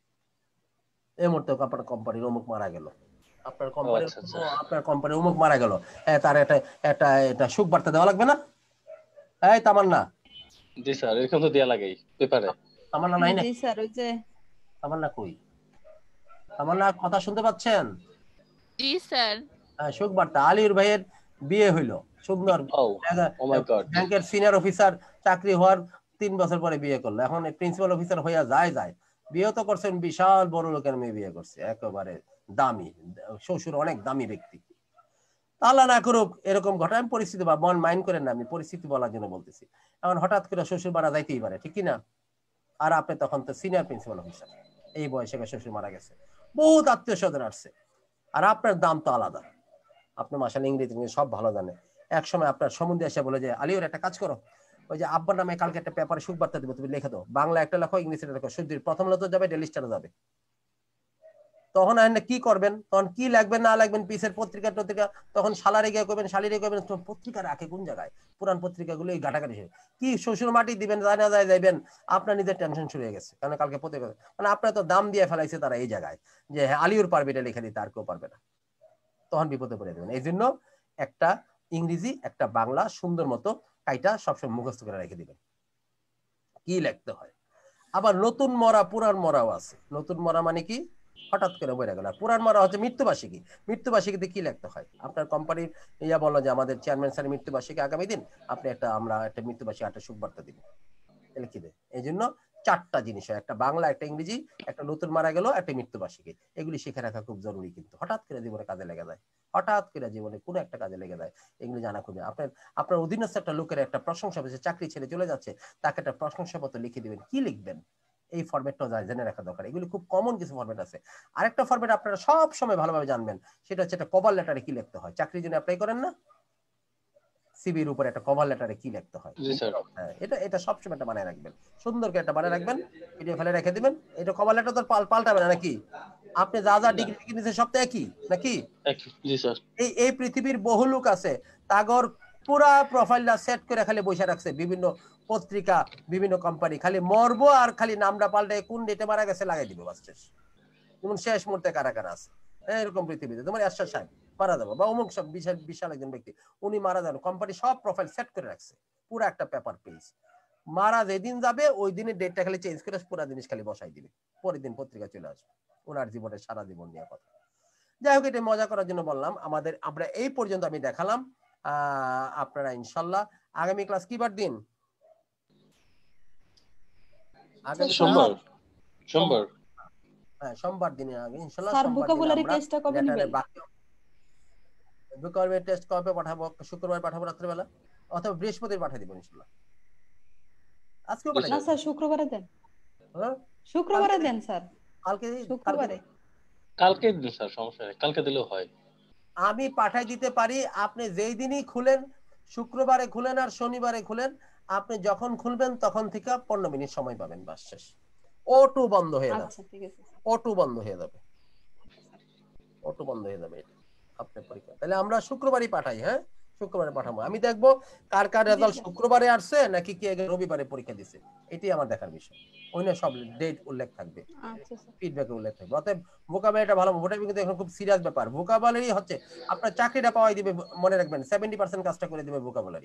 এই মুহূর্তে আপনার কোম্পানির অমুক মারা গেল, আপনার কোম্পানির অমুক মারা গেল, তার একটা শোক বার্তা দেওয়া লাগবে না? এই তামান্না। জি স্যার, এরকম তো দেয়া লাগেই পেপারে। তামান্না নাই না? জি স্যার, ওই যে তামান্না কই? তামান্না কথা শুনতে পাচ্ছেন? জি স্যার। শোক বার্তা, আলির ভাইয়ের বিয়ে হইলো, সুন্দর, ব্যাংকের সিনিয়র অফিসার চাকরি হওয়ার 3 বছর পরে বিয়ে করলো, এখন প্রিন্সিপাল অফিসার হইয়া যায়। বিয়ে তো করছেন, বিশাল বড় লোকের মেয়ে বিয়ে করছে, একেবারে দামি, শ্বশুর অনেক দামি ব্যক্তি। আল্লাহ না করুক এরকম ঘটনা, আমি পরিস্থিতি বা মন মাইন্ড করেন না, আমি পরিস্থিতি বলার জন্য বলতেছি। এখন হঠাৎ করে শ্বশুর মারা যাইতেই পারে, ঠিক কিনা? আর আপনি তখন তো সিনিয়র প্রিন্সিপাল অফিসার, এই বয়সে শ্বশুর মারা গেছে, বহুত আত্মীয় স্বজন আসছে, আর আপনার দাম তো আলাদা। আপনি মাসাল ইংরেজি সব ভালো জানে। এক সময় আপনার সম্বন্ধে এসে বলে যে, আলিওর একটা কাজ করো, ওই যে আব্বার নামে কালকে একটা পেপারে সুখ বার্তা দেবো, তুমি লিখে দাও, বাংলা একটা লেখো, ইংরেজিটা লেখো, শুধু প্রথম লোক যাবে, ডেইলি স্টারে যাবে। তখন কি করবেন, তখন কি লাগবেন না লাগবেন, পিসের পত্রিকা তখন শালারে গিয়ে করবেন, শালিরে করবেন, পত্রিকা রাখে কোন জায়গায়, পুরান পত্রিকাগুলো এই ঘাটাঘাটি কি শ্বশুর মাটি দিবেন, জানা যায় যাইবেন, আপনার নিজের টেনশন শুরু হয়ে গেছে, কারণ কালকে পত্রিকা, মানে আপনার তো দাম দিয়ে ফেলাইছে তারা এই জায়গায়, যে হ্যাঁ আলিউর পারবে এটা লিখে দিতে, আর কেউ পারবে না, তখন বিপদে পড়ে দেবেন। এই জন্য একটা ইংরেজি একটা বাংলা সুন্দর মতো কাইটা সবসময় মুখস্থ করে রেখে দিবেন কি লিখতে হয়। আবার নতুন মরা পুরান মরাও আছে। নতুন মরা মানে কি, হঠাৎ করে বলে গেল। পুরান মরা হচ্ছে মৃত্যুবার্ষিকী। মৃত্যুবার্ষিকীতে কি লিখতে হয়, আপনার কোম্পানির ইয়া বললো যে আমাদের চেয়ারম্যান স্যারের মৃত্যুবার্ষিকী আগামী দিন, আপনি আমরা একটা মৃত্যুবার্ষিকী একটা শুভবার্তা দিব, লিখে দেয়। এই জন্য 4টা জিনিস হয়, একটা বাংলা, একটা ইংরেজি, একটা নতুন মারা গেল, একটা মৃত্যুবার্ষিকী। এগুলি শিখে রাখা খুব জরুরি, কিন্তু হঠাৎ করে জীবনে কাজে লেগে যায়, হঠাৎ করে জীবনে কোনো একটা কাজে লেগে যায়, এগুলি জানা খুবই। আপনার অধীনস্থ একটা লোকের একটা প্রশংসা পেয়েছে, চাকরি ছেড়ে চলে যাচ্ছে, তাকে একটা প্রশংসাপত্র লিখে দিবেন, কি লিখবেন এই ফরম্যাটটা জেনে রাখা দরকার। এগুলি খুব কমন কিছু ফরম্যাট আছে। আরেকটা ফরম্যাট আপনারা সব সময় ভালোভাবে জানবেন, সেটা হচ্ছে একটা কভার লেটারে কি লিখতে হয়। চাকরির জন্য অ্যাপ্লাই করেন না, সিভির উপরে একটা কভার লেটারে কি লিখতে হয়, এটা সবসময় একটা বানায় রাখবেন, সুন্দর করে একটা বানায় রাখবেন, পিডিএফ ফাইলে রেখে দিবেন। এটা কভার লেটার তো পাল্টাবে না নাকি, আপনি যা যা ডিগ্রি নিয়েছেন সব তো একই নাকি। জি স্যার। এই পৃথিবীর বহু লোক আছে, তাগর পুরা প্রোফাইলটা সেট করে খালি বসে রাখছে বিভিন্ন পত্রিকা, বিভিন্ন কোম্পানি, খালি মরবো আর খালি নামটা পাল্টে কোন ডেটে মারা গেছে লাগাই দিবে, বাস শেষ। যেমন শেষ মুহূর্তে কারা কারা আছে এরকম পৃথিবীতে, তোমার এরশাদ সাহেব মারা যাবো, বা অমুক সব বিশাল বিশাল একজন ব্যক্তি উনি মারা যান, কোম্পানি সব প্রোফাইল সেট করে রাখছে, পুরো একটা পেপার পেজ। মারা যেদিন যাবে ওই দিনের ডেটটা খালি চেঞ্জ করে পুরো জিনিস খালি বসাই দিবে, পরের দিন পত্রিকা চলে আসবে ওনার জীবনের সারা জীবন নিয়ে কথা। যাই হোক, এটা মজা করার জন্য বললাম। আমরা এই পর্যন্ত আমি দেখালাম। আপনারা ইনশাল্লাহ আগামী ক্লাস কি বার দিন, আগামী সোমবার। সোমবার হ্যাঁ সোমবার দিনে আগে ইনশাল্লাহ স্যার সোমবার দিনে ভোকাবুলারি আমরা টেস্টটা কবে লেটারের নেবেন? বাকি ভোকাবুলারি টেস্ট কবে পাঠাবো, শুক্রবার পাঠাবো রাত্রেবেলা, অথবা বৃহস্পতিবার পাঠিয়ে দেবো ইনশাল্লাহ। আজকেও পাঠাই না দেবো। স্যার শুক্রবারে দেন, হ্যাঁ শুক্রবারে দেন স্যার, কালকে শুক্রবারে। কালকে দিন স্যার, সমস্যা নেই, কালকে দিলেও হয়। আমি পাঠাই দিতে পারি, আপনি যেই দিনই খুলেন, শুক্রবারে খুলেন আর শনিবারে খুলেন, আপনি যখন খুলবেন তখন থেকে 15 মিনিট সময় পাবেন, বাস শেষ। অটো বন্ধ হয়ে যাবে, আচ্ছা ঠিক আছে, অটো বন্ধ হয়ে যাবে, অটো বন্ধ হয়ে যাবে এটা আপনার পরীক্ষা। তাহলে আমরা শুক্রবারই পাঠাই, হ্যাঁ শুক্রবারে পাঠাবো। আমি দেখবো কার কার রেজাল্ট শুক্রবারে আসছে নাকি কি রবিবারে পরীক্ষা দিছে, এটাই আমার দেখার বিষয়। ওই না সব ডেট উল্লেখ থাকবে, আচ্ছা স্যার। ফিডব্যাকে উল্লেখ থাকবে। অতএব ভোকাবুলারিটা ভালো, ভোকাবুলারি কিন্তু এখন খুব সিরিয়াস ব্যাপার। ভোকাবুলারি হচ্ছে আপনার চাকরিটা পাওয়াই দিবে, মনে রাখবেন 70% কাজটা করে দিবে ভোকাবুলারি।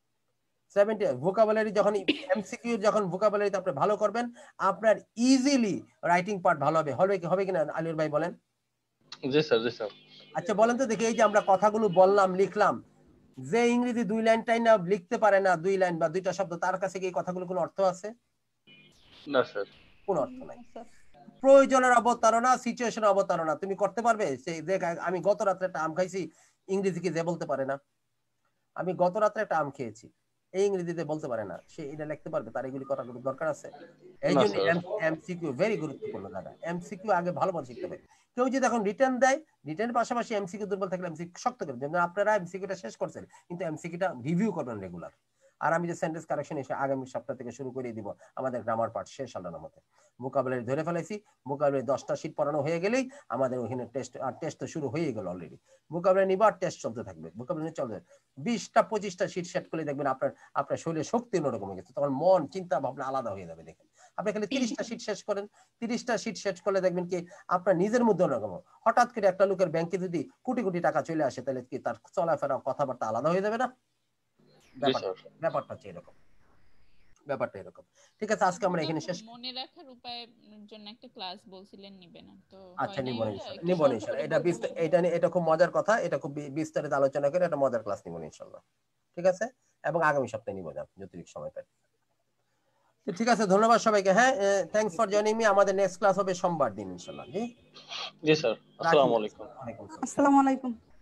70 ভোকাবুলারি যখন এমসিকিউ, যখন ভোকাবুলারিতে আপনি ভালো করবেন, আপনার ইজিলি রাইটিং পার্ট ভালো হবে। হবে কিনা আলির ভাই বলেন? জি স্যার, জি স্যার। আচ্ছা বলেন তো দেখি, এই যে আমরা কথাগুলো বললাম লিখলাম, যে ইংরেজি 2 লাইন টাই না লিখতে পারে না, 2 লাইন বা 2টা শব্দ, তার কাছে কি এই কথাগুলো কোনো অর্থ আছে? না স্যার, কোনো অর্থ নাই। প্রয়োজনের অবতারণা, সিচুয়েশনের অবতারণা তুমি করতে পারবে? সেই যে আমি গত রাত্রে একটা আম খাইছি, ইংরেজি কি যে বলতে পারে না? আমি গত রাত্রে একটা আম খেয়েছি, এই ইংরেজিতে বলতে পারে না, সে এটা লিখতে পারবে? তার এগুলি করার দরকার আছে? এই জন্য এমসিকিউ ভেরি গুরুত্বপূর্ণ দাদা। এমসিকিউ আগে ভালো মতো শিখতে হবে। কেউ যদি এখন রিটার্ন দেয়, রিটার্নের পাশাপাশি এমসিকিউ দুর্বল থাকলে এমসিকিউ শক্ত করে, যেমন আপনারা এমসিকিউটা শেষ করছেন, কিন্তু এমসিকিউটা রিভিউ করবেন রেগুলার। আর আমি যে সেন্টেন্স কারেকশন এসে আগামী সপ্তাহ থেকে শুরু করে দিব, আমাদের গ্রামার পার্ট শেষ আল্লাহর মতে। ভোকাবুলারি ধরে ফেলেছি, ভোকাবুলারি 10টা শীট পড়ানো হয়ে গেলেই আমাদের ওখানে টেস্ট, আর টেস্ট তো শুরু হয়ে গেল অলরেডি। ভোকাবুলারি নিবা, টেস্ট চলতে থাকবে, ভোকাবুলারি চলবে। 20টা 25টা শীট সেট করে দেখবেন আপনার শরীরে শক্তি অন্যরকম হয়ে গেছে, তখন মন চিন্তা ভাবনা আলাদা হয়ে যাবে। দেখেন আপনি খালি 30টা শীট শেষ করেন, 30টা শীট শেষ করলে দেখবেন কি আপনার নিজের মধ্যে অন্যরকম। হঠাৎ করে একটা লোকের ব্যাংকে যদি কোটি কোটি টাকা চলে আসে, তাহলে কি তার চলাফেরা কথাবার্তা আলাদা হয়ে যাবে না? ব্যাপারটা হচ্ছে এরকম, ব্যাপারটা এরকম। ঠিক আছে, আজকে আমরা এখানে শেষ। মনে রাখার উপায়ের জন্য একটা ক্লাস বলছিলেন নিবেন, তো আচ্ছা হয় নাই নিব ওটা, ইনশাআল্লাহ, একটু নিব শর্ট ইনশাআল্লাহ। করে এটা বলবেন। এটা খুব মজার কথা, এটা খুব বিস্তারিত আলোচনা করে একটা মজার ক্লাস নিব ইনশাআল্লাহ। ঠিক আছে, এবং আগামী সপ্তাহে নিব যতটুকু সময় পাই। ঠিক আছে, ধন্যবাদ সবাইকে। হ্যাঁ, থ্যাঙ্কস ফর জয়নিং মি। আমাদের নেক্সট ক্লাস হবে সোমবার দিন ইনশাআল্লাহ। জি জি স্যার, আসসালামু আলাইকুম। ওয়ালাইকুম আসসালাম। আসসালামু আলাইকুম।